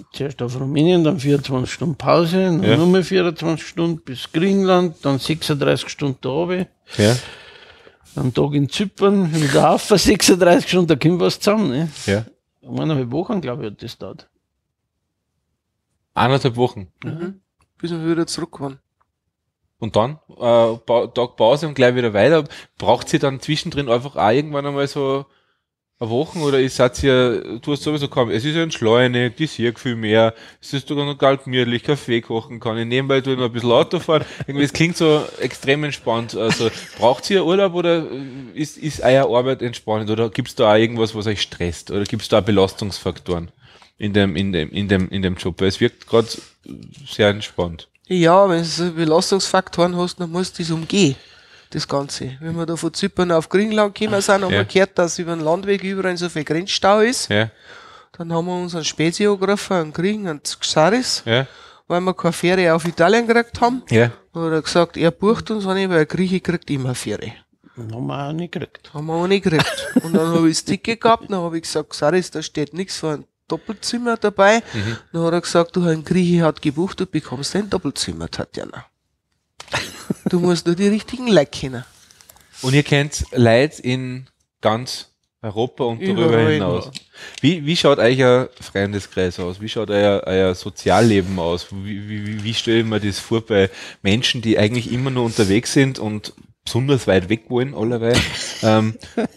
zuerst auf Rumänien, dann vierundzwanzig Stunden Pause, dann Ja. nochmal vierundzwanzig Stunden bis Griechenland, dann sechsunddreißig Stunden da oben, Ja, einen Tag in Zypern, wieder auf, sechsunddreißig Stunden, da kommt was zusammen. Ne? ja. Eineinhalb Wochen, glaube ich, hat das dauert. Eineinhalb Wochen. Bis wir wieder zurück waren. Und dann, äh, pa Tag Pause und gleich wieder weiter. Braucht sie dann zwischendrin einfach auch irgendwann einmal so eine Woche oder ist seid ihr, du hast sowieso kaum, es ist ja entschleunigt, ich sehe viel mehr, es ist sogar noch ganz gemütlich, Kaffee kochen kann ich nebenbei tue noch ein bisschen Auto fahren. Irgendwie, es klingt so extrem entspannt. Also, braucht ihr Urlaub oder ist, ist eure Arbeit entspannend oder gibt's da auch irgendwas, was euch stresst oder gibt's da auch Belastungsfaktoren in dem, in dem, in dem, in dem Job? Weil es wirkt gerade sehr entspannt. Ja, wenn du so Belastungsfaktoren hast, dann musst du das umgehen, das Ganze. Wenn wir da von Zypern auf Griechenland gekommen sind, haben Ja. wir gehört, dass über den Landweg überall so viel Grenzstau ist. Ja, Dann haben wir unseren Spezi angerufen, einen Griechen, einen Xaris, ja, weil wir keine Fähre auf Italien gekriegt haben. ja. Dann hat er gesagt, er bucht uns eine, weil ein Grieche kriegt immer eine Fähre. Den haben wir auch nicht gekriegt. Haben wir auch nicht gekriegt. Und dann habe ich das Ticket gehabt, dann habe ich gesagt, Xaris, da steht nichts von einem Doppelzimmer dabei. Mhm. Dann hat er gesagt, du, ein Grieche hat gebucht, du bekommst ein Doppelzimmer, Tatjana. Du musst nur die richtigen Leute kennen. Und ihr kennt Leute in ganz Europa und darüber Überall, hinaus. Wie, wie schaut euer Freundeskreis aus? Wie schaut euer, euer Sozialleben aus? Wie, wie, wie, wie stelle ich mir das vor bei Menschen, die eigentlich immer nur unterwegs sind und besonders weit weg wollen, allerweil? ähm,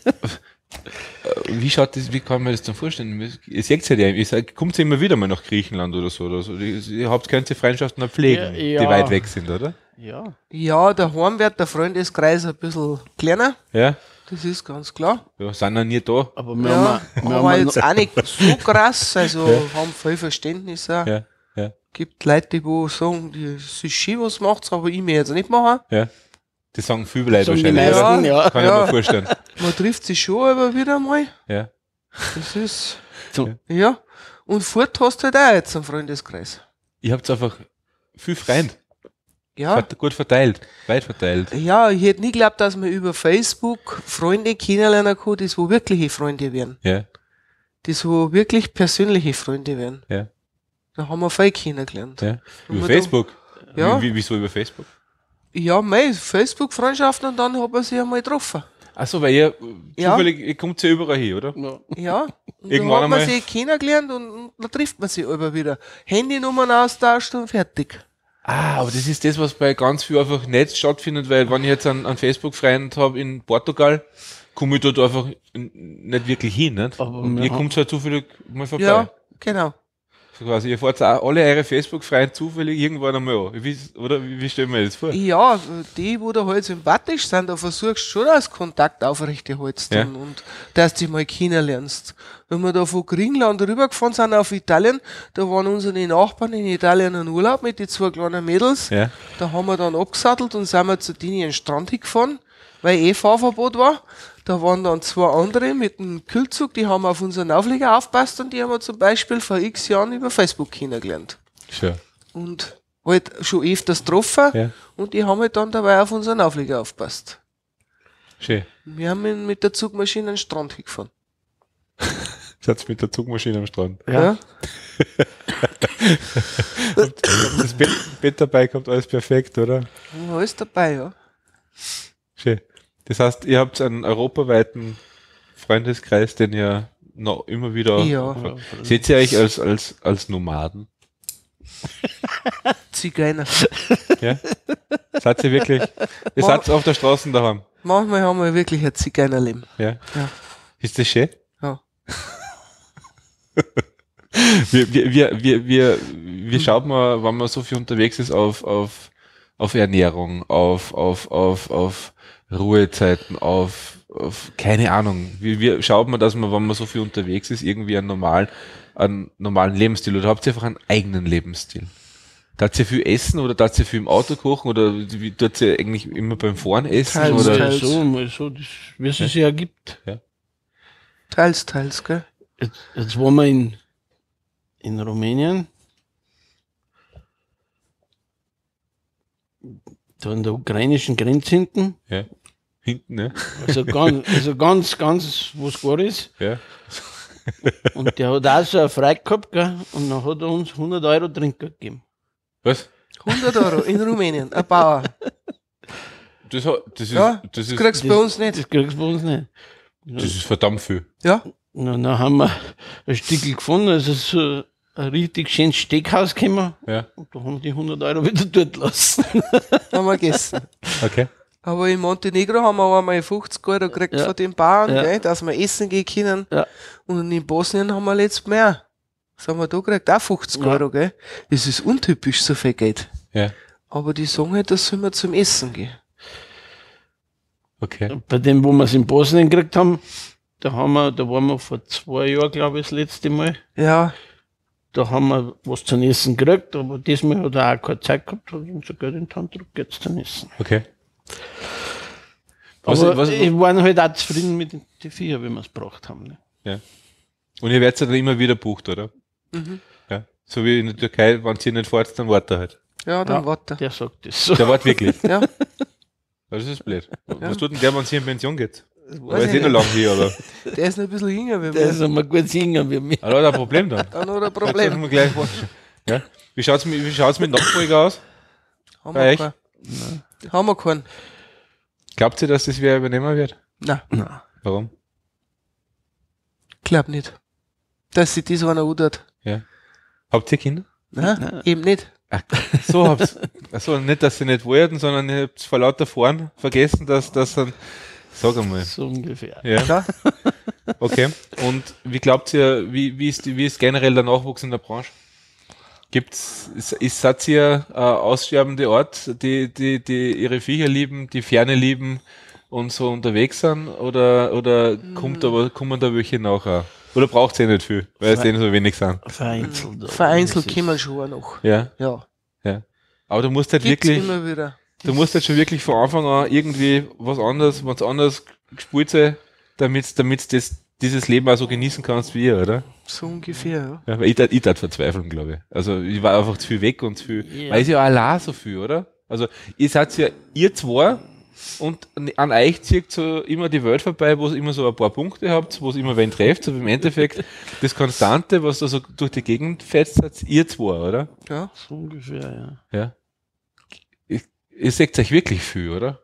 wie schaut das, wie kann man das dann vorstellen? Ihr seht ja, ihr seid, kommt ihr immer wieder mal nach Griechenland oder so, oder so. Ihr habt keine Freundschaften noch pflegen, Ja, ja. die weit weg sind, oder? Ja. Ja, daheim wird der Freundeskreis ein bisschen kleiner, Ja? das ist ganz klar. Ja, sind noch nie da. Aber wir Ja, haben, wir aber haben jetzt auch nicht so krass, also haben viel Verständnis auch. Ja, ja, Gibt Leute, die wo sagen, das ist schön, was macht's, aber ich mir jetzt nicht machen. ja. Die sagen viele Leute Sagen die wahrscheinlich, meisten, oder? ja. Kann ich Ja. mir vorstellen. Man trifft sich schon aber wieder mal. Ja. Das ist, So. ja. Und fort hast du halt auch jetzt einen Freundeskreis. Ihr habt einfach viel Freund. Ja. Vert- Gut verteilt, weit verteilt. Ja, ich hätte nie geglaubt, dass man über Facebook Freunde kennenlernen kann, die wo wirkliche Freunde werden. Ja, Die wo wirklich persönliche Freunde werden. ja, Da haben wir viel kennengelernt. ja. Und Über wir Facebook? da- Ja. Wie, wie, wieso über Facebook? Ja, mei, Facebook-Freundschaften und dann hat man sich einmal getroffen. Achso, weil ihr Ja. zufällig, ihr kommt ja überall hin, oder? Ja. Ja. Und Irgendwann da hat man einmal- sich kennengelernt und, und da trifft man sich immer wieder. Handynummern austauscht und fertig. Ah, aber das ist das, was bei ganz viel einfach nicht stattfindet, weil wenn ich jetzt einen, einen Facebook-Freund habe in Portugal, komme ich dort einfach n- nicht wirklich hin, nicht? Aber Und wir ihr haben- kommt halt zufällig mal vorbei. Ja, genau. So quasi, ihr fahrt auch alle eure Facebook-Freunde zufällig irgendwann einmal an. Wie, oder wie, wie stellen wir das vor? Ja, die, wo da halt sympathisch sind, da versuchst du schon, dass du Kontakt aufrechterhältst Ja. und, und dass du dich mal kennenlernst. Wenn wir da von Griechenland rübergefahren sind auf Italien, da waren unsere Nachbarn in Italien in Urlaub mit den zwei kleinen Mädels. Ja. Da haben wir dann abgesattelt und sind wir zu denen in den Strand hingefahren, weil eh Fahrverbot war. Da waren dann zwei andere mit einem Kühlzug, die haben auf unseren Auflieger aufgepasst und die haben wir zum Beispiel vor x Jahren über Facebook kennengelernt. Schön. Und halt schon öfters getroffen Ja. und die haben halt dann dabei auf unseren Auflieger aufgepasst. Schön. Wir haben ihn mit der Zugmaschine an den Strand hingefahren. Satz mit der Zugmaschine am Strand. Ja. Das Bett, Bett dabei kommt alles perfekt, oder? Ja, alles dabei, ja. Schön. Das heißt, ihr habt einen europaweiten Freundeskreis, den ihr noch immer wieder... Ja. Seht ihr euch als, als, als Nomaden? Zigeuner. Ja? Seid ihr wirklich... Ihr seid auf der Straße daheim? Manchmal haben wir wirklich ein Zigeunerleben. Ja? Ja. Ist das schön? Ja. Wir, wir, wir, wir, wir, wir schaut mal, wenn man so viel unterwegs ist, auf, auf, auf Ernährung, auf, auf, auf, auf Ruhezeiten, auf, auf keine Ahnung. Wie, wie schaut man, dass man, wenn man so viel unterwegs ist, irgendwie einen normalen, einen normalen Lebensstil oder habt ihr einfach einen eigenen Lebensstil? Tat ihr viel essen oder tat ihr viel im Auto kochen oder wie tut ihr eigentlich immer beim Fahren essen? Teils, Oder? Mal teils. so, mal so, das, wie es sich ergibt. Teils, teils, gell? Jetzt, jetzt waren wir in, in Rumänien. Da an der ukrainischen Grenze hinten. Ja. Hinten, ne? Also ganz, also ganz, ganz, wo es gar ist. Ja. Und der hat auch so eine Freude gehabt, gell? Und dann hat er uns hundert Euro Trinkgeld gegeben. Was? hundert Euro in Rumänien, ein Bauer. Das, hat- das, ist, Ja, das, das ist, kriegst du bei uns nicht. Das kriegst du bei uns nicht. das ist verdammt viel. Ja, Und dann haben wir ein Stückel gefunden, also so ein richtig schönes Steakhaus gekommen. Ja. Und da haben wir die hundert Euro wieder dort lassen. haben wir gegessen. Okay. Aber in Montenegro haben wir einmal fünfzig Euro gekriegt Ja. von den Bauern, Ja. gell, dass wir essen gehen können. Ja. Und in Bosnien haben wir letztes mehr. Das haben wir da gekriegt, auch fünfzig Ja. Euro, gell. Das ist untypisch, so viel Geld. Ja. Aber die sagen halt, das soll man zum Essen gehen. Okay. Bei dem, wo wir es in Bosnien gekriegt haben, da haben wir, da waren wir vor zwei Jahren, glaube ich, das letzte Mal. Ja, Da haben wir was zum Essen gekriegt, aber diesmal hat er auch keine Zeit gehabt, hat unser Geld in die Hand gedrückt, jetzt zum Essen. Okay. Was, Aber was, ich war halt auch zufrieden mit den die Viecher, wie wir es gebracht haben. Ne? ja. Und ihr werdet ja dann immer wieder bucht, oder? Mhm. Ja. So wie in der Türkei, wenn ihr nicht fahrt, dann wartet er halt. ja, dann Ja. warte. Der sagt das so. Der wartet wirklich. Ja, Das ist blöd. Was tut denn der, wenn sie in Pension geht? das Weiß weiß eh ich noch nicht. lange hier, aber. Der ist noch ein bisschen jünger wie Der mir. ist einmal gut singen wie mir. Aber da hat er ein Problem dann. Dann hat er ein Das Problem. müssen wir gleich vorstellen. Ja. Wie schaut's mit, wie schaut's mit Nachfolger aus? Haben Bei wir euch? keinen. Haben wir keinen. Glaubt ihr, dass das wer übernehmen wird? Nein, Nein. Warum? glaub nicht. Dass sie das einer tut. Ja. Habt ihr Kinder? Nein, Nein. eben nicht. Ach, so habt's. Also nicht, dass sie nicht wollten, sondern ihr habt vor lauter Fahren vergessen, dass das dann. Sag einmal. So ungefähr. Ja, Klar. okay. Und wie glaubt ihr, wie, wie, ist, die, wie ist generell der Nachwuchs in der Branche? Gibt's, ist, ist, seid ihr äh, aussterbende Ort, die, die, die ihre Viecher lieben, die Ferne lieben und so unterwegs sind? Oder, oder kommt aber, kommen da welche nachher? Oder braucht ihr nicht viel, weil es denen so wenig sind? Vereinzelt. Vereinzelt Das ist- kommen schon auch noch. Ja, Ja. ja. Aber du musst halt Gibt's wirklich, immer wieder. du musst halt schon wirklich von Anfang an irgendwie was anderes, was anderes gespielt sein, damit, damit das, dieses Leben auch so genießen kannst wie ihr, oder? So ungefähr, ja. Ja, weil ich tat, ich tat verzweifeln, glaube ich. Also ich war einfach zu viel weg und zu viel, Ja. weil es ja allein so viel, oder? Also ihr seid ja, ihr zwei und an euch zieht so immer die Welt vorbei, wo ihr immer so ein paar Punkte habt, wo ihr immer wen trefft, aber im Endeffekt das Konstante, was da so durch die Gegend fetzt, seid ihr zwei, oder? Ja. So ungefähr, ja. Ja. Ihr, ihr seht euch wirklich viel, oder?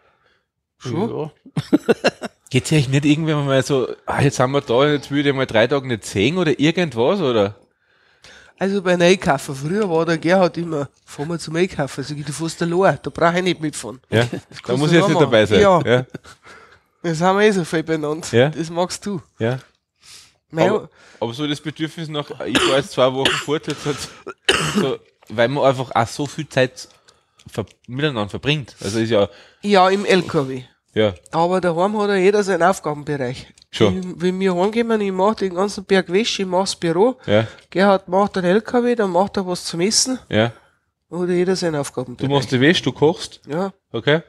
Schon? Ja. Geht's euch nicht irgendwann mal so, ah, jetzt sind wir da, jetzt würde ich mal drei Tage nicht sehen oder irgendwas, oder? Also bei Einkaufen, früher war der Gerhard immer, fahren wir zum Einkaufen, sag ich, du fährst allein, da brauche ich nicht mitfahren. Ja, da kannst muss du ich jetzt auch nicht machen. dabei sein. Ja. ja. Das haben wir eh so viel benannt. Ja. Das magst du. ja. Mein, Aber, aber so das Bedürfnis nach, ich war jetzt zwei Wochen fort, jetzt hat, so, weil man einfach auch so viel Zeit ver miteinander verbringt. Also ist ja, ja, im L K W. ja, Aber daheim hat ja jeder seinen Aufgabenbereich. Schon. Ich, wenn wir heimkommen, ich mache den ganzen Berg Wäsche, ich mache das Büro. ja, Gerhard macht den L K W, dann macht er was zum Essen. ja. Dann hat jeder seinen Du Aufgabenbereich. machst die Wäsche, du kochst, Ja, okay?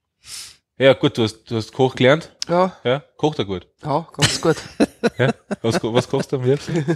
Ja, gut, du hast, du hast Koch gelernt, ja, ja, kocht er gut. ja, ganz gut. Ja? Was, ko- was kochst du am liebsten?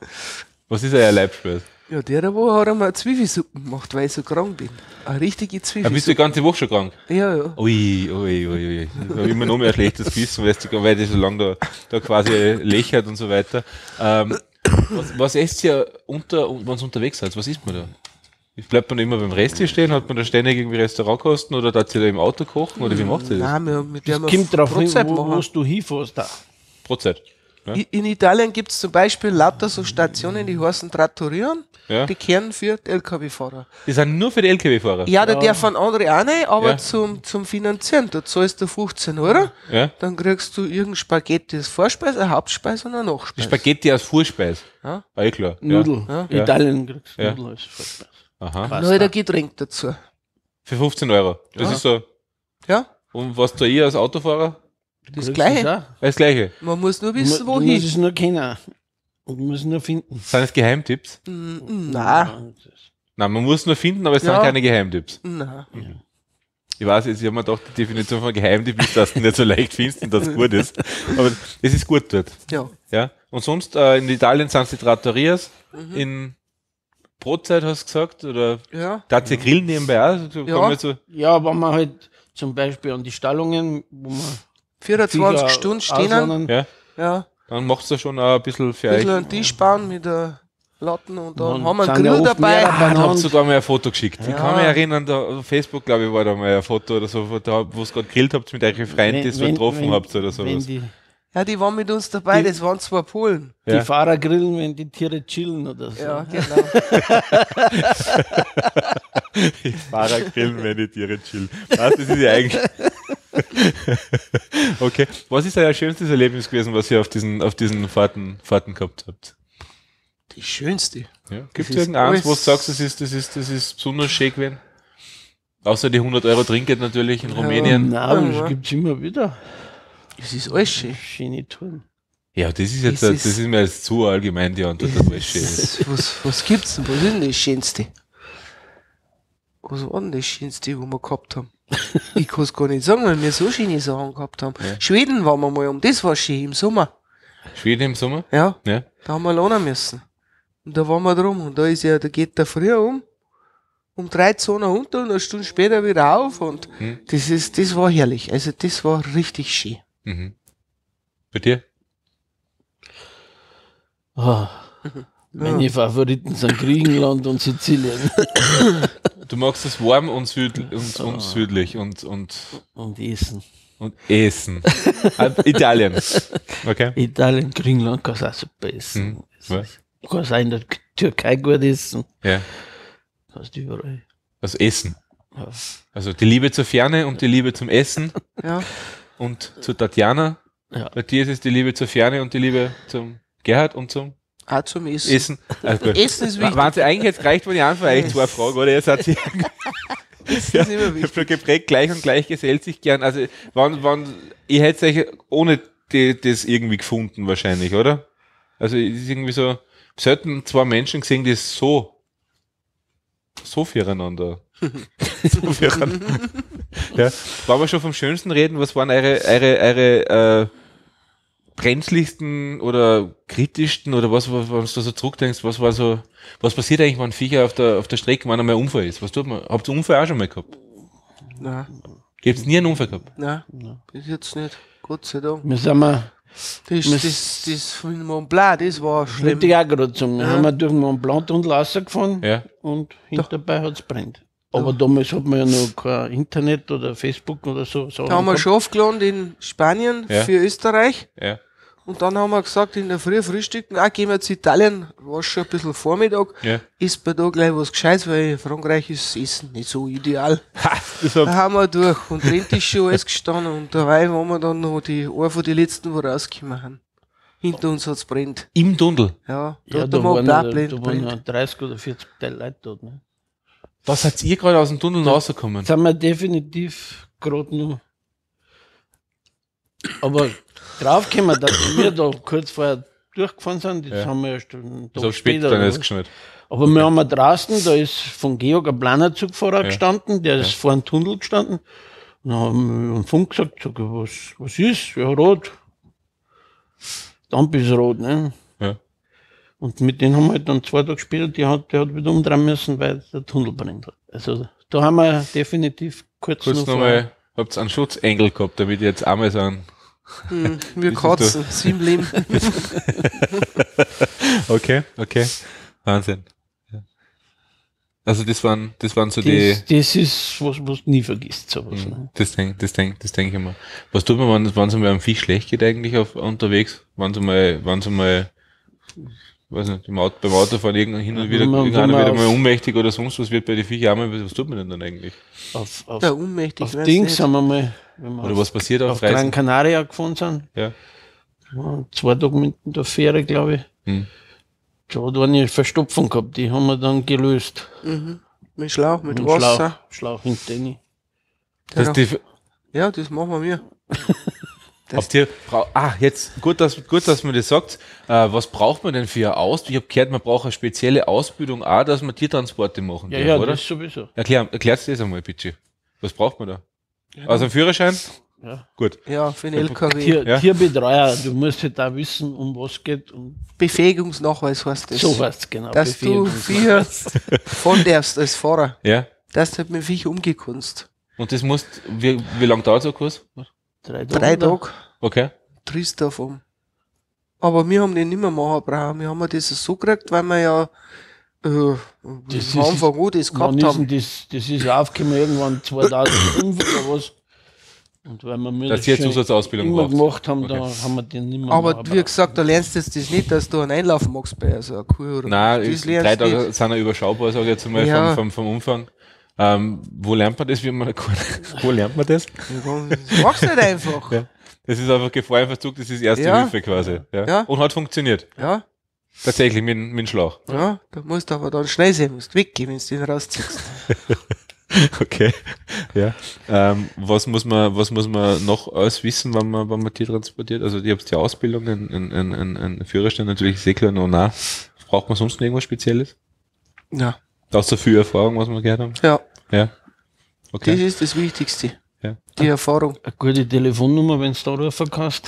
Was ist euer Leibspeis? Ja, der Woche hat er mir Zwiebelsuppen gemacht, weil ich so krank bin. Eine richtige Ah, bist du die Zwiebelsuppe. ganze Woche schon krank? Ja, ja. Ui, ui, ui, ui. Da habe ich immer noch mehr ein schlechtes Gewissen, weil die, weil die so lange da, da quasi lächert und so weiter. Ähm, was, was esst ihr unter, wenn ihr unterwegs seid? Was isst man da? Bleibt man immer beim Rest hier stehen? Hat man da ständig irgendwie Restaurantkosten oder darf ihr da im Auto kochen oder wie macht ihr das? Nein, wir, mit der Es kommt drauf hin, Brotzeit wo, machen. wo du hinfährst. Da. Brotzeit. Ja? I- In Italien gibt es zum Beispiel lauter so Stationen, die heißen Trattorieren, Ja. die kehren für L K W-Fahrer. Die sind nur für die L K W-Fahrer? Ja, da dürfen andere auch nicht, aber Ja. zum, zum Finanzieren, da zahlst du fünfzehn Euro, Ja? dann kriegst du irgendein Spaghetti als Vorspeise, eine Hauptspeise und eine Die Nachspeise. Spaghetti als Vorspeis. Ja. Ah, eh klar. Nudel. Ja. Ja. Italien kriegst du Ja. Nudel als Vorspeise. Ja. Aha. Dann halt ein Getränk dazu. Für fünfzehn Euro. Das Ja. ist so. Ja, Und was da ihr als Autofahrer? das Kriegst Gleiche. du's auch. Das gleiche. Man muss nur Du, wissen, mu- du musst wohin. es nur kennen. Und du musst nur finden. Sind das Geheimtipps? Mm, mm, Nein, Nein, man muss nur finden, aber es Ja. sind keine Geheimtipps. nein. Ich weiß jetzt, ich habe mir gedacht, die Definition von Geheimtipp ist, dass du nicht so leicht findest und dass es gut ist. Aber es ist gut dort. Ja. Ja. Und sonst, äh, in Italien sind es die Trattorias. Mhm. In Brotzeit hast du gesagt? Oder Ja, da sie grillen nebenbei auch? So, Ja. kann man so, Ja, wenn man halt zum Beispiel an die Stallungen, wo man vierundzwanzig Viecher Stunden stehen. auslernen, ja. Ja, Dann macht's da schon auch ein bisschen für Ein euch. bisschen einen Tisch bauen mit der Latten und dann Dann haben wir einen sind ja Grill oft dabei. mehrere Ah, da habt Und- ihr sogar mal ein Foto geschickt. Ich Ja. kann mich erinnern, da, auf Facebook, glaube ich, war da mal ein Foto oder so, wo ihr gerade gegrillt habt mit euren Freunden, die ihr getroffen habt oder wenn sowas. die, Ja, die waren mit uns dabei, Die- das waren zwei Polen. die Ja. Fahrer grillen, wenn die Tiere chillen oder so. Ja, genau. Fahrer grillen, wenn die Tiere chillen. Was, das ist ja eigentlich. Okay. Was ist euer schönstes Erlebnis gewesen, was ihr auf diesen, auf diesen Fahrten, Fahrten gehabt habt? Die schönste. Ja. Gibt es ist irgendeins, wo du alles- sagst, das ist, das ist, das ist besonders schön gewesen? Außer die hundert Euro Trinkgeld natürlich in Rumänien. Nein, Ja. das gibt es immer wieder. Es ist alles schön. Schöne Touren. Ja, das ist jetzt, Das das ist, ist- mir jetzt zu allgemein, die Antwort, dass alles schön ist. Was, was gibt's denn? Was ist denn das Schönste? Was war denn das Schönste, was wir gehabt haben? Ich kann es gar nicht sagen, weil wir so schöne Sachen gehabt haben. Ja. Schweden waren wir mal um, das war schön im Sommer. Schweden im Sommer? Ja, Ja. da haben wir lernen müssen. Und da waren wir drum. Und da ist ja, da geht der früher um, um dreizehn Uhr runter und eine Stunde später wieder auf. Und Hm. das ist, das war herrlich. Also das war richtig schön. Mhm. Bei dir? Ah, meine Favoriten sind Griechenland und Sizilien. Du magst es warm und, süd, und, und südlich und, und, Und Essen. und Essen. Ah, Italien. Okay. Italien, Griechenland kann es auch super essen. Hm. Was? Du kannst auch in der Türkei gut essen. Ja. Kannst überall. Also Essen. Ja. Also die Liebe zur Ferne und die Liebe zum Essen Ja. und zu Tatjana. Ja. Bei dir ist es die Liebe zur Ferne und die Liebe zum Gerhard und zum Auch zum Essen. Essen. Also gut. Essen ist wichtig. Waren sie eigentlich jetzt gereicht, wenn ich einfach euch zwei Fragen, oder? Jetzt hat sie Essen ist immer wichtig. für geprägt gleich und gleich gesellt sich gern. Also, wann, wann, ihr hättet euch ohne die, das irgendwie gefunden, wahrscheinlich, oder? Also, es ist irgendwie so, selten zwei Menschen gesehen, die so, so füreinander. so füreinander. Ja. Wollen wir schon vom Schönsten reden? Was waren eure, eure, eure, äh, brenzligsten oder kritischsten oder was, was, was du so zurückdenkst, was war so, was passiert eigentlich, wenn ein Viecher auf der, auf der Strecke, wenn einmal ein Unfall ist? Was tut man? Habt ihr einen Unfall auch schon mal gehabt? Nein, Gibt's nie einen Unfall gehabt? nein, bis jetzt nicht. Gott sei Dank. Wir sind mal, Das, Muss- das, das von Mont Blanc, das war schlimm. wollte ich auch gerade sagen, wir Ja. haben wir durch den Mont Blanc-Tunnel rausgefahren Ja. und hinterbei hat es brennt. Aber damals hat man ja noch kein Internet oder Facebook oder so. Sachen Da haben wir gehabt. Schaf gelernt in Spanien Ja. für Österreich. Ja. Und dann haben wir gesagt, in der Früh frühstücken, ah, gehen wir zu Italien, war schon ein bisschen Vormittag, Ja. isst man da gleich was Gescheites, weil in Frankreich ist das Essen nicht so ideal. Ha, das hab, Da haben wir durch und drin ist schon alles gestanden und dabei waren wir dann noch die, einer von den letzten, die rausgekommen sind. Hinter uns hat's brennt. im Tunnel. Ja, da Ja, hat da der Mont waren, Blanc ja- brennt. da waren ja dreißig oder vierzig Leute dort. Ne? Da seid ihr gerade aus dem Tunnel rausgekommen. Sind wir definitiv gerade noch. Aber draufgekommen, dass wir da kurz vorher durchgefahren sind, das Ja. haben wir erst einen Tag So spät später. dann oder ist was. geschneit. Aber wir haben ja draußen, da ist von Georg ein kleiner Zugfahrer Ja. gestanden, der ist vor dem Tunnel gestanden. Und dann haben wir am Funk gesagt, sag, ich, was, was ist? Ja, rot. Die Ampel ist rot, ne? Ja. Und mit denen haben wir halt dann zwei Tage später, die hat, der hat wieder umdrehen müssen, weil der Tunnel brennt hat. Also da haben wir definitiv kurz, Kurz noch nochmal, habt ihr einen Schutzengel gehabt, damit ihr jetzt einmal sagen. Hm, wir Bist Katzen, sieben Leben. Okay, okay. Wahnsinn. Ja. Also das waren, das waren so die. das, das ist was, was du nie vergisst, sowas. Mhm. Ne? Das denke das denk, das denk ich mal. Was tut man, wenn wenn es mal am Viech schlecht geht eigentlich auf, unterwegs? Wenn sie mal, wenn sie mal, weiß nicht, im Auto, beim Autofahren irgendwann hin und Ja, wieder, wenn man- wenn irgendeiner man wieder mal auf- ohnmächtig oder sonst was wird bei den Viecher auch mal, was tut man denn dann eigentlich? Auf, auf, Der Unmächtig, auf weiß Dings nicht. sind wir mal, wenn wir Oder auf, was passiert auf, auf Gran Reisen? Canaria gefahren sind. Ja. Ja, zwei Tage mit der Fähre, glaube ich. Hm. Da hat eine Verstopfung gehabt, die haben wir dann gelöst. Mhm. Mit Schlauch, mit, Mit Wasser. Schlauch, Schlauch hinter rein. Das die, Ja, das machen wir. Das- habt ihr, brau- ah, jetzt, gut, dass, gut, dass man das sagt. Äh, was braucht man denn für eine Ausbildung? Ich habe gehört, man braucht eine spezielle Ausbildung auch, dass man Tiertransporte machen Ja, darf, ja, oder? das sowieso. Erklär, erklärst du das einmal, bitte. Was braucht man da? Also ein Führerschein? Ja. Gut. Ja, für den L K W. Tier, Ja. Tierbetreuer, du musst halt da wissen, um was geht. Und Befähigungsnachweis heißt das. so heißt genau. Dass du vier fahren darfst als Fahrer. Ja. Dass du halt mit Viech umgekunst. Und das musst, wie, wie lange dauert so ein Kurs? Drei Tage. Drei Tage Okay. triest du auf um. aber wir haben den nicht mehr machen brauchen. Wir haben das so gekriegt, weil wir ja äh, Das am Anfang an das Wann gehabt ist haben. denn das, das ist aufgekommen irgendwann zweitausendfünf oder was. Und weil wir mir Dass das ihr schon Zusatzausbildung immer braucht. gemacht haben, Okay. da haben wir den nicht mehr Aber machen wie brauchen. gesagt, da lernst du jetzt das nicht, dass du einen Einlauf machst bei so einer Kuh oder Nein, das ist, lernst drei du Tage nicht. sind ja überschaubar, sage ich jetzt mal, Ja. vom, vom, vom Umfang. Ähm, wo lernt man das? Wie man, wo lernt man das? Das machst du nicht einfach. Ja. Das ist einfach Gefahrenverzug, das ist erste Ja. Hilfe quasi. Ja. Ja. Und hat funktioniert. Ja, Tatsächlich, mit, mit dem Schlauch. ja, da musst du aber dann schnell sein, musst weggehen, wenn du den rausziehst. Okay. Ja. Ähm, was muss man, was muss man noch alles wissen, wenn man, wenn man Tier transportiert? Also, ihr habt die Ausbildung, ein, ein, ein, ein, ein Führerschein natürlich sehr klar noch nach. Braucht man sonst noch irgendwas Spezielles? Ja, Außer viel Erfahrung, was wir gehört haben? ja, Ja. das Okay. ist das Wichtigste, Ja. die Erfahrung. Eine gute Telefonnummer, wenn du da rufen kannst.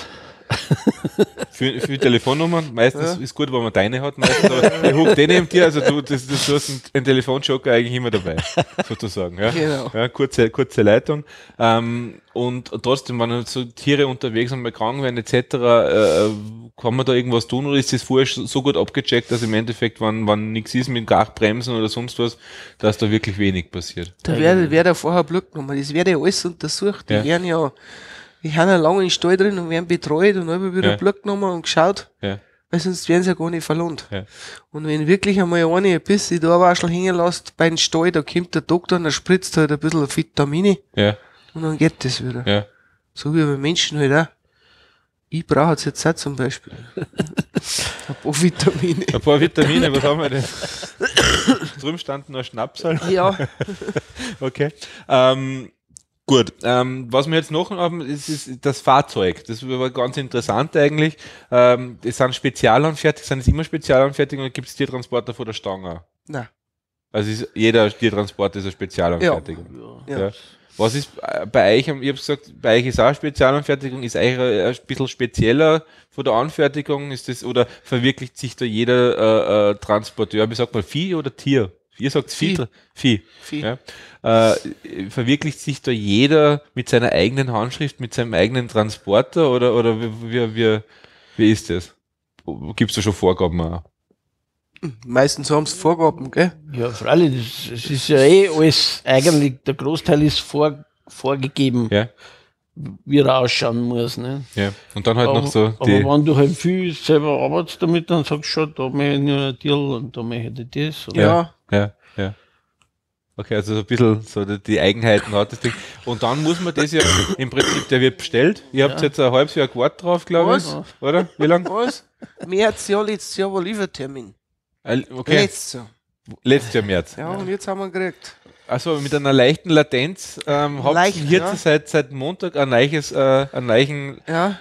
Für, für Telefonnummern, meistens Ja. ist gut, wenn man deine hat, meistens, aber der huckt den neben dir, also du, das, das, du hast einen, einen Telefonjoker eigentlich immer dabei, sozusagen, ja. Genau. Ja, kurze, kurze Leitung, ähm, und trotzdem, wenn so Tiere unterwegs sind, mal krank werden, et cetera, äh, kann man da irgendwas tun, oder ist das vorher schon so gut abgecheckt, dass im Endeffekt, wenn, wenn nichts ist mit Gachbremsen oder sonst was, dass da wirklich wenig passiert? Da wird, wird ja vorher Blut genommen, das wird ja alles untersucht. Die Ja. werden ja, die haben ja lange im Stall drin und werden betreut und dann wieder Ja. Blut genommen und geschaut, Ja, weil sonst werden sie ja gar nicht verlohnt. ja, Und wenn wirklich einmal eine ein bisschen da Waschel hängen lässt bei den Stall, da kommt der Doktor und er spritzt halt ein bisschen Vitamine ja, und dann geht das wieder. ja. So wie bei Menschen halt auch. Ich brauche es jetzt auch zum Beispiel. Ein paar Vitamine. Ein paar Vitamine, was haben wir denn? Drüben stand noch Schnapsal. Ja, Okay. Ähm, gut. Ähm, was wir jetzt noch haben, ist, ist das Fahrzeug. Das war ganz interessant eigentlich. Ähm, das sind Spezialanfertigungen. Sind es immer Spezialanfertigungen oder gibt es Tiertransporter von der Stange? nein. Also ist, jeder Tiertransport ist eine Spezialanfertigung. Ja. Ja. Was ist äh, bei euch, ich habe gesagt, bei euch ist auch Spezialanfertigung, ist euch ein, ein bisschen spezieller von der Anfertigung, ist das, oder verwirklicht sich da jeder äh, äh, Transporteur, wie sagt man, Vieh oder Tier? Ihr sagt Vieh. Vieh. Vieh. Vieh. Ja. Äh, verwirklicht sich da jeder mit seiner eigenen Handschrift, mit seinem eigenen Transporter, oder, oder wie, wie, wie, wie ist das? Gibt es da schon Vorgaben auch? Meistens haben sie Vorgaben, gell? Ja, freilich, das, das ist ja eh alles, eigentlich, der Großteil ist vor, vorgegeben, Ja, wie er ausschauen muss. Ne? ja. Und dann halt aber, noch so aber die. wenn du halt viel selber arbeitest damit, dann sagst du schon, da möchte ich nur ein Tier und da möchte ich das. Oder? Ja. Ja, ja. Okay, also so ein bisschen so die, die Eigenheiten hat das Ding. Und dann muss man das ja im Prinzip, der wird bestellt. Ihr habt jetzt ein halbes Jahr gewartet drauf, glaube ich. Was? Oder? Wie lange? Was? März, ja, letztes Jahr war Liefertermin. Okay, Letztes Jahr. letztes Jahr März. Ja, und jetzt haben wir gekriegt. Also mit einer leichten Latenz ähm, habt Leicht, ihr jetzt ja. seit, seit Montag ein neues, äh, einen leichen, Ja,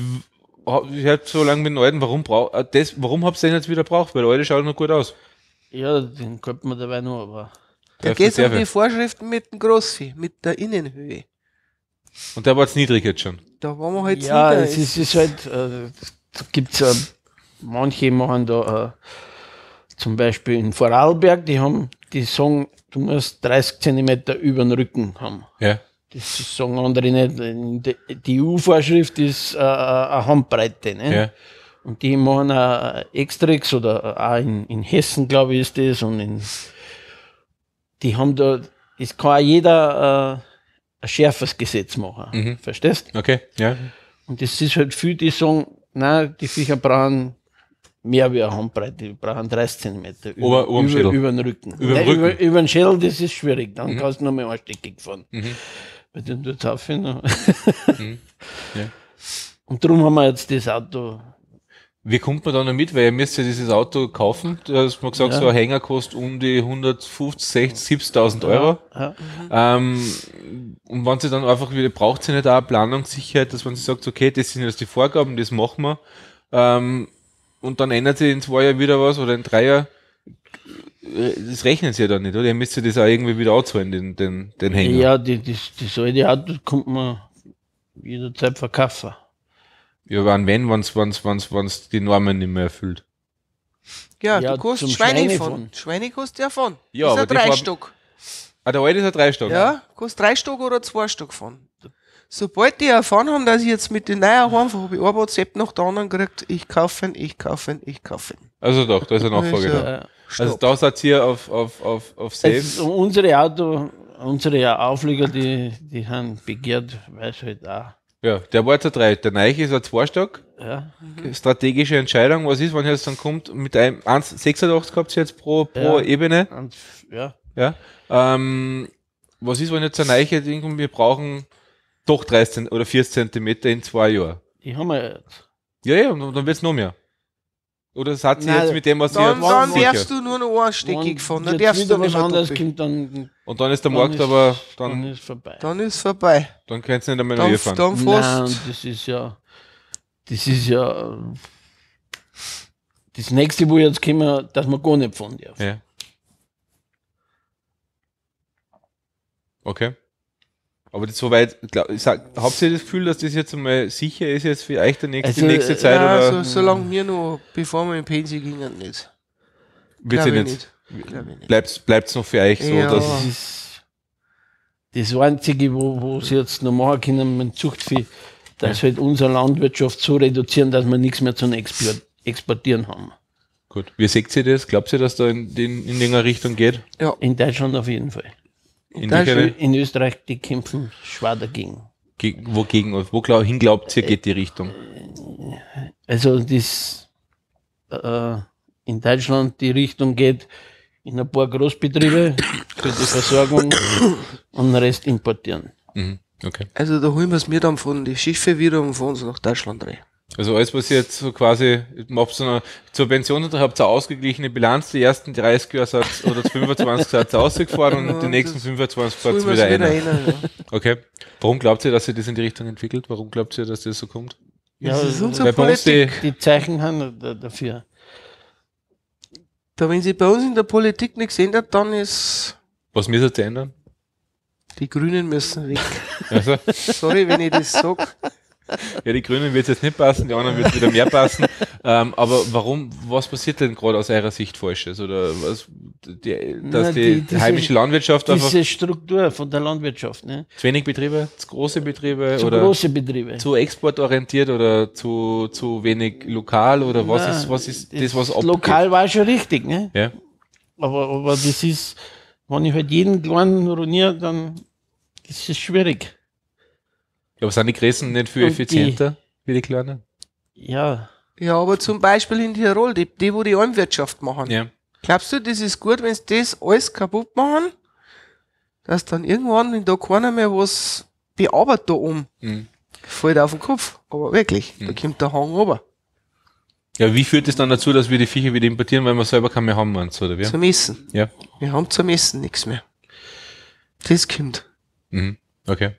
ich hab so lange mit den alten, warum brauch, äh, das, warum habt ihr den jetzt wieder braucht? Weil der alte schaut noch gut aus. Ja, den könnte man dabei noch, aber da Der geht es um Reserve. die Vorschriften mit dem Großvieh, mit der Innenhöhe. Und der war jetzt niedrig jetzt schon. Da waren wir halt ja, nieder. es ist, ist halt, äh, da gibt's äh, manche machen da äh, zum Beispiel in Vorarlberg, die haben, die sagen, du musst dreißig Zentimeter über den Rücken haben. Ja. Das sagen andere nicht. Die die E U-Vorschrift ist äh, eine Handbreite. Ne? Ja. Und die machen auch Extrix oder auch in, in Hessen, glaube ich, ist das. Und in, die haben da, es kann auch jeder äh, ein schärferes Gesetz machen. Mhm. Verstehst? Okay, ja. Und das ist halt viele, die sagen, nein, die Viecher brauchen mehr wie eine Handbreite, die brauchen dreißig Zentimeter über, Ober- oberm über, Schädel. über den Rücken. Über den Nein, Rücken. Über, über den Schädel, das ist schwierig, dann Mhm. kannst du noch mal ansteckig fahren. Mhm. Weil dann tut's aufhören. Mhm. Ja. Und darum haben wir jetzt das Auto. Wie kommt man da noch mit? Weil ihr müsst ja dieses Auto kaufen. Du hast mal gesagt, Ja. so ein Hänger kostet um die hundertfünfzig, sechzig, siebzigtausend Euro. Ja. Ähm, und wenn sie dann einfach wieder, braucht sie nicht auch eine Planungssicherheit, dass wenn sie sagt, okay, das sind jetzt die Vorgaben, das machen wir. Ähm, und dann ändert sich in zwei Jahren wieder was oder in drei Jahren. Das rechnen sie ja dann nicht, oder? Ihr müsst ja das auch irgendwie wieder anzahlen, den, den, den Hänger. Ja, die, die, das alte Auto kommt man jederzeit verkaufen. Ja, aber an wenn, wenn's, wenn's, wenn's, wenn's die Normen nicht mehr erfüllt. Ja, Ja, du kostet zum Schweine Schweine von. von. Schweine kostet ja von. Ja, ist aber ein die drei Farben- Stock. Ah, der alte ist ein Dreistock. Ja, kostet drei Stock oder zwei Stock von. sobald die erfahren haben, dass ich jetzt mit den neuen Heimfahren habe ich ein WhatsApp nach der anderen gekriegt, ich kaufe, ich kaufe, ich kaufe. Also doch, da ist eine Nachfrage Also, da. Äh, Also da seid ihr auf, auf, auf, auf Safe. also unsere Auto, unsere Auflieger, die, die haben begehrt, weil es halt auch. Ja, der war jetzt ein drei. Der Neiche ist ein Zweistock. Ja, Strategische Entscheidung. Was ist, wenn jetzt dann kommt mit einem eins Komma sechsundachtzig habt ihr jetzt pro, pro Ja. Ebene? und, ja. Ja. Ähm, was ist, wenn jetzt ein Neiche Ding und wir brauchen doch dreizehn oder vierzig Zentimeter in zwei Jahren? Die haben wir jetzt. Ja, ja, und dann wird es noch mehr. Oder seid ihr Nein, jetzt mit dem, was Dann, ihr dann sicher? darfst du nur noch einsteckig fahren, dann Wenn darfst jetzt du wieder nicht was mehr anderes doppelt. kommt, dann, Und dann ist der dann Markt ist, aber, dann dann, ist vorbei. Dann ist vorbei. dann könnt ihr nicht einmal Dann, neu fahren. dann Nein, fast. das ist ja, das ist ja, äh, das nächste, wo jetzt kommen, dass man gar nicht fahren darf. Ja. Okay. Aber das soweit, glaub, ich sag, habt ihr das Gefühl, dass das jetzt einmal sicher ist jetzt für euch der nächste, die Also, nächste Zeit Ja, oder so, solange wir noch, bevor wir in Pension gingen, nicht. wird Glaub sie ich nicht? Glaub ich nicht. Bleibt es noch für euch so, Ja. dass Das ist das Einzige, wo, wo sie jetzt noch machen können mit dem Zuchtvieh, dass halt unsere Landwirtschaft so reduzieren, dass wir nichts mehr zum Export, Exportieren haben. gut. Wie seht ihr das? Glaubt ihr, dass da in, in, in irgendeine Richtung geht? Ja, In Deutschland auf jeden Fall. In Da ist welche, In Österreich, die kämpfen schwer dagegen. ge- wogegen, wo glaub, hin glaubt ihr, geht die Richtung? Also das äh, in Deutschland die Richtung geht in ein paar Großbetriebe für die Versorgung und den Rest importieren. Mhm. Okay. also da holen wir es mir dann von den Schiffen wieder und von uns nach Deutschland rein. Also alles, was ihr jetzt so quasi, macht so eine, zur Pension, habt ihr eine ausgeglichene Bilanz, die ersten dreißig Jahre seid, oder fünfundzwanzig seid ihr rausgefahren und Ja, die nächsten das- fünfundzwanzig So seid holen ihr wir wieder es rein. wieder rein. Ja. Okay. Warum glaubt ihr, dass sich das in die Richtung entwickelt? Warum glaubt ihr, dass das so kommt? Ja, Das ist also, unsere Weil bei uns die, Politik. die Zeichen haben da- dafür. Da, wenn sich bei uns in der Politik nichts ändert, dann ist was müssen sie ändern? die Grünen müssen weg. Also, Sorry, wenn ich das sage. ja, die Grünen wird jetzt nicht passen, die anderen wird wieder mehr passen. Ähm, aber warum, was passiert denn gerade aus eurer Sicht Falsches? Oder was, die, dass Na, die, die- die diese- heimische Landwirtschaft einfach Diese Struktur von der Landwirtschaft, ne? zu wenig Betriebe, zu große Betriebe Zu oder große Betriebe. zu exportorientiert oder zu, zu wenig lokal oder was Nein, ist, was ist das, was abgeht? Lokal war schon richtig, ne? Ja. Aber, aber das ist, wenn ich halt jeden kleinen ruiniere, dann ist es schwierig. Ja, aber sind die Größen nicht viel Und effizienter wie die kleinen? Ja, Ja, aber zum Beispiel in Tirol, die, die wo die Almwirtschaft machen. Ja. Glaubst du, das ist gut, wenn sie das alles kaputt machen? Dass dann irgendwann, wenn da keiner mehr was bearbeitet da oben, Mhm. fällt auf den Kopf. Aber wirklich, da kommt der Hang runter. Ja, wie führt es dann dazu, dass wir die Viecher wieder importieren, weil wir selber keinen mehr haben, meinst du, oder wie? Zum Essen. Ja. Wir haben zum Essen nichts mehr. Das kommt. Mhm. Okay.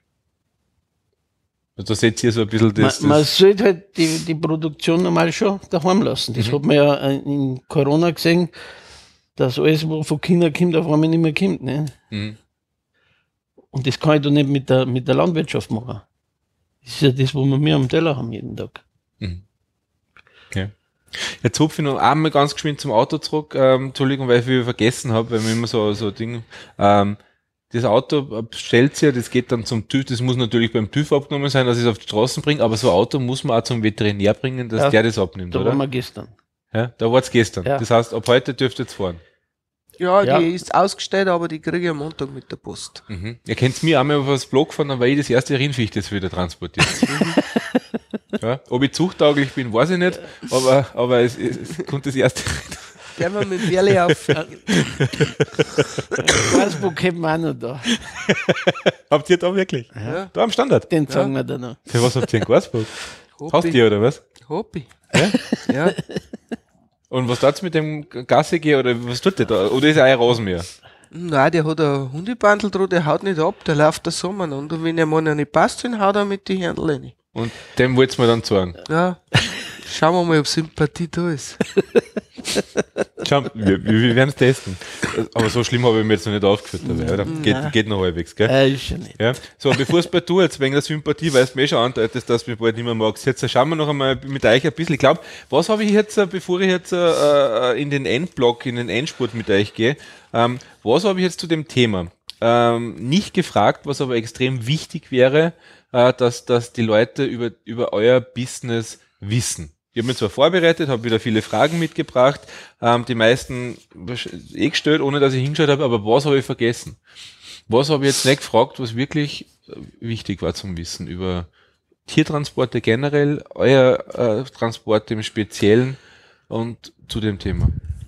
Also da seht ihr so ein bisschen das. man, man das sollte halt die, die Produktion normal schon daheim lassen. Das Mhm. hat man ja äh, in Corona gesehen, dass alles, was von China kommt, auf einmal nicht mehr kommt. Ne? mhm. Und das kann ich doch nicht mit der, mit der Landwirtschaft machen. Das ist ja das, was wir am Teller haben jeden Tag. Mhm. Okay. Jetzt hupfe ich noch einmal ganz geschwind zum Auto zurück. Ähm, Entschuldigung, weil ich viel vergessen habe, weil mir immer so, so ein Ding. Ähm, das Auto stellt sich ja, das geht dann zum TÜV, das muss natürlich beim TÜV abgenommen sein, dass ich es auf die Straßen bringe, aber so ein Auto muss man auch zum Veterinär bringen, dass Ja, der das abnimmt, Da oder? waren wir gestern. Ja, da war es gestern. Ja. Das heißt, ab heute dürft ihr jetzt fahren. Ja, Ja. die ist ausgestellt, aber die kriege ich am Montag mit der Post. Mhm. Ihr könnt mir einmal auf das Blog fahren, dann war ich das erste Rindviech, das wieder transportiert. Ja, ob ich zuchttauglich bin, weiß ich nicht, aber, aber es, es, es kommt das erste. Gehen wir mit Werli auf. Facebook hätten wir auch noch da. Habt ihr da wirklich? Ja. Da am Standard. Den sagen wir dann noch. Für was habt ihr in Gasburg? Hobby. Haustier oder was? Hobby. Ja? Ja. Und was tut's mit dem Gasse gehen oder was tut der da? Oder ist er ein Rasenmäher? Nein, der hat ein Hundebandel dran, der haut nicht ab, der läuft der Sommer an. Und wenn er mal noch nicht passt, dann haut er mit die Händel rein. Und dem wollt's mir dann sagen. Ja. Schauen wir mal, ob Sympathie da ist. Schau, wir, wir, wir werden es testen. Aber so schlimm habe ich mir jetzt noch nicht aufgeführt dabei, oder? Nein. Geht, geht noch halbwegs, gell? Äh, ist schon nicht. Ja. So, bevor es bei du jetzt wegen der Sympathie, weil es mir schon andeutest, dass du mich bald nicht mehr magst, jetzt schauen wir noch einmal mit euch ein bisschen. Ich glaube, was habe ich jetzt, äh, bevor ich jetzt äh, in den Endblock, in den Endspurt mit euch gehe, ähm, was habe ich jetzt zu dem Thema? Ähm, nicht gefragt, was aber extrem wichtig wäre, äh, dass, dass die Leute über, über euer Business wissen? Ich habe mich zwar vorbereitet, habe wieder viele Fragen mitgebracht, ähm, die meisten eh gestellt, ohne dass ich hingeschaut habe, aber was habe ich vergessen? Was habe ich jetzt nicht gefragt, was wirklich wichtig war zum Wissen über Tiertransporte generell, euer äh, Transport im Speziellen und zu dem Thema?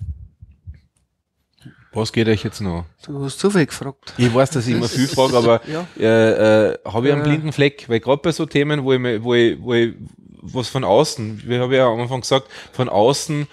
Was geht euch jetzt noch? Du hast zu viel gefragt. Ich weiß, dass ich immer viel frage, aber Ja. äh, äh, habe ich einen Äh. blinden Fleck, weil gerade bei so Themen, wo ich, mir- wo ich, wo ich was von außen, wie habe ich ja am Anfang gesagt, von außen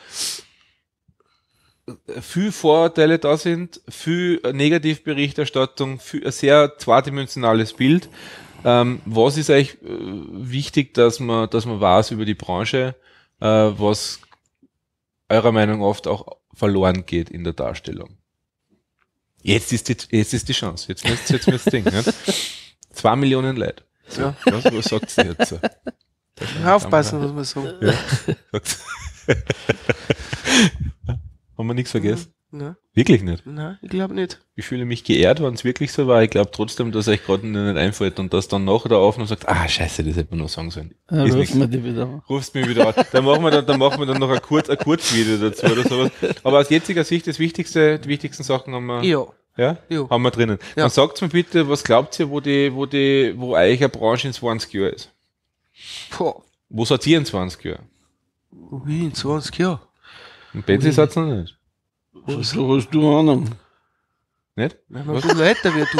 viel Vorurteile da sind, viel Negativberichterstattung, viel, ein sehr zweidimensionales Bild. Ähm, was ist eigentlich äh, wichtig, dass man, dass man weiß über die Branche, äh, was eurer Meinung nach oft auch verloren geht in der Darstellung? Jetzt ist die, jetzt ist die Chance. Jetzt müsst jetzt müsst ihr denken. Ne? Zwei Millionen Leute. So, Ja. was, was sagt ihr jetzt? Aufpassen, was man sagt. Ja. Sagt's. Haben wir nichts vergessen? Nein, Wirklich nicht. nein, ich glaube nicht. Ich fühle mich geehrt, wenn es wirklich so war. Ich glaube trotzdem, dass euch gerade nicht einfällt und dass dann nachher der Aufnahme sagt, ah, scheiße, das hätte man noch sagen sollen. Dann Ist rufen nichts. wir die wieder an. Rufst mich wieder an. Dann machen wir dann, dann machen wir dann noch ein kurz, ein Kurzvideo dazu oder sowas. Aber aus jetziger Sicht, das Wichtigste, die wichtigsten Sachen haben wir, Ja. ja, Ja. haben wir drinnen. Ja. Dann sagt mir bitte, was glaubt ihr, wo die, wo die, wo euch eine Branche in zwanzig Jahren ist? Boah. Wo seid ihr in zwanzig Jahren? Wie in zwanzig Jahren? Und Betsy seid ihr noch nicht. Was hast du Ahnung? Nicht? Wenn man Was? ein bisschen älter wird, du.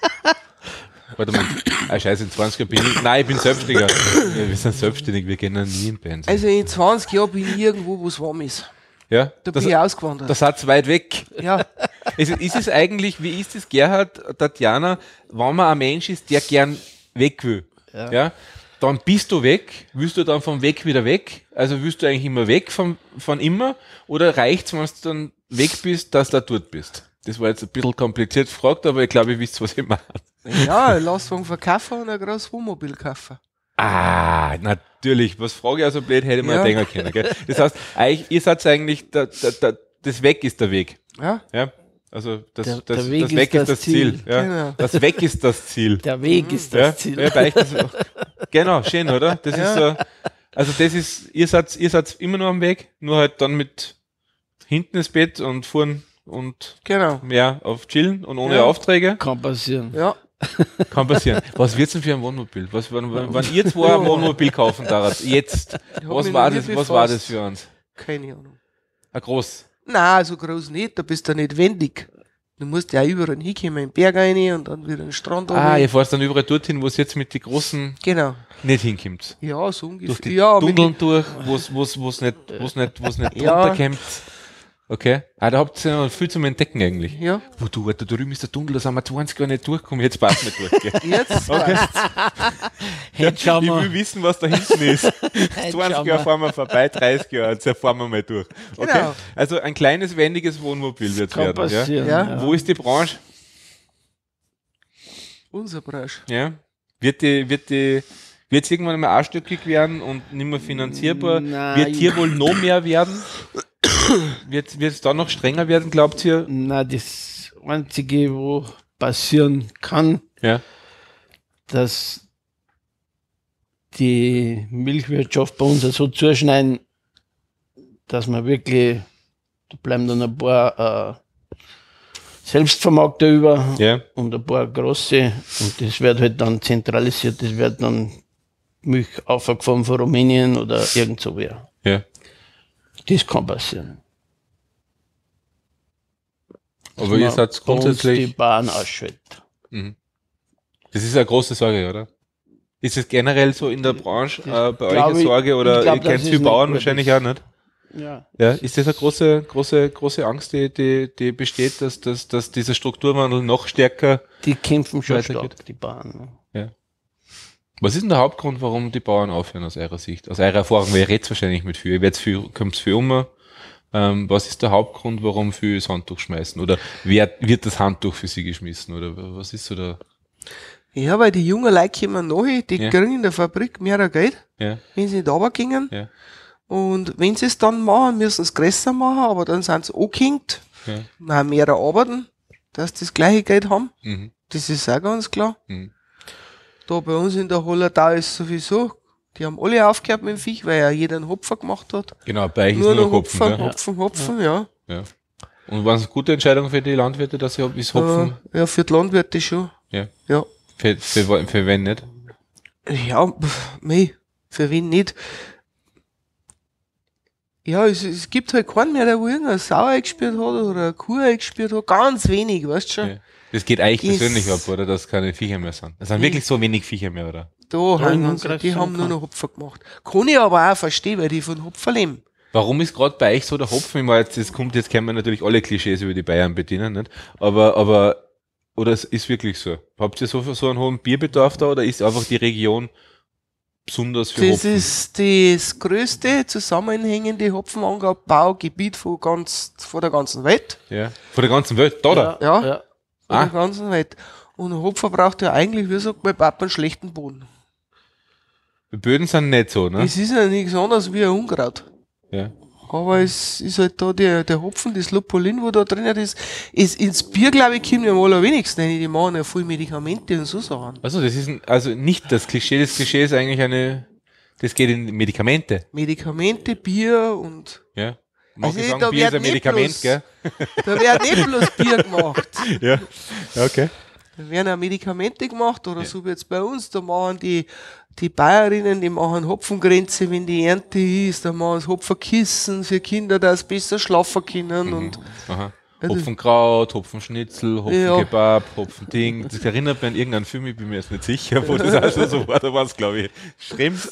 Warte mal. Ah, scheiße, in zwanzig Jahren bin ich. Nein, ich bin Selbstständiger. Ja, wir sind selbstständig, wir gehen nie in Bands. Also in zwanzig Jahren bin ich irgendwo, wo es warm ist. ja, Da das, bin ich ausgewandert. das hat's weit weg. Ja, Ist, ist es eigentlich, wie ist es, Gerhard, Tatjana, wenn man ein Mensch ist, der gern weg will? Ja. Ja. Dann bist du weg. Willst du dann vom Weg wieder weg? Also willst du eigentlich immer weg von, von immer? Oder reicht's, wenn du dann weg bist, dass du dort bist? Das war jetzt ein bisschen kompliziert gefragt, aber ich glaube, ihr wisst, was ich meine. ja, ein Lastwagen verkaufen und ein großes Wohnmobil kaufen. Ah, natürlich. Was frage ich also blöd, hätte man Ja. denken können. Gell? Das heißt, eigentlich, ihr seid eigentlich, der, der, der, das Weg ist der Weg. Ja, Ja? Also das, Der- das, der Weg das Weg ist ist das das Ziel. Ziel. Ja? Genau. Das Weg ist das Ziel. Der Weg ist Ja? das Ziel. Ja, bei euch das, genau, schön, oder? Das Ja. ist so, also das ist, ihr seid, ihr seid immer noch am Weg, nur halt dann mit hinten ins Bett und vorn und genau. mehr auf Chillen und ohne Ja. Aufträge. Kann passieren. Ja, Kann passieren. Was wird's denn für ein Wohnmobil? Was, wenn, wenn, wenn ihr zwei ein Wohnmobil kaufen darf, jetzt, Ich hab was mich war noch das, nie was war das befasst. für uns? keine Ahnung. Ein groß. Nein, so groß nicht, da bist du nicht wendig. Du musst ja überall hinkommen, in den Berg rein und dann wieder in den Strand Ah, runter. ihr fahrt dann überall dorthin, wo es jetzt mit den großen Genau. nicht hinkommt. Ja, so Durch ungefähr. die Ja, mit- Dunkeln durch, wo es wo's, wo's nicht, wo's nicht, wo's nicht Ja. runterkommt. Okay. Ah, da habt ihr ja noch viel zum Entdecken eigentlich. ja, Wo du, Alter, da drüben ist der Tunnel, da sind wir zwanzig Jahre nicht durchgekommen, jetzt passt nicht durch. Gell? jetzt Okay. Jetzt schauen Ich will wir. wissen, was da hinten ist. Jetzt zwanzig schauen Jahre wir. fahren wir vorbei, dreißig Jahre, jetzt fahren wir mal durch. Okay? Genau. Also ein kleines, wendiges Wohnmobil wird Kann werden. Ja? passieren. Ja. Ja. Wo ist die Branche? unser Branche. Ja? Wird die, wird die, wird es irgendwann mal anstöckig werden und nicht mehr finanzierbar? Nein. Wird hier wohl noch mehr werden? Wird es da noch strenger werden, glaubt ihr? Na, das Einzige, wo passieren kann, Ja. dass die Milchwirtschaft bei uns so zuschneiden, dass man wirklich, da bleiben dann ein paar äh, Selbstvermarkter über Ja. und ein paar große und das wird halt dann zentralisiert, das wird dann Milch aufgefahren von Rumänien oder irgend so wer. Ja. Das kann passieren. Aber ihr Man seid bei uns die grundsätzlich. Bahn ausschaltet. Mhm. Das ist eine große Sorge, oder? Ist es generell so in der Branche äh, bei euch glaube eine ich- Sorge oder ich glaub, ihr kennt das ist viele nicht Bauern gut wahrscheinlich ist. auch nicht? Ja. Ja, ist das eine große, große, große Angst, die, die, die besteht, dass, dass, dass dieser Strukturwandel noch stärker. Die kämpfen schon Weitergeht. stark, die Bahn. Was ist denn der Hauptgrund, warum die Bauern aufhören aus eurer Sicht? Aus eurer Erfahrung, weil ihr redet wahrscheinlich mit viel, ihr werdet viel, kommt viel um. Ähm, was ist der Hauptgrund, warum viele das Handtuch schmeißen? Oder wer wird das Handtuch für sie geschmissen? Oder was ist so der? Ja, weil die jungen Leute kommen nachher, die Ja. kriegen in der Fabrik mehr Geld, Ja, wenn sie nicht runtergehen. ja, Und wenn sie es dann machen, müssen sie es größer machen, aber dann sind sie angehängt, ja. haben mehr arbeiten, dass sie das gleiche Geld haben. Mhm. Das ist auch ganz klar. Mhm. Da bei uns in der Hollertau ist sowieso, die haben alle aufgehört mit dem Viech, weil ja jeder einen Hopfer gemacht hat. Genau, bei euch ist Nur nur noch Hopfen. Hopfen, gell? Hopfen, Hopfen, ja. Ja. Und war es eine gute Entscheidung für die Landwirte, dass sie ist Hopfen? Äh, ja, für die Landwirte schon. Ja. Ja. Für, für, für wen nicht? Ja, pff, mei, für wen nicht? Ja, es, es gibt halt keinen mehr, der wo irgendeine Sau eingespielt hat oder eine Kuh eingespielt hat. Ganz wenig, weißt du schon? Ja. Das geht euch Ist- persönlich ab, oder? Dass keine Viecher mehr sind. Es sind wirklich so wenig Viecher mehr, oder? Da Ja, hängen in sie, Umkreis die schon haben nur kann. noch Hopfer gemacht. Kann ich aber auch verstehen, weil die von Hopfer leben. Warum ist gerade bei euch so der Hopfen immer jetzt, das kommt, jetzt können wir natürlich alle Klischees über die Bayern bedienen, nicht? Aber, aber, oder es ist wirklich so? Habt ihr so, so einen hohen Bierbedarf da, oder ist einfach die Region besonders für Das Hopfen? ist das größte zusammenhängende Hopfenanbaugebiet von ganz, von der ganzen Welt. Ja. Von der ganzen Welt, da, da. Ja. ja. Von Ah. der ganzen Welt. Und ein Hopfer braucht ja eigentlich, wie sagt mein Papa, einen schlechten Boden. Die Böden sind nicht so, ne? Es ist ja nichts anderes wie ein Unkraut. Ja. Aber es ist halt da der, der Hopfen, das Lupulin, wo da drin ist. ist ins Bier, glaube ich, kommen ja am allerwenigsten rein. Die machen ja viel Medikamente und so Sachen. Also, das ist ein, also nicht das Klischee, das Klischee ist eigentlich eine, das geht in Medikamente, Medikamente, Bier und ja. Mag Also, ich sagen, da Bier ist wird ein nicht Medikament, bloß- gell? da wird nicht bloß Bier gemacht. Ja. Okay. Da werden auch Medikamente gemacht oder so wie jetzt bei uns. Da machen die, die Bayerinnen, die machen Hopfengrenze, wenn die Ernte ist. Da machen sie Hopferkissen für Kinder, dass sie besser schlafen können. Und Aha. Also- Hopfenkraut, Hopfenschnitzel, Hopfenkebab, Hopfending. Das erinnert mich an irgendeinen Film, ich bin mir jetzt nicht sicher, wo das also so war, da war es, glaube ich, Schrems.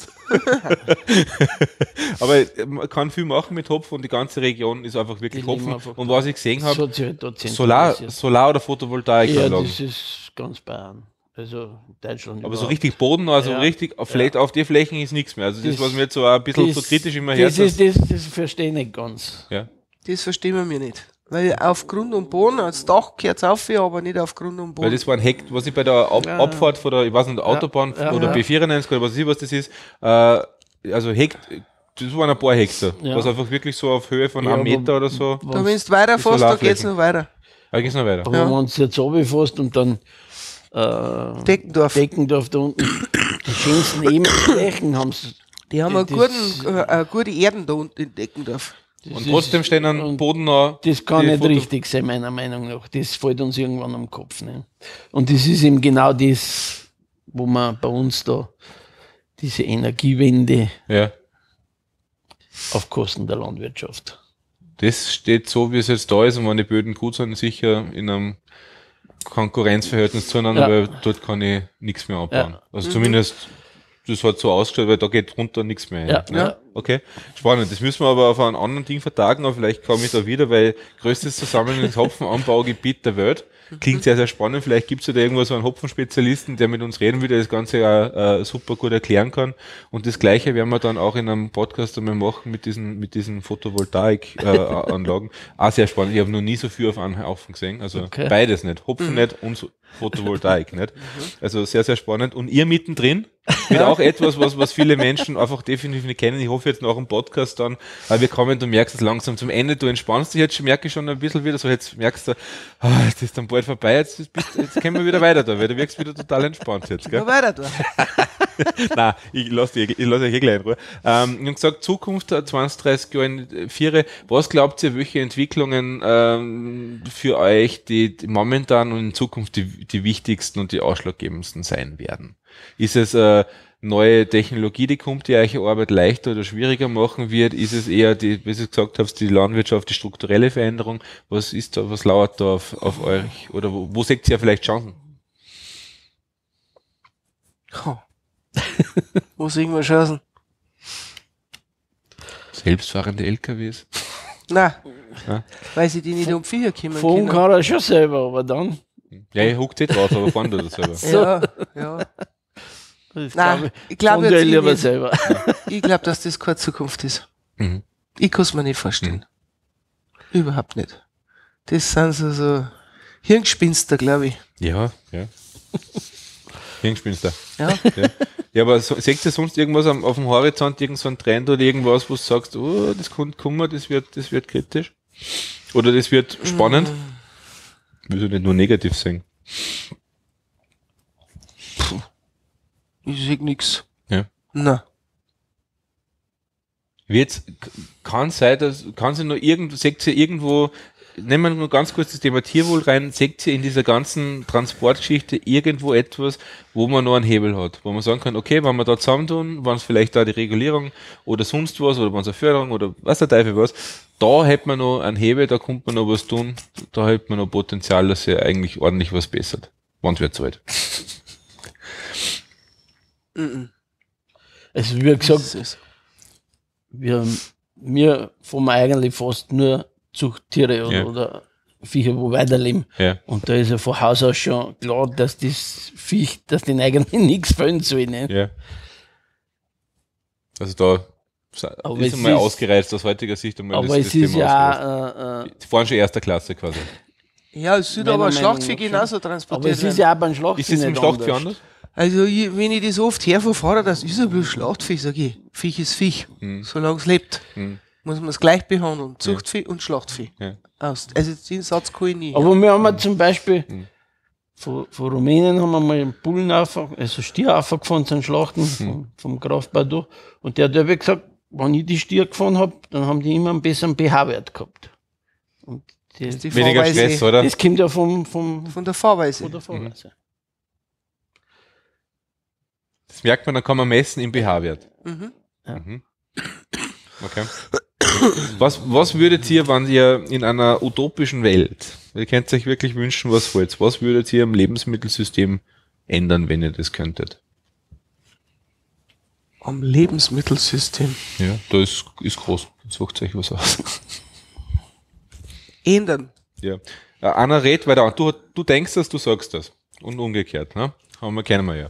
Aber man kann viel machen mit Hopfen und die ganze Region ist einfach wirklich Die leben Hopfen. einfach Und was ich gesehen Das habe, hat sich halt da Solar, zentralisiert. Solar- oder Ja, Photovoltaikanlagen. das ist ganz Bayern. Also Deutschland. Aber so überhaupt. richtig Boden, also Ja. richtig, auf, vielleicht auf die Flächen ist nichts mehr. Also das, Das- was mir jetzt so ein bisschen so Das- kritisch immer das, hört. ist, das, das verstehe ich nicht ganz. Ja. das verstehen wir mir nicht. Weil auf Grund und Boden, als Dach gehört es auf, aber nicht auf Grund und Weil Boden. das war ein Heck, was ich bei der Ab Ja. Abfahrt von der, ich weiß nicht, Autobahn Ja, oder ja. B vierundneunzig oder was weiß ich, was das ist, äh, also Heck, das waren ein paar Hektar, Ja. was einfach wirklich so auf Höhe von Ja, einem aber- Meter oder so. Da, wenn du weiterfährst, da geht es Solarflächen. noch weiter. Da geht's noch weiter. Aber Ja. wenn man uns jetzt runterfährst und dann äh, Deckendorf. Deckendorf da unten, die schönsten Ebenflächen haben sie. Die haben Das- einen guten, äh, eine gute Erden da unten in Deckendorf. Und trotzdem stehen am und Boden noch. Das kann die nicht Foto- richtig sein, meiner Meinung nach. Das fällt uns irgendwann am Kopf. Ne? Und das ist eben genau das, wo man bei uns da diese Energiewende Ja. auf Kosten der Landwirtschaft. Das steht so, wie es jetzt da ist, und wenn die Böden gut sind, sicher in einem Konkurrenzverhältnis zueinander, Ja. weil dort kann ich nichts mehr abbauen. Ja. Also zumindest, das hat so ausgestellt, weil da geht runter nichts mehr hin. Ja, ne? ja. Okay, spannend. Das müssen wir aber auf einem anderen Ding vertagen, aber vielleicht komme ich da wieder, weil größtes zusammenhängendes Hopfenanbaugebiet der Welt. Klingt sehr, sehr spannend. Vielleicht gibt es ja da irgendwo so einen Hopfenspezialisten, der mit uns reden will, der das Ganze ja äh, super gut erklären kann. Und das Gleiche werden wir dann auch in einem Podcast einmal machen mit diesen, mit diesen Photovoltaik-Anlagen. Auch sehr spannend. Ich habe noch nie so viel auf einen Haufen gesehen. Also Okay. beides nicht. Hopfen nicht und so Photovoltaik nicht. Also sehr, sehr spannend. Und ihr mittendrin wird auch etwas, was, was viele Menschen einfach definitiv nicht kennen. Ich hoffe jetzt nach dem Podcast dann, weil wir kommen, du merkst es langsam zum Ende, du entspannst dich jetzt schon, merke ich schon ein bisschen wieder, so jetzt merkst du, ah, jetzt ist dann bald vorbei, jetzt, bist, jetzt können wir wieder weiter da, weil du wirkst wieder total entspannt jetzt, gell? Ja, weiter da. Nein, ich lasse ich lass euch eh gleich in Ruhe. Ähm, ich habe gesagt, Zukunft zwanzig, dreißig Jahre in Viere. Was glaubt ihr, welche Entwicklungen ähm, für euch die, die momentan und in Zukunft die, die wichtigsten und die ausschlaggebendsten sein werden? Ist es äh, neue Technologie, die kommt, die euch die Arbeit leichter oder schwieriger machen wird? Ist es eher die, wie Sie gesagt habt, die Landwirtschaft, die strukturelle Veränderung? Was ist da, was lauert da auf, auf euch? Oder wo, wo seht ihr vielleicht Chancen? Oh. Wo sehen wir Chancen? Selbstfahrende L K Ws? Nein, Ja. weil sie die nicht um Viecher kommen Fahren können. kann er schon selber, aber dann. Ja, ihr huckt eh drauf, aber fahren tut das selber. Ja, ja. Das Nein, glaub ich glaube fahren die jetzt eh lieber nicht. selber. Ich glaube, dass das keine Zukunft ist. Mhm. Ich kann es mir nicht vorstellen. Überhaupt nicht. Das sind so, so Hirngespinster, glaube ich. Ja, ja. Hirngespinster. Ja. Ja. Ja, aber so, seht ihr sonst irgendwas am, auf dem Horizont, irgend so ein Trend oder irgendwas, wo du sagst, oh, das könnte kommen, das wird, das wird kritisch? Oder das wird spannend? Ich will nicht nur negativ sagen. Ich sehe nix. Ja. Na. Wird's, kann sein, dass, kann sie nur irgendwo, seht ihr irgendwo, nehmen wir nur ganz kurz das Thema Tierwohl rein, seht ihr in dieser ganzen Transportgeschichte irgendwo etwas, wo man noch einen Hebel hat, wo man sagen kann, okay, wenn wir da zusammentun, wenn es vielleicht da die Regulierung oder sonst was, oder wenn es eine Förderung oder was der Teufel was, da hätte man noch einen Hebel, da kommt man noch was tun, da hätte man noch Potenzial, dass sich eigentlich ordentlich was bessert. Wann wird zahlt. Also wie gesagt, wir, wir fahren eigentlich fast nur Zuchttiere oder, Ja. oder Viecher, wo weiterleben. Ja. Und da ist ja von Haus aus schon klar, dass das Viech, dass den eigentlich nichts fehlen soll. Ne? Ja. Also da Aber ist es einmal ist- ausgereizt aus heutiger Sicht. Einmal Aber das, es das ist Thema ausgereizt. ja, äh, äh, Die fahren schon erster Klasse quasi. Ja, es sollte Meiner aber ein Meinung Schlachtvieh nach schon. genauso aber transportiert es ist werden. ja auch beim Schlachtvieh Ist das im nicht Schlachtvieh anders. anders? Also, ich, wenn ich das oft hervor fahre, das ist ja bloß Schlachtvieh, sage ich. Viech ist Viech. Mhm. Solange es lebt, Mhm. muss man es gleich behandeln. Zuchtvieh und Schlachtvieh. Ja. Aus. Also, den Satz kann ich nie. Aber wir haben ja zum Beispiel Mhm. von, von Rumänien haben wir mal einen Bullen auf, also Stier aufgefahren zum Schlachten Mhm. vom, vom Graf Badu. Und der hat ja gesagt, wenn ich die Stier gefahren habe, dann haben die immer einen besseren pH-Wert gehabt. Und die, Die Weniger Fahrweise- Stress, oder? das kommt ja vom, vom, Von der Fahrweise. von der Fahrweise. Das merkt man, dann kann man messen im pH-Wert. Mhm. Mhm. Okay. Was, was würdet ihr, wenn ihr in einer utopischen Welt, ihr könnt euch wirklich wünschen, was wollt, was würdet ihr im Lebensmittelsystem ändern, wenn ihr das könntet? Am Lebensmittelsystem. Ja, da ist, ist groß. Sucht euch was aus. Ändern. Ja. Äh, Anna redet weiter an. Du, du denkst das, du sagst das. Und umgekehrt, ne? Haben wir kennen wir ja.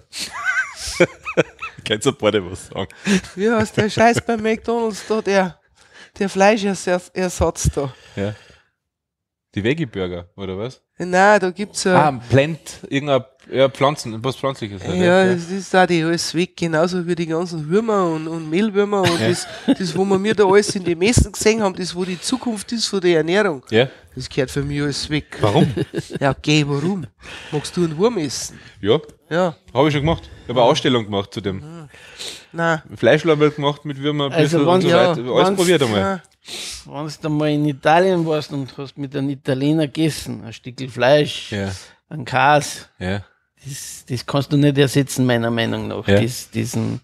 Kannst du beide was sagen? Wie heißt der Scheiß bei McDonalds da, der, der Fleischersatz da? Ja. Die Veggie-Burger, oder was? Nein, da gibt's Ah, ja. Plant, irgendein ja, Pflanzen, was Pflanzliches. halt, Ja, das ist auch die alles weg, genauso wie die ganzen Würmer und, und Mehlwürmer und das, das, wo wir mir da alles in den Messen gesehen haben, das, wo die Zukunft ist von der Ernährung, Ja? das gehört für mich alles weg. Warum? Ja, geh, warum? Magst du einen Wurm essen? Ja, Ja, habe ich schon gemacht. Ich habe eine Ausstellung gemacht zu dem. nein. Fleischlabel gemacht mit Würmern, ein Also bisschen wenn- und so ja, weiter. Alles wenn's- probiert einmal. nein. Wenn du mal in Italien warst und hast mit einem Italiener gegessen, ein Stückel Fleisch, Ja, ein Käse, ja. das, das kannst du nicht ersetzen, meiner Meinung nach. Ja. Das, diesen,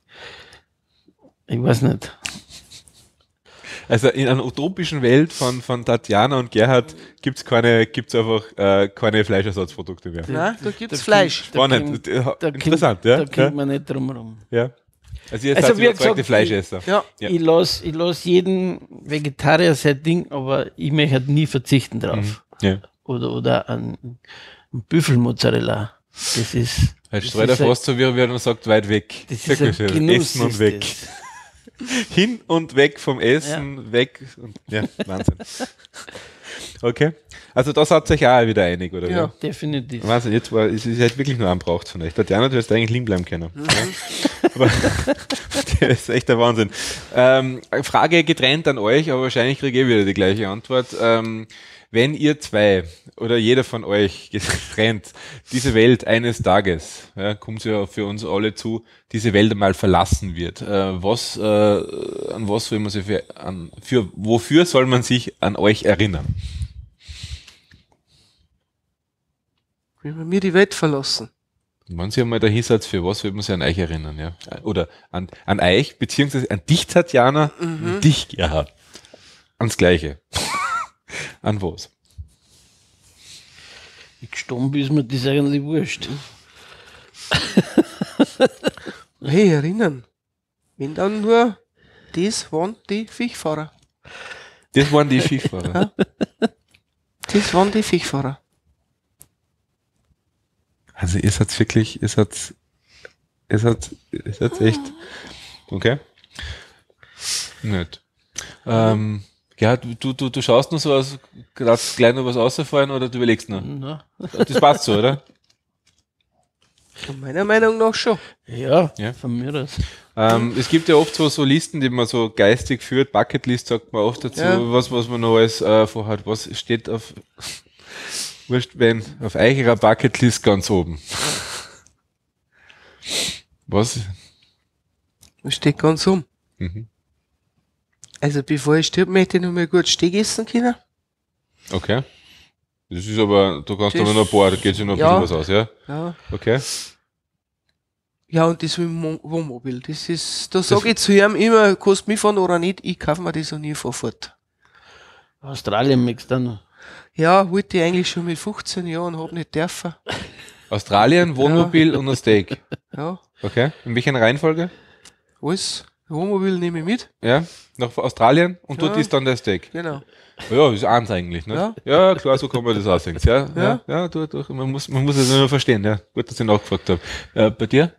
ich weiß nicht. Also in einer utopischen Welt von, von Tatjana und Gerhard gibt es keine, gibt's einfach äh, keine Fleischersatzprodukte mehr. Nein, da gibt's Da Fleisch. kommt- Spannend. Da Äh, kommt, Interessant, da ja. kommt Ja. man nicht drum rum. ja. Also ihr Also seid wie überzeugte gesagt, Fleischesser. Ja, Ja. Ich lasse ich lass jeden Vegetarier sein Ding, aber ich möchte halt nie verzichten drauf. Ja. Oder, oder an, an Büffelmozzarella. Das ist, Halt das streut er ist ein- fast so, wie er und sagt, weit weg. das Sag ist mal ein schön. Genuss. Essen und ist weg. das. Hin und weg vom Essen, weg. Und, ja, Wahnsinn. Okay. Also da seid ihr euch auch wieder einig, oder? Ja. wie? Definitiv. Wahnsinn, jetzt war, es ist halt wirklich nur ein braucht von euch. Tatjana, du hättest eigentlich liegen bleiben können. Ja. Aber das ist echt der Wahnsinn. Ähm, Frage getrennt an euch, aber wahrscheinlich kriege ich wieder die gleiche Antwort. Ähm, wenn ihr zwei oder jeder von euch getrennt diese Welt eines Tages, ja, kommt ja für uns alle zu, diese Welt einmal verlassen wird, äh, was, äh, an was soll man sich für, an, für, wofür soll man sich an euch erinnern? wenn wir mir die Welt verlassen. Wenn Sie einmal dahin seid, für was wird man sich an euch erinnern, ja? Oder an, an euch, beziehungsweise an dich, Tatjana, Mhm. an dich, Gerhard. Ans Gleiche. An was? Ich gestorben ist mir das eigentlich wurscht. Hey, erinnern. Wenn dann nur das waren die Viechfahrer. Das waren die Skifahrer. Das waren die Viechfahrer. Also ihr seid wirklich, ihr seid, ihr seid, ihr seid echt, okay? Nicht. Ähm, Gerhard, du, du, du schaust nur so aus, gerade gleich noch was rausfallen oder du überlegst noch? Na, Das passt so, oder? Meiner Meinung nach schon. ja, Ja. von mir aus. Ähm, es gibt ja oft so, so Listen, die man so geistig führt. Bucketlist sagt man oft dazu, Ja. was, was man noch alles äh, vorhat. Was steht auf, wurscht, wenn, auf eurer Bucketlist ganz oben? Was? Das steht ganz um. Mhm. Also bevor ich stirb, möchte ich noch mal gut Steak essen können. Okay. Das ist aber, du kannst Das- aber noch ein paar, da geht sich noch ein Ja. bisschen was aus, ja? Ja. Okay. Ja, und das mit dem Mo- Wohnmobil, das ist, da sage ich zu ihm immer, kannst du mitfahren oder nicht, ich kaufe mir das und ich fahr fort. Australien möchtest du noch. Ja, wollte ich eigentlich schon mit fünfzehn Jahren, hab nicht dürfen. Australien, Wohnmobil und ein Steak. Ja, Okay. In welcher Reihenfolge? alles. Wohnmobil nehme ich mit. Ja. Nach Australien und dort Ja. ist dann der Steak. Genau. Ja, ist eins eigentlich, ne? Ja. Ja, klar, so kann man das aussehen. Ja, ja, Ja. ja, du, du, man muss, man muss es nur verstehen, ja. Gut, dass ich nachgefragt habe. Äh, bei dir?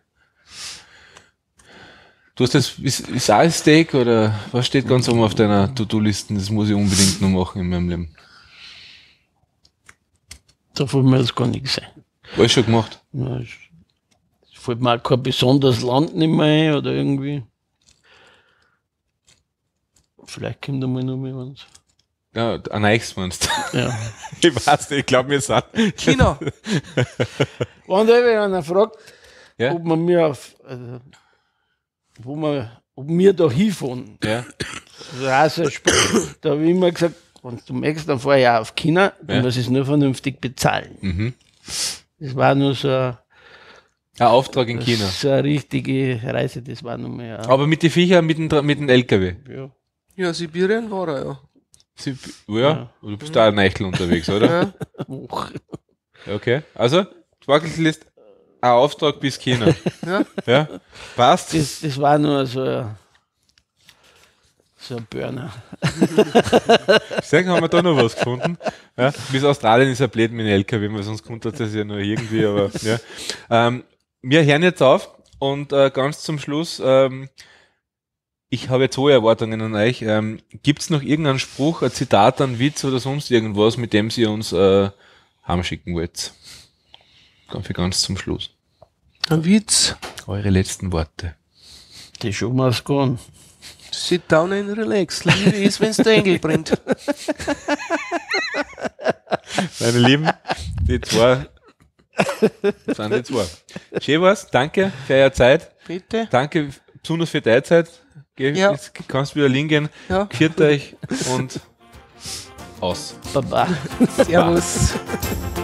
Du hast das, ist, ist auch ein Steak oder was steht ganz oben auf deiner To-Do-Listen? Das muss ich unbedingt noch machen in meinem Leben. Da fällt mir jetzt gar nichts ein. Alles schon gemacht? Ja, Es es fällt mir auch kein besonderes Land nicht mehr ein oder irgendwie. Vielleicht kommt da mal noch mal eins. Ja, ein Eichs meinst du? Ja. Ich weiß nicht, ich glaube mir sind. China. Wenn da einer fragt, Ja? ob man mir auf, also, wo man, ob wir da hinfahren, Ja. das ist auch so ein Spruch. Da habe ich immer gesagt, wenn du möchtest, dann fahr ich auch auf China, dann Ja. muss ich es nur vernünftig bezahlen. Mhm. Das war nur so, ein- Ein Auftrag in China. so eine richtige Reise, das war nur mehr. Aber mit den Viechern, mit dem, Tra- mit dem L K W. Ja. Ja, Sibirien war er, ja. Sie, ja, du bist da ein Eichel unterwegs, oder? Ja. Uch. Okay. Also, Bucketlist, ein Auftrag bis China. Ja. Ja, passt. Das, das war nur so ein, so ein Burner. Deswegen haben wir da noch was gefunden. Ja, bis Australien ist er blöd mit dem L K W, weil sonst kommt das ja nur irgendwie, aber ja. Ähm, wir hören jetzt auf und äh, ganz zum Schluss, ähm, ich habe jetzt hohe Erwartungen an euch. Ähm, Gibt es noch irgendeinen Spruch, ein Zitat, ein Witz oder sonst irgendwas, mit dem ihr uns äh, heimschicken wollt? Ganz- Für ganz zum Schluss. Ein Witz. Eure letzten Worte. Die Show muss gehen. Sit down and relax. Liebe ist, wenn's der Engel brennt. Meine Lieben, die zwei das sind die zwei. Schön war's, danke für eure Zeit. Bitte. Danke besonders für deine Zeit. Geh, Ja. Jetzt kannst du wieder liegen. Ja. Kiert euch und aus. Baba. Servus.